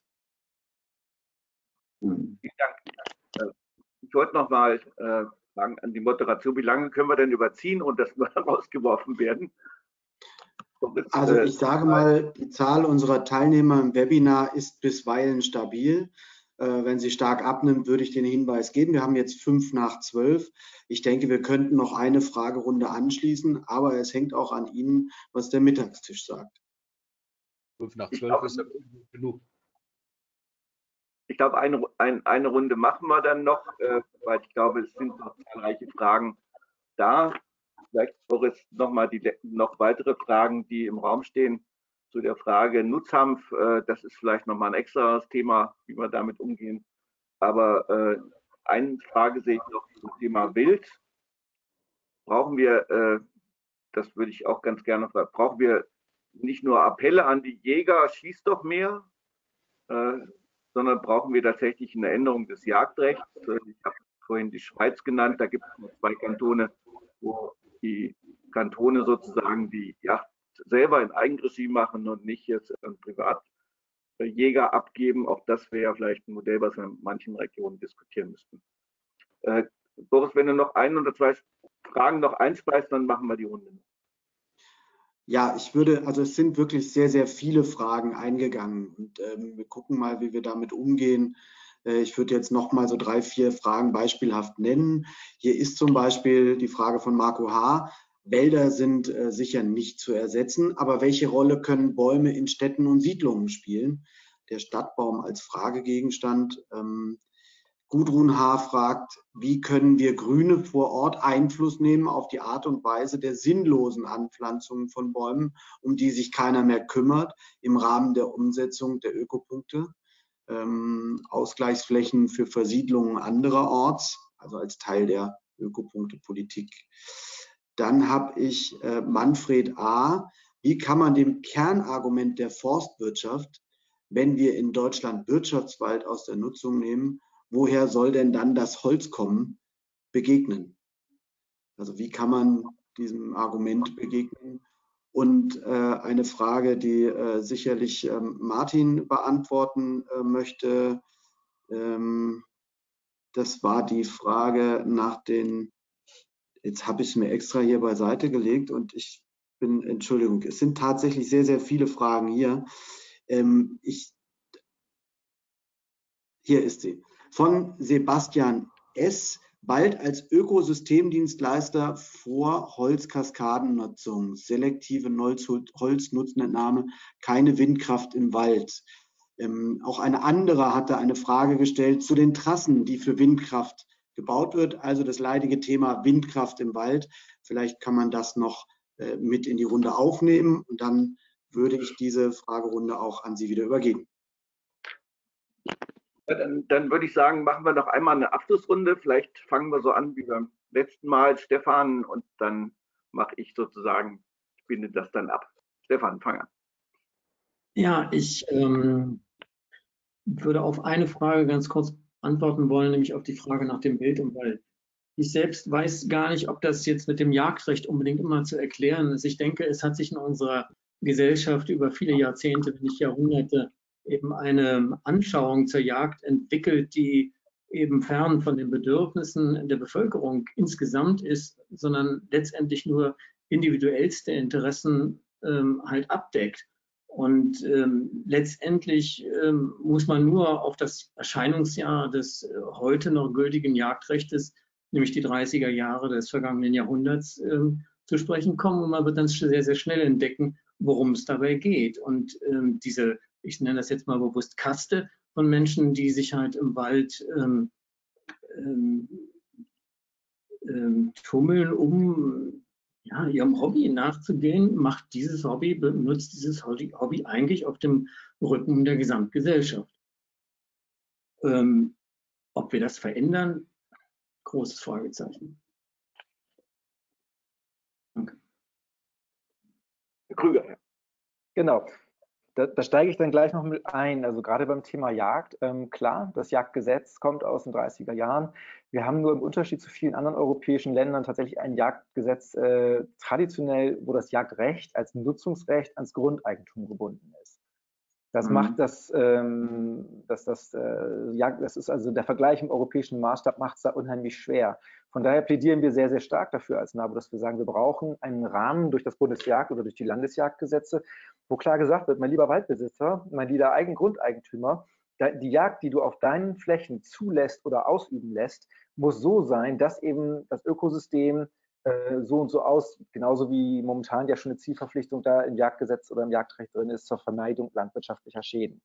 Vielen Dank. Ich wollte noch mal äh, fragen an die Moderation, wie lange können wir denn überziehen und dass wir rausgeworfen werden? Also ich sage mal, die Zahl unserer Teilnehmer im Webinar ist bisweilen stabil. Wenn sie stark abnimmt, würde ich den Hinweis geben. Wir haben jetzt fünf nach zwölf. Ich denke, wir könnten noch eine Fragerunde anschließen, aber es hängt auch an Ihnen, was der Mittagstisch sagt. Fünf nach zwölf ist ja genug. ich glaube, eine, ein, eine Runde machen wir dann noch, äh, weil ich glaube, es sind noch zahlreiche Fragen da. Vielleicht, Boris, nochmal die noch weitere Fragen, die im Raum stehen, zu der Frage Nutzhanf. Äh, das ist vielleicht nochmal ein extra Thema, wie wir damit umgehen. Aber äh, eine Frage sehe ich noch zum Thema Wild. Brauchen wir, äh, das würde ich auch ganz gerne fragen, brauchen wir nicht nur Appelle an die Jäger, schießt doch mehr, äh, sondern brauchen wir tatsächlich eine Änderung des Jagdrechts. Ich habe vorhin die Schweiz genannt, da gibt es nur zwei Kantone, wo die Kantone sozusagen die Jagd selber in Eigenregie machen und nicht jetzt an Privatjäger abgeben. Auch das wäre vielleicht ein Modell, was wir in manchen Regionen diskutieren müssten. Äh, Boris, wenn du noch ein oder zwei Fragen noch einspeist, dann machen wir die Runde. Ja, ich würde, also es sind wirklich sehr, sehr viele Fragen eingegangen und ähm, wir gucken mal, wie wir damit umgehen. Äh, ich würde jetzt noch mal so drei, vier Fragen beispielhaft nennen. Hier ist zum Beispiel die Frage von Marco H. Wälder sind äh, sicher nicht zu ersetzen, aber welche Rolle können Bäume in Städten und Siedlungen spielen? Der Stadtbaum als Fragegegenstand. Ähm, Gudrun H. fragt, wie können wir Grüne vor Ort Einfluss nehmen auf die Art und Weise der sinnlosen Anpflanzungen von Bäumen, um die sich keiner mehr kümmert, im Rahmen der Umsetzung der Ökopunkte, ähm, Ausgleichsflächen für Versiedlungen andererorts, also als Teil der Ökopunktepolitik. Dann habe ich äh, Manfred A. Wie kann man dem Kernargument der Forstwirtschaft, wenn wir in Deutschland Wirtschaftswald aus der Nutzung nehmen, woher soll denn dann das Holz kommen, begegnen? Also wie kann man diesem Argument begegnen? Und äh, eine Frage, die äh, sicherlich ähm, Martin beantworten äh, möchte, ähm, das war die Frage nach den, jetzt habe ich es mir extra hier beiseite gelegt und ich bin, Entschuldigung, es sind tatsächlich sehr, sehr viele Fragen hier. Ähm, ich, hier ist sie. Von Sebastian S. Bald als Ökosystemdienstleister vor Holzkaskadennutzung, selektive Holznutzenentnahme, keine Windkraft im Wald. Ähm, auch eine andere hatte eine Frage gestellt zu den Trassen, die für Windkraft gebaut wird, also das leidige Thema Windkraft im Wald. Vielleicht kann man das noch äh, mit in die Runde aufnehmen und dann würde ich diese Fragerunde auch an Sie wieder übergeben. Dann, dann würde ich sagen, machen wir noch einmal eine Abschlussrunde. Vielleicht fangen wir so an wie beim letzten Mal, Stefan, und dann mache ich sozusagen, ich binde das dann ab. Stefan, fang an. Ja, ich ähm, würde auf eine Frage ganz kurz antworten wollen, nämlich auf die Frage nach dem Wild im Wald. Ich selbst weiß gar nicht, ob das jetzt mit dem Jagdrecht unbedingt immer zu erklären ist. Ich denke, es hat sich in unserer Gesellschaft über viele Jahrzehnte, wenn nicht Jahrhunderte, eben eine Anschauung zur Jagd entwickelt, die eben fern von den Bedürfnissen der Bevölkerung insgesamt ist, sondern letztendlich nur individuellste Interessen ähm, halt abdeckt. Und ähm, letztendlich ähm, muss man nur auf das Erscheinungsjahr des äh, heute noch gültigen Jagdrechtes, nämlich die dreißiger Jahre des vergangenen Jahrhunderts, ähm, zu sprechen kommen. Und man wird dann sehr, sehr schnell entdecken, worum es dabei geht. Und ähm, diese, ich nenne das jetzt mal bewusst Kaste von Menschen, die sich halt im Wald ähm, ähm, ähm, tummeln, um ja, ihrem Hobby nachzugehen, macht dieses Hobby, benutzt dieses Hobby eigentlich auf dem Rücken der Gesamtgesellschaft. Ähm, ob wir das verändern, großes Fragezeichen. Danke. Herr Krüger. Genau. Da, da steige ich dann gleich noch mit ein. Also gerade beim Thema Jagd, ähm, klar, das Jagdgesetz kommt aus den dreißiger Jahren. Wir haben nur im Unterschied zu vielen anderen europäischen Ländern tatsächlich ein Jagdgesetz äh, traditionell, wo das Jagdrecht als Nutzungsrecht ans Grundeigentum gebunden ist. Das mhm. macht das, ähm, dass das, äh, Jagd, das ist also der Vergleich im europäischen Maßstab macht es da unheimlich schwer. Von daher plädieren wir sehr, sehr stark dafür als NABU, dass wir sagen, wir brauchen einen Rahmen durch das Bundesjagd- oder durch die Landesjagdgesetze, wo klar gesagt wird, mein lieber Waldbesitzer, mein lieber Eigengrundeigentümer, die Jagd, die du auf deinen Flächen zulässt oder ausüben lässt, muss so sein, dass eben das Ökosystem äh, so und so aus, genauso wie momentan ja schon eine Zielverpflichtung da im Jagdgesetz oder im Jagdrecht drin ist zur Vermeidung landwirtschaftlicher Schäden.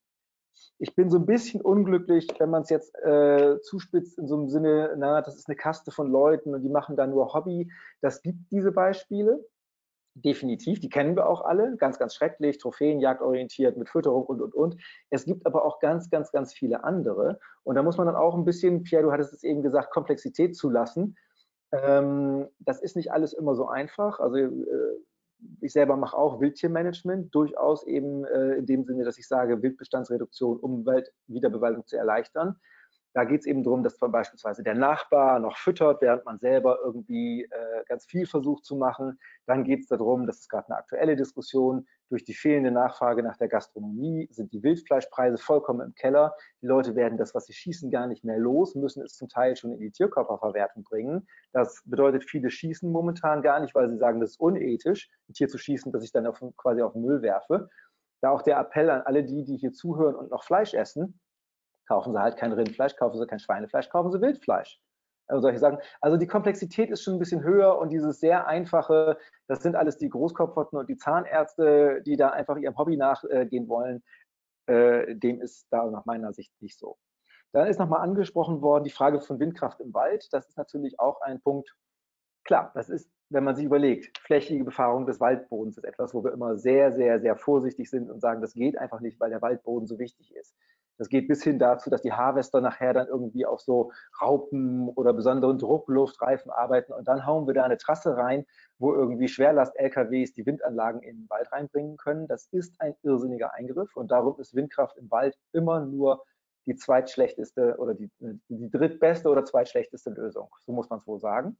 Ich bin so ein bisschen unglücklich, wenn man es jetzt äh, zuspitzt in so einem Sinne, na, das ist eine Kaste von Leuten und die machen da nur Hobby. Das gibt diese Beispiele. Definitiv, die kennen wir auch alle, ganz, ganz schrecklich, Trophäenjagd orientiert mit Fütterung und, und, und. Es gibt aber auch ganz, ganz, ganz viele andere. Und da muss man dann auch ein bisschen, Pierre, du hattest es eben gesagt, Komplexität zulassen. Ähm, das ist nicht alles immer so einfach. Also äh, ich selber mache auch Wildtiermanagement, durchaus eben äh, in dem Sinne, dass ich sage, Wildbestandsreduktion, um Waldwiederbewaldung zu erleichtern. Da geht es eben darum, dass beispielsweise der Nachbar noch füttert, während man selber irgendwie äh, ganz viel versucht zu machen. Dann geht es darum, das ist gerade eine aktuelle Diskussion, durch die fehlende Nachfrage nach der Gastronomie sind die Wildfleischpreise vollkommen im Keller. Die Leute werden das, was sie schießen, gar nicht mehr los, müssen es zum Teil schon in die Tierkörperverwertung bringen. Das bedeutet, viele schießen momentan gar nicht, weil sie sagen, das ist unethisch, ein Tier zu schießen, das ich dann auf, quasi auf den Müll werfe. Da auch der Appell an alle die, die hier zuhören und noch Fleisch essen: Kaufen Sie halt kein Rindfleisch, kaufen Sie kein Schweinefleisch, kaufen Sie Wildfleisch. Also solche Sachen. Also die Komplexität ist schon ein bisschen höher und dieses sehr einfache, das sind alles die Großkopferten und die Zahnärzte, die da einfach ihrem Hobby nachgehen wollen, äh, dem ist da nach meiner Sicht nicht so. Dann ist nochmal angesprochen worden die Frage von Windkraft im Wald. Das ist natürlich auch ein Punkt. Klar, das ist, wenn man sich überlegt, flächige Befahrung des Waldbodens ist etwas, wo wir immer sehr, sehr, sehr vorsichtig sind und sagen, das geht einfach nicht, weil der Waldboden so wichtig ist. Das geht bis hin dazu, dass die Harvester nachher dann irgendwie auf so Raupen oder besonderen Druckluftreifen arbeiten und dann hauen wir da eine Trasse rein, wo irgendwie Schwerlast-L K Ws die Windanlagen in den Wald reinbringen können. Das ist ein irrsinniger Eingriff und darum ist Windkraft im Wald immer nur die zweitschlechteste oder die, die drittbeste oder zweitschlechteste Lösung. So muss man es wohl sagen.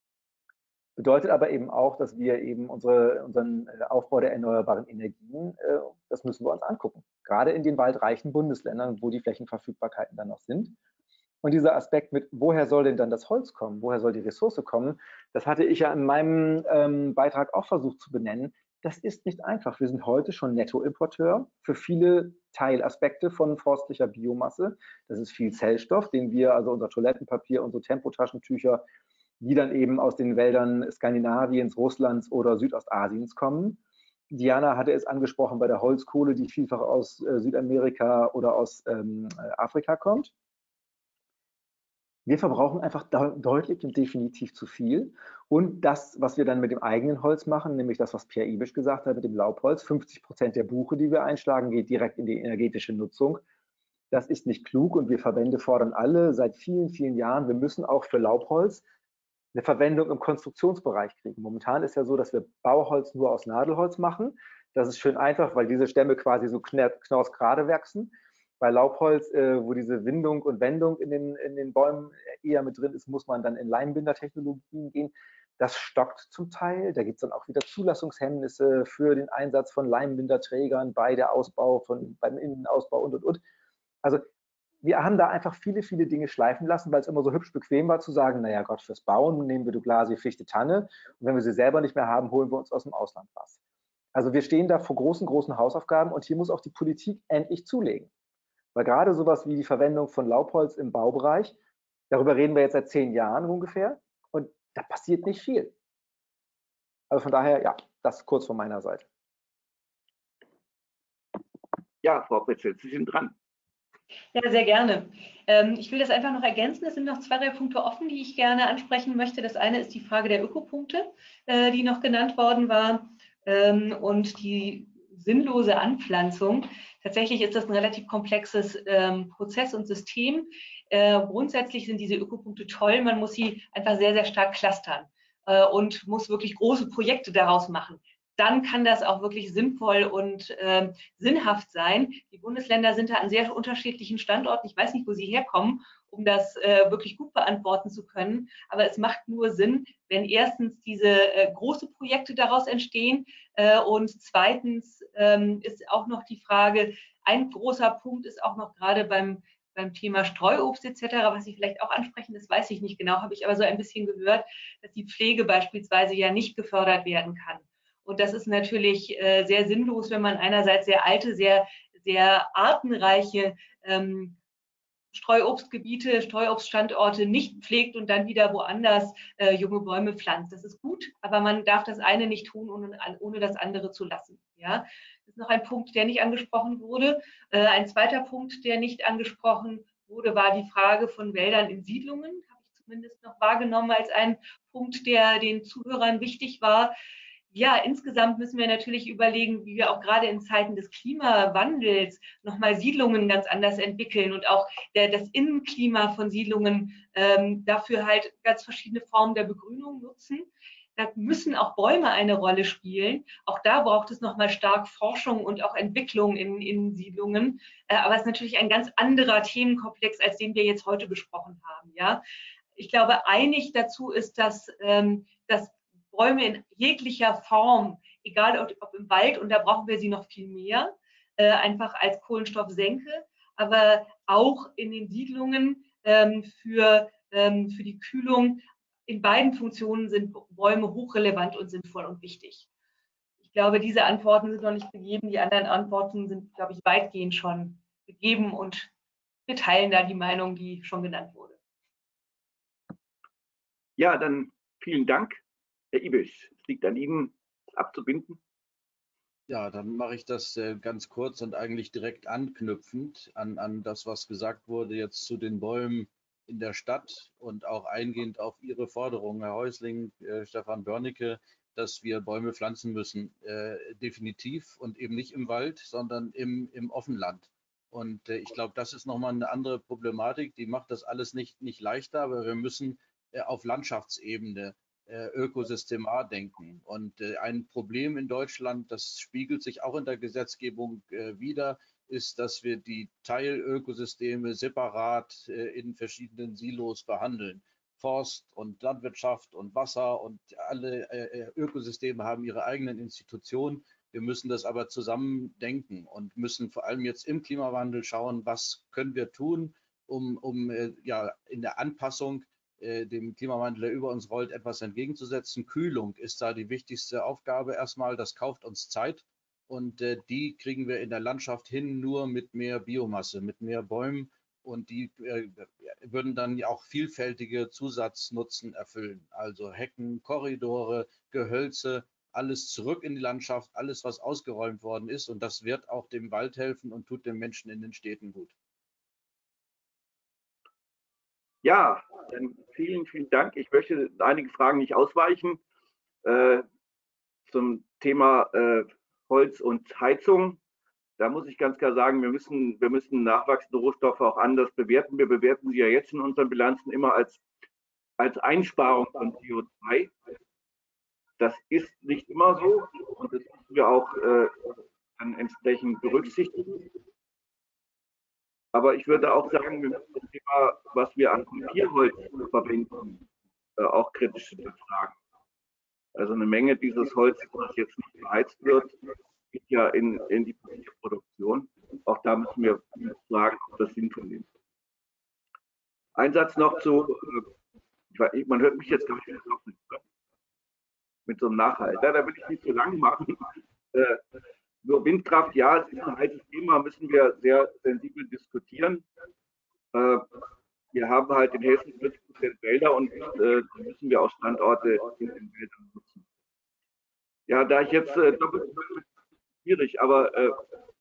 Bedeutet aber eben auch, dass wir eben unsere, unseren Aufbau der erneuerbaren Energien, äh, das müssen wir uns angucken. Gerade in den waldreichen Bundesländern, wo die Flächenverfügbarkeiten dann noch sind. Und dieser Aspekt mit, woher soll denn dann das Holz kommen? Woher soll die Ressource kommen? Das hatte ich ja in meinem ähm, Beitrag auch versucht zu benennen. Das ist nicht einfach. Wir sind heute schon Nettoimporteur für viele Teilaspekte von forstlicher Biomasse. Das ist viel Zellstoff, den wir, also unser Toilettenpapier, unsere Tempotaschentücher, die dann eben aus den Wäldern Skandinaviens, Russlands oder Südostasiens kommen. Diana hatte es angesprochen bei der Holzkohle, die vielfach aus äh, Südamerika oder aus ähm, Afrika kommt. Wir verbrauchen einfach de deutlich und definitiv zu viel. Und das, was wir dann mit dem eigenen Holz machen, nämlich das, was Pierre Ibisch gesagt hat, mit dem Laubholz, fünfzig Prozent der Buche, die wir einschlagen, geht direkt in die energetische Nutzung. Das ist nicht klug und wir Verbände fordern alle seit vielen, vielen Jahren, wir müssen auch für Laubholz eine Verwendung im Konstruktionsbereich kriegen. Momentan ist ja so, dass wir Bauholz nur aus Nadelholz machen. Das ist schön einfach, weil diese Stämme quasi so knausgerade wachsen. Bei Laubholz, äh, wo diese Windung und Wendung in den, in den Bäumen eher mit drin ist, muss man dann in Leimbindertechnologien gehen. Das stockt zum Teil. Da gibt es dann auch wieder Zulassungshemmnisse für den Einsatz von Leimbinderträgern bei der Ausbau, von, beim Innenausbau und, und, und. Also wir haben da einfach viele, viele Dinge schleifen lassen, weil es immer so hübsch bequem war zu sagen, naja Gott, fürs Bauen nehmen wir Douglasie, Fichte, Tanne und wenn wir sie selber nicht mehr haben, holen wir uns aus dem Ausland was. Also wir stehen da vor großen, großen Hausaufgaben und hier muss auch die Politik endlich zulegen. Weil gerade sowas wie die Verwendung von Laubholz im Baubereich, darüber reden wir jetzt seit zehn Jahren ungefähr und da passiert nicht viel. Also von daher, ja, das kurz von meiner Seite. Ja, Frau Petzel, Sie sind dran. Ja, sehr gerne. Ähm, ich will das einfach noch ergänzen. Es sind noch zwei, drei Punkte offen, die ich gerne ansprechen möchte. Das eine ist die Frage der Ökopunkte, äh, die noch genannt worden war, ähm, und die sinnlose Anpflanzung. Tatsächlich ist das ein relativ komplexes ähm, Prozess und System. Äh, grundsätzlich sind diese Ökopunkte toll. Man muss sie einfach sehr, sehr stark clustern äh, und muss wirklich große Projekte daraus machen. Dann kann das auch wirklich sinnvoll und äh, sinnhaft sein. Die Bundesländer sind da an sehr unterschiedlichen Standorten. Ich weiß nicht, wo sie herkommen, um das äh, wirklich gut beantworten zu können. Aber es macht nur Sinn, wenn erstens diese äh, große Projekte daraus entstehen äh, und zweitens ähm, ist auch noch die Frage, ein großer Punkt ist auch noch gerade beim beim Thema Streuobst et cetera, was Sie vielleicht auch ansprechen, das weiß ich nicht genau, habe ich aber so ein bisschen gehört, dass die Pflege beispielsweise ja nicht gefördert werden kann. Und das ist natürlich äh, sehr sinnlos, wenn man einerseits sehr alte, sehr, sehr artenreiche ähm, Streuobstgebiete, Streuobststandorte nicht pflegt und dann wieder woanders äh, junge Bäume pflanzt. Das ist gut, aber man darf das eine nicht tun, ohne, ohne das andere zu lassen. Ja? Das ist noch ein Punkt, der nicht angesprochen wurde. Äh, ein zweiter Punkt, der nicht angesprochen wurde, war die Frage von Wäldern in Siedlungen. Habe ich zumindest noch wahrgenommen als einen Punkt, der den Zuhörern wichtig war. Ja, insgesamt müssen wir natürlich überlegen, wie wir auch gerade in Zeiten des Klimawandels nochmal Siedlungen ganz anders entwickeln und auch der, das Innenklima von Siedlungen ähm, dafür halt ganz verschiedene Formen der Begrünung nutzen. Da müssen auch Bäume eine Rolle spielen. Auch da braucht es nochmal stark Forschung und auch Entwicklung in, in Siedlungen. Äh, aber es ist natürlich ein ganz anderer Themenkomplex, als den wir jetzt heute besprochen haben. Ja? Ich glaube, einig dazu ist, dass, ähm, dass Bäume in jeglicher Form, egal ob, ob im Wald, und da brauchen wir sie noch viel mehr, äh, einfach als Kohlenstoffsenke, aber auch in den Siedlungen ähm, für, ähm, für die Kühlung. In beiden Funktionen sind Bäume hochrelevant und sinnvoll und wichtig. Ich glaube, diese Antworten sind noch nicht gegeben. Die anderen Antworten sind, glaube ich, weitgehend schon gegeben und wir teilen da die Meinung, die schon genannt wurde. Ja, dann vielen Dank. Herr Ibisch, es liegt an Ihnen, das abzubinden. Ja, dann mache ich das äh, ganz kurz und eigentlich direkt anknüpfend an, an das, was gesagt wurde jetzt zu den Bäumen in der Stadt und auch eingehend auf Ihre Forderung, Herr Häusling, äh, Stefan Börnecke, dass wir Bäume pflanzen müssen, äh, definitiv und eben nicht im Wald, sondern im, im Offenland. Und äh, ich glaube, das ist nochmal eine andere Problematik, die macht das alles nicht, nicht leichter, aber wir müssen äh, auf Landschaftsebene Ökosystemar denken. Und äh, ein Problem in Deutschland, das spiegelt sich auch in der Gesetzgebung äh, wider, ist, dass wir die Teilökosysteme separat äh, in verschiedenen Silos behandeln. Forst und Landwirtschaft und Wasser und alle äh, Ökosysteme haben ihre eigenen Institutionen. Wir müssen das aber zusammen denken und müssen vor allem jetzt im Klimawandel schauen, was können wir tun, um, um äh, ja, in der Anpassung dem Klimawandel, der über uns rollt, etwas entgegenzusetzen. Kühlung ist da die wichtigste Aufgabe erstmal. Das kauft uns Zeit und äh, die kriegen wir in der Landschaft hin nur mit mehr Biomasse, mit mehr Bäumen und die äh, würden dann ja auch vielfältige Zusatznutzen erfüllen. Also Hecken, Korridore, Gehölze, alles zurück in die Landschaft, alles, was ausgeräumt worden ist und das wird auch dem Wald helfen und tut den Menschen in den Städten gut. Ja, dann vielen, vielen Dank. Ich möchte einige Fragen nicht ausweichen. Äh, zum Thema äh, Holz und Heizung. Da muss ich ganz klar sagen, wir müssen, wir müssen nachwachsende Rohstoffe auch anders bewerten. Wir bewerten sie ja jetzt in unseren Bilanzen immer als, als Einsparung von C O zwei. Das ist nicht immer so und das müssen wir auch äh, dann entsprechend berücksichtigen. Aber ich würde auch sagen, wir müssen das Thema, was wir an Papierholz verwenden, äh, auch kritisch hinterfragen. Also eine Menge dieses Holzes, das jetzt nicht beheizt wird, geht ja in, in die Papierproduktion. Auch da müssen wir fragen, ob das sinnvoll ist. Ein Satz noch zu, äh, man hört mich jetzt, glaube ich, mit, mit so einem Nachhalt. Ja, da will ich nicht so lang machen. Äh, So Windkraft, ja, es ist ein heißes Thema, müssen wir sehr sensibel diskutieren. Äh, wir haben halt in Hessen vierzig Prozent Wälder und äh, müssen wir auch Standorte in den Wäldern nutzen. Ja, da ich jetzt äh, doppelt schwierig, aber äh,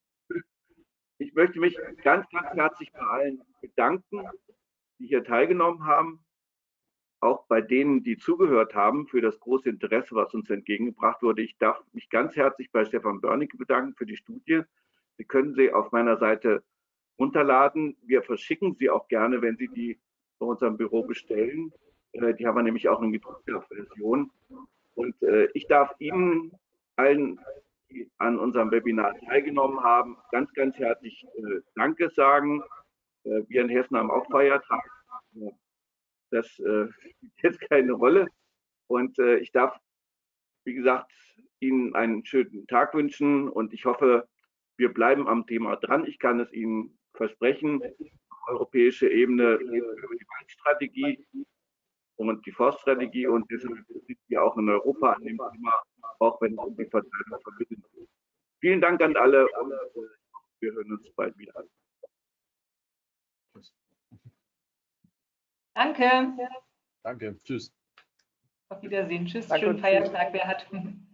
ich möchte mich ganz, ganz herzlich bei allen bedanken, die hier teilgenommen haben, auch bei denen, die zugehört haben, für das große Interesse, was uns entgegengebracht wurde. Ich darf mich ganz herzlich bei Stefan Börnecke bedanken für die Studie. Sie können sie auf meiner Seite runterladen. Wir verschicken sie auch gerne, wenn Sie die bei unserem Büro bestellen. Die haben wir nämlich auch in gedruckter Version. Und ich darf Ihnen allen, die an unserem Webinar teilgenommen haben, ganz, ganz herzlich Danke sagen. Wir in Hessen haben auch Feiertag. Das äh, spielt jetzt keine Rolle. Und äh, ich darf, wie gesagt, Ihnen einen schönen Tag wünschen und ich hoffe, wir bleiben am Thema dran. Ich kann es Ihnen versprechen, auf europäischer Ebene reden wir über die Waldstrategie und die Forststrategie und deshalb sind wir auch in Europa an dem Thema, auch wenn es um die Verteilung von Mitteln geht. Vielen Dank an alle und äh, wir hören uns bald wieder. Danke. Danke. Tschüss. Auf Wiedersehen. Tschüss. Danke, Schönen Feiertag, wer hat.